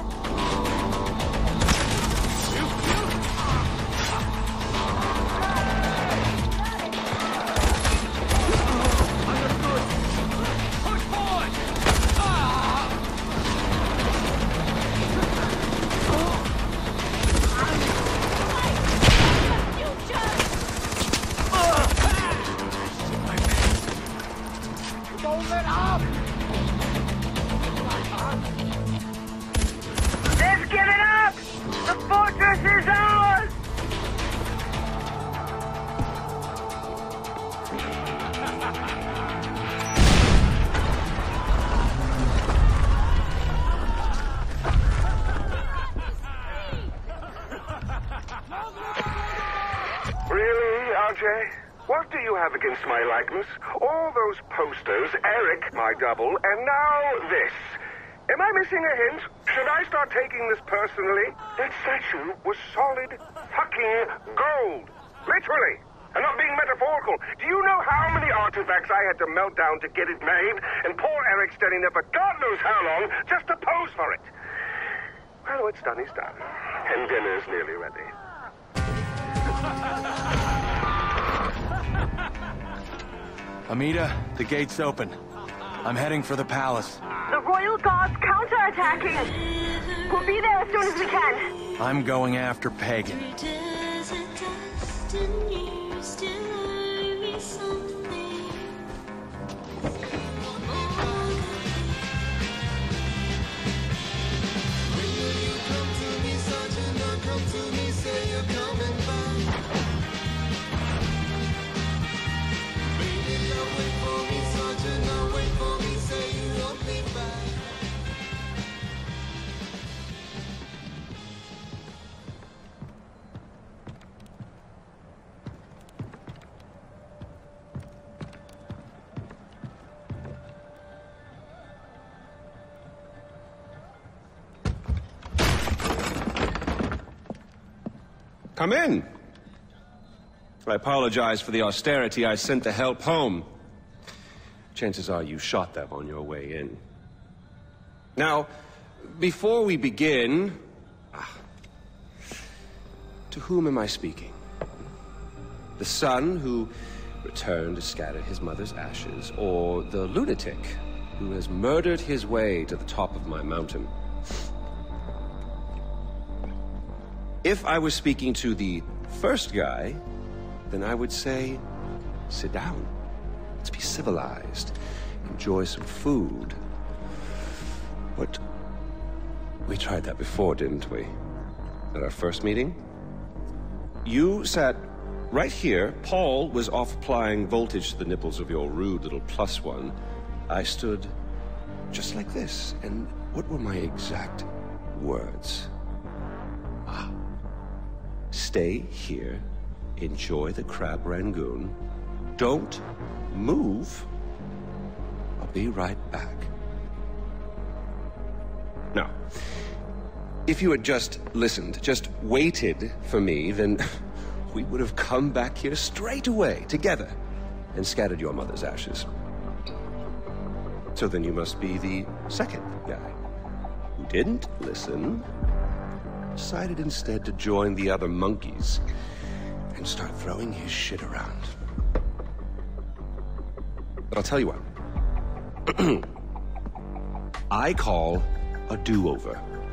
you have against my likeness? All those posters, Eric, my double, and now this. Am I missing a hint? Should I start taking this personally? That statue was solid fucking gold. Literally. I'm not being metaphorical. Do you know how many artifacts I had to melt down to get it made? And poor Eric standing there for God knows how long just to pose for it. Well, what's done is done. And dinner's nearly ready. Amita, the gate's open. I'm heading for the palace. The royal guard's counterattacking. We'll be there as soon as we can. I'm going after Pagan. Come in. I apologize for the austerity I sent to help home. Chances are you shot them on your way in. Now, before we begin... to whom am I speaking? The son who returned to scatter his mother's ashes, or the lunatic who has murdered his way to the top of my mountain? If I was speaking to the first guy, then I would say, sit down. Let's be civilized. Enjoy some food. But we tried that before, didn't we? At our first meeting? You sat right here. Paul was off applying voltage to the nipples of your rude little +1. I stood just like this. And what were my exact words? Stay here, enjoy the crab rangoon, don't move, I'll be right back. Now, if you had just listened, just waited for me, then we would have come back here straight away, together, and scattered your mother's ashes. So then you must be the second guy, who didn't listen, decided instead to join the other monkeys and start throwing his shit around. But I'll tell you what. I call a do-over.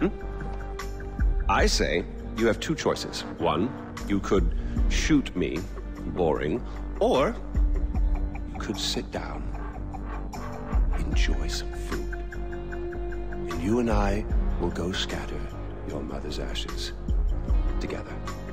I say you have two choices. One, you could shoot me, boring, or you could sit down, enjoy some food, and you and I will go scatter your mother's ashes together.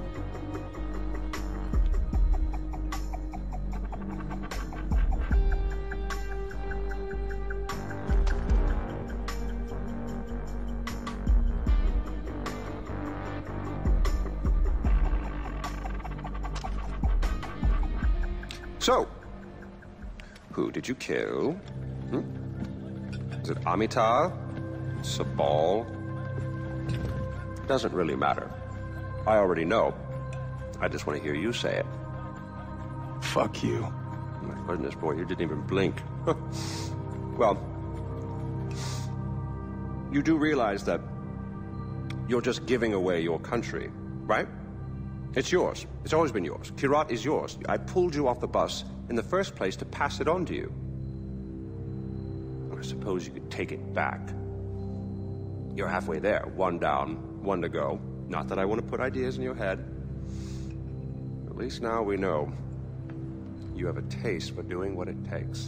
So, who did you kill? Is it Amita? Sabal? Doesn't really matter. I already know. I just want to hear you say it. Fuck you. Oh my goodness, boy, you didn't even blink. Well, you do realize that you're just giving away your country, right? It's yours. It's always been yours. Kyrat is yours. I pulled you off the bus in the first place to pass it on to you. I suppose you could take it back. You're halfway there. One down, one to go. Not that I want to put ideas in your head. At least now we know you have a taste for doing what it takes.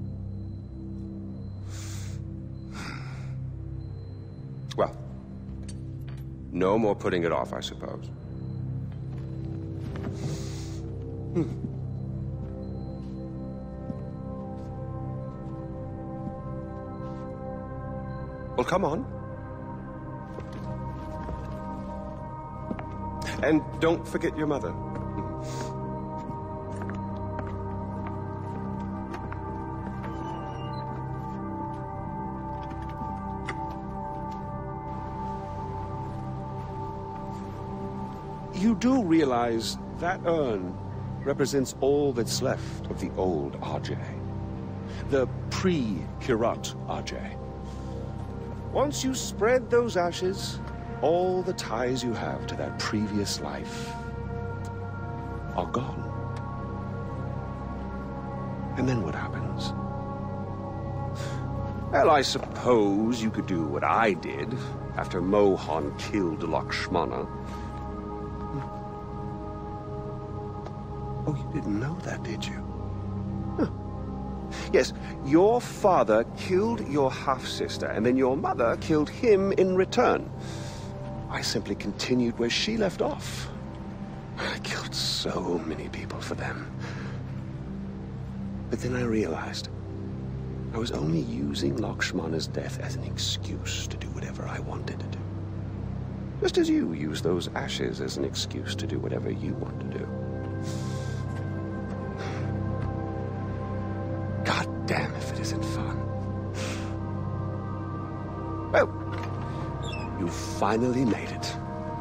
Well, no more putting it off, I suppose. Well, come on. And don't forget your mother. You do realize that urn represents all that's left of the old Ajay. The pre-Kyrat Ajay. Once you spread those ashes, all the ties you have to that previous life are gone. And then what happens? Well, I suppose you could do what I did after Mohan killed Lakshmana. Oh, you didn't know that, did you? Huh. Yes, your father killed your half-sister, and then your mother killed him in return. I simply continued where she left off. I killed so many people for them. But then I realized I was only using Lakshmana's death as an excuse to do whatever I wanted to do. Just as you use those ashes as an excuse to do whatever you want to do. God damn if it isn't fun. Well, you finally made it.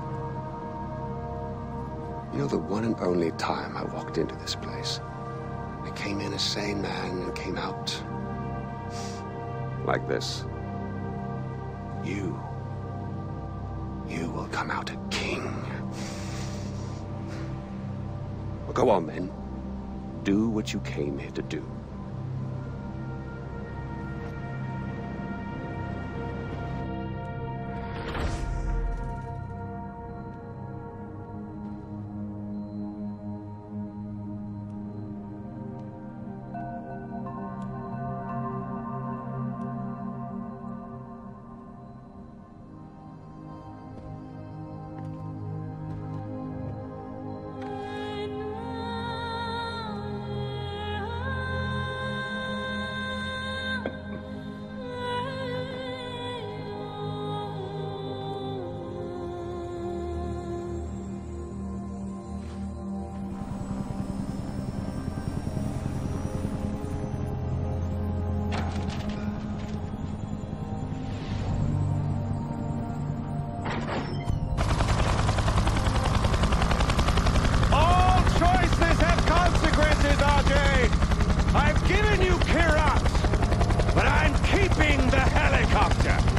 You know, the one and only time I walked into this place, I came in a sane man and came out like this. You will come out a king. Well, go on, then. Do what you came here to do. I've given you Kyrat, but I'm keeping the helicopter.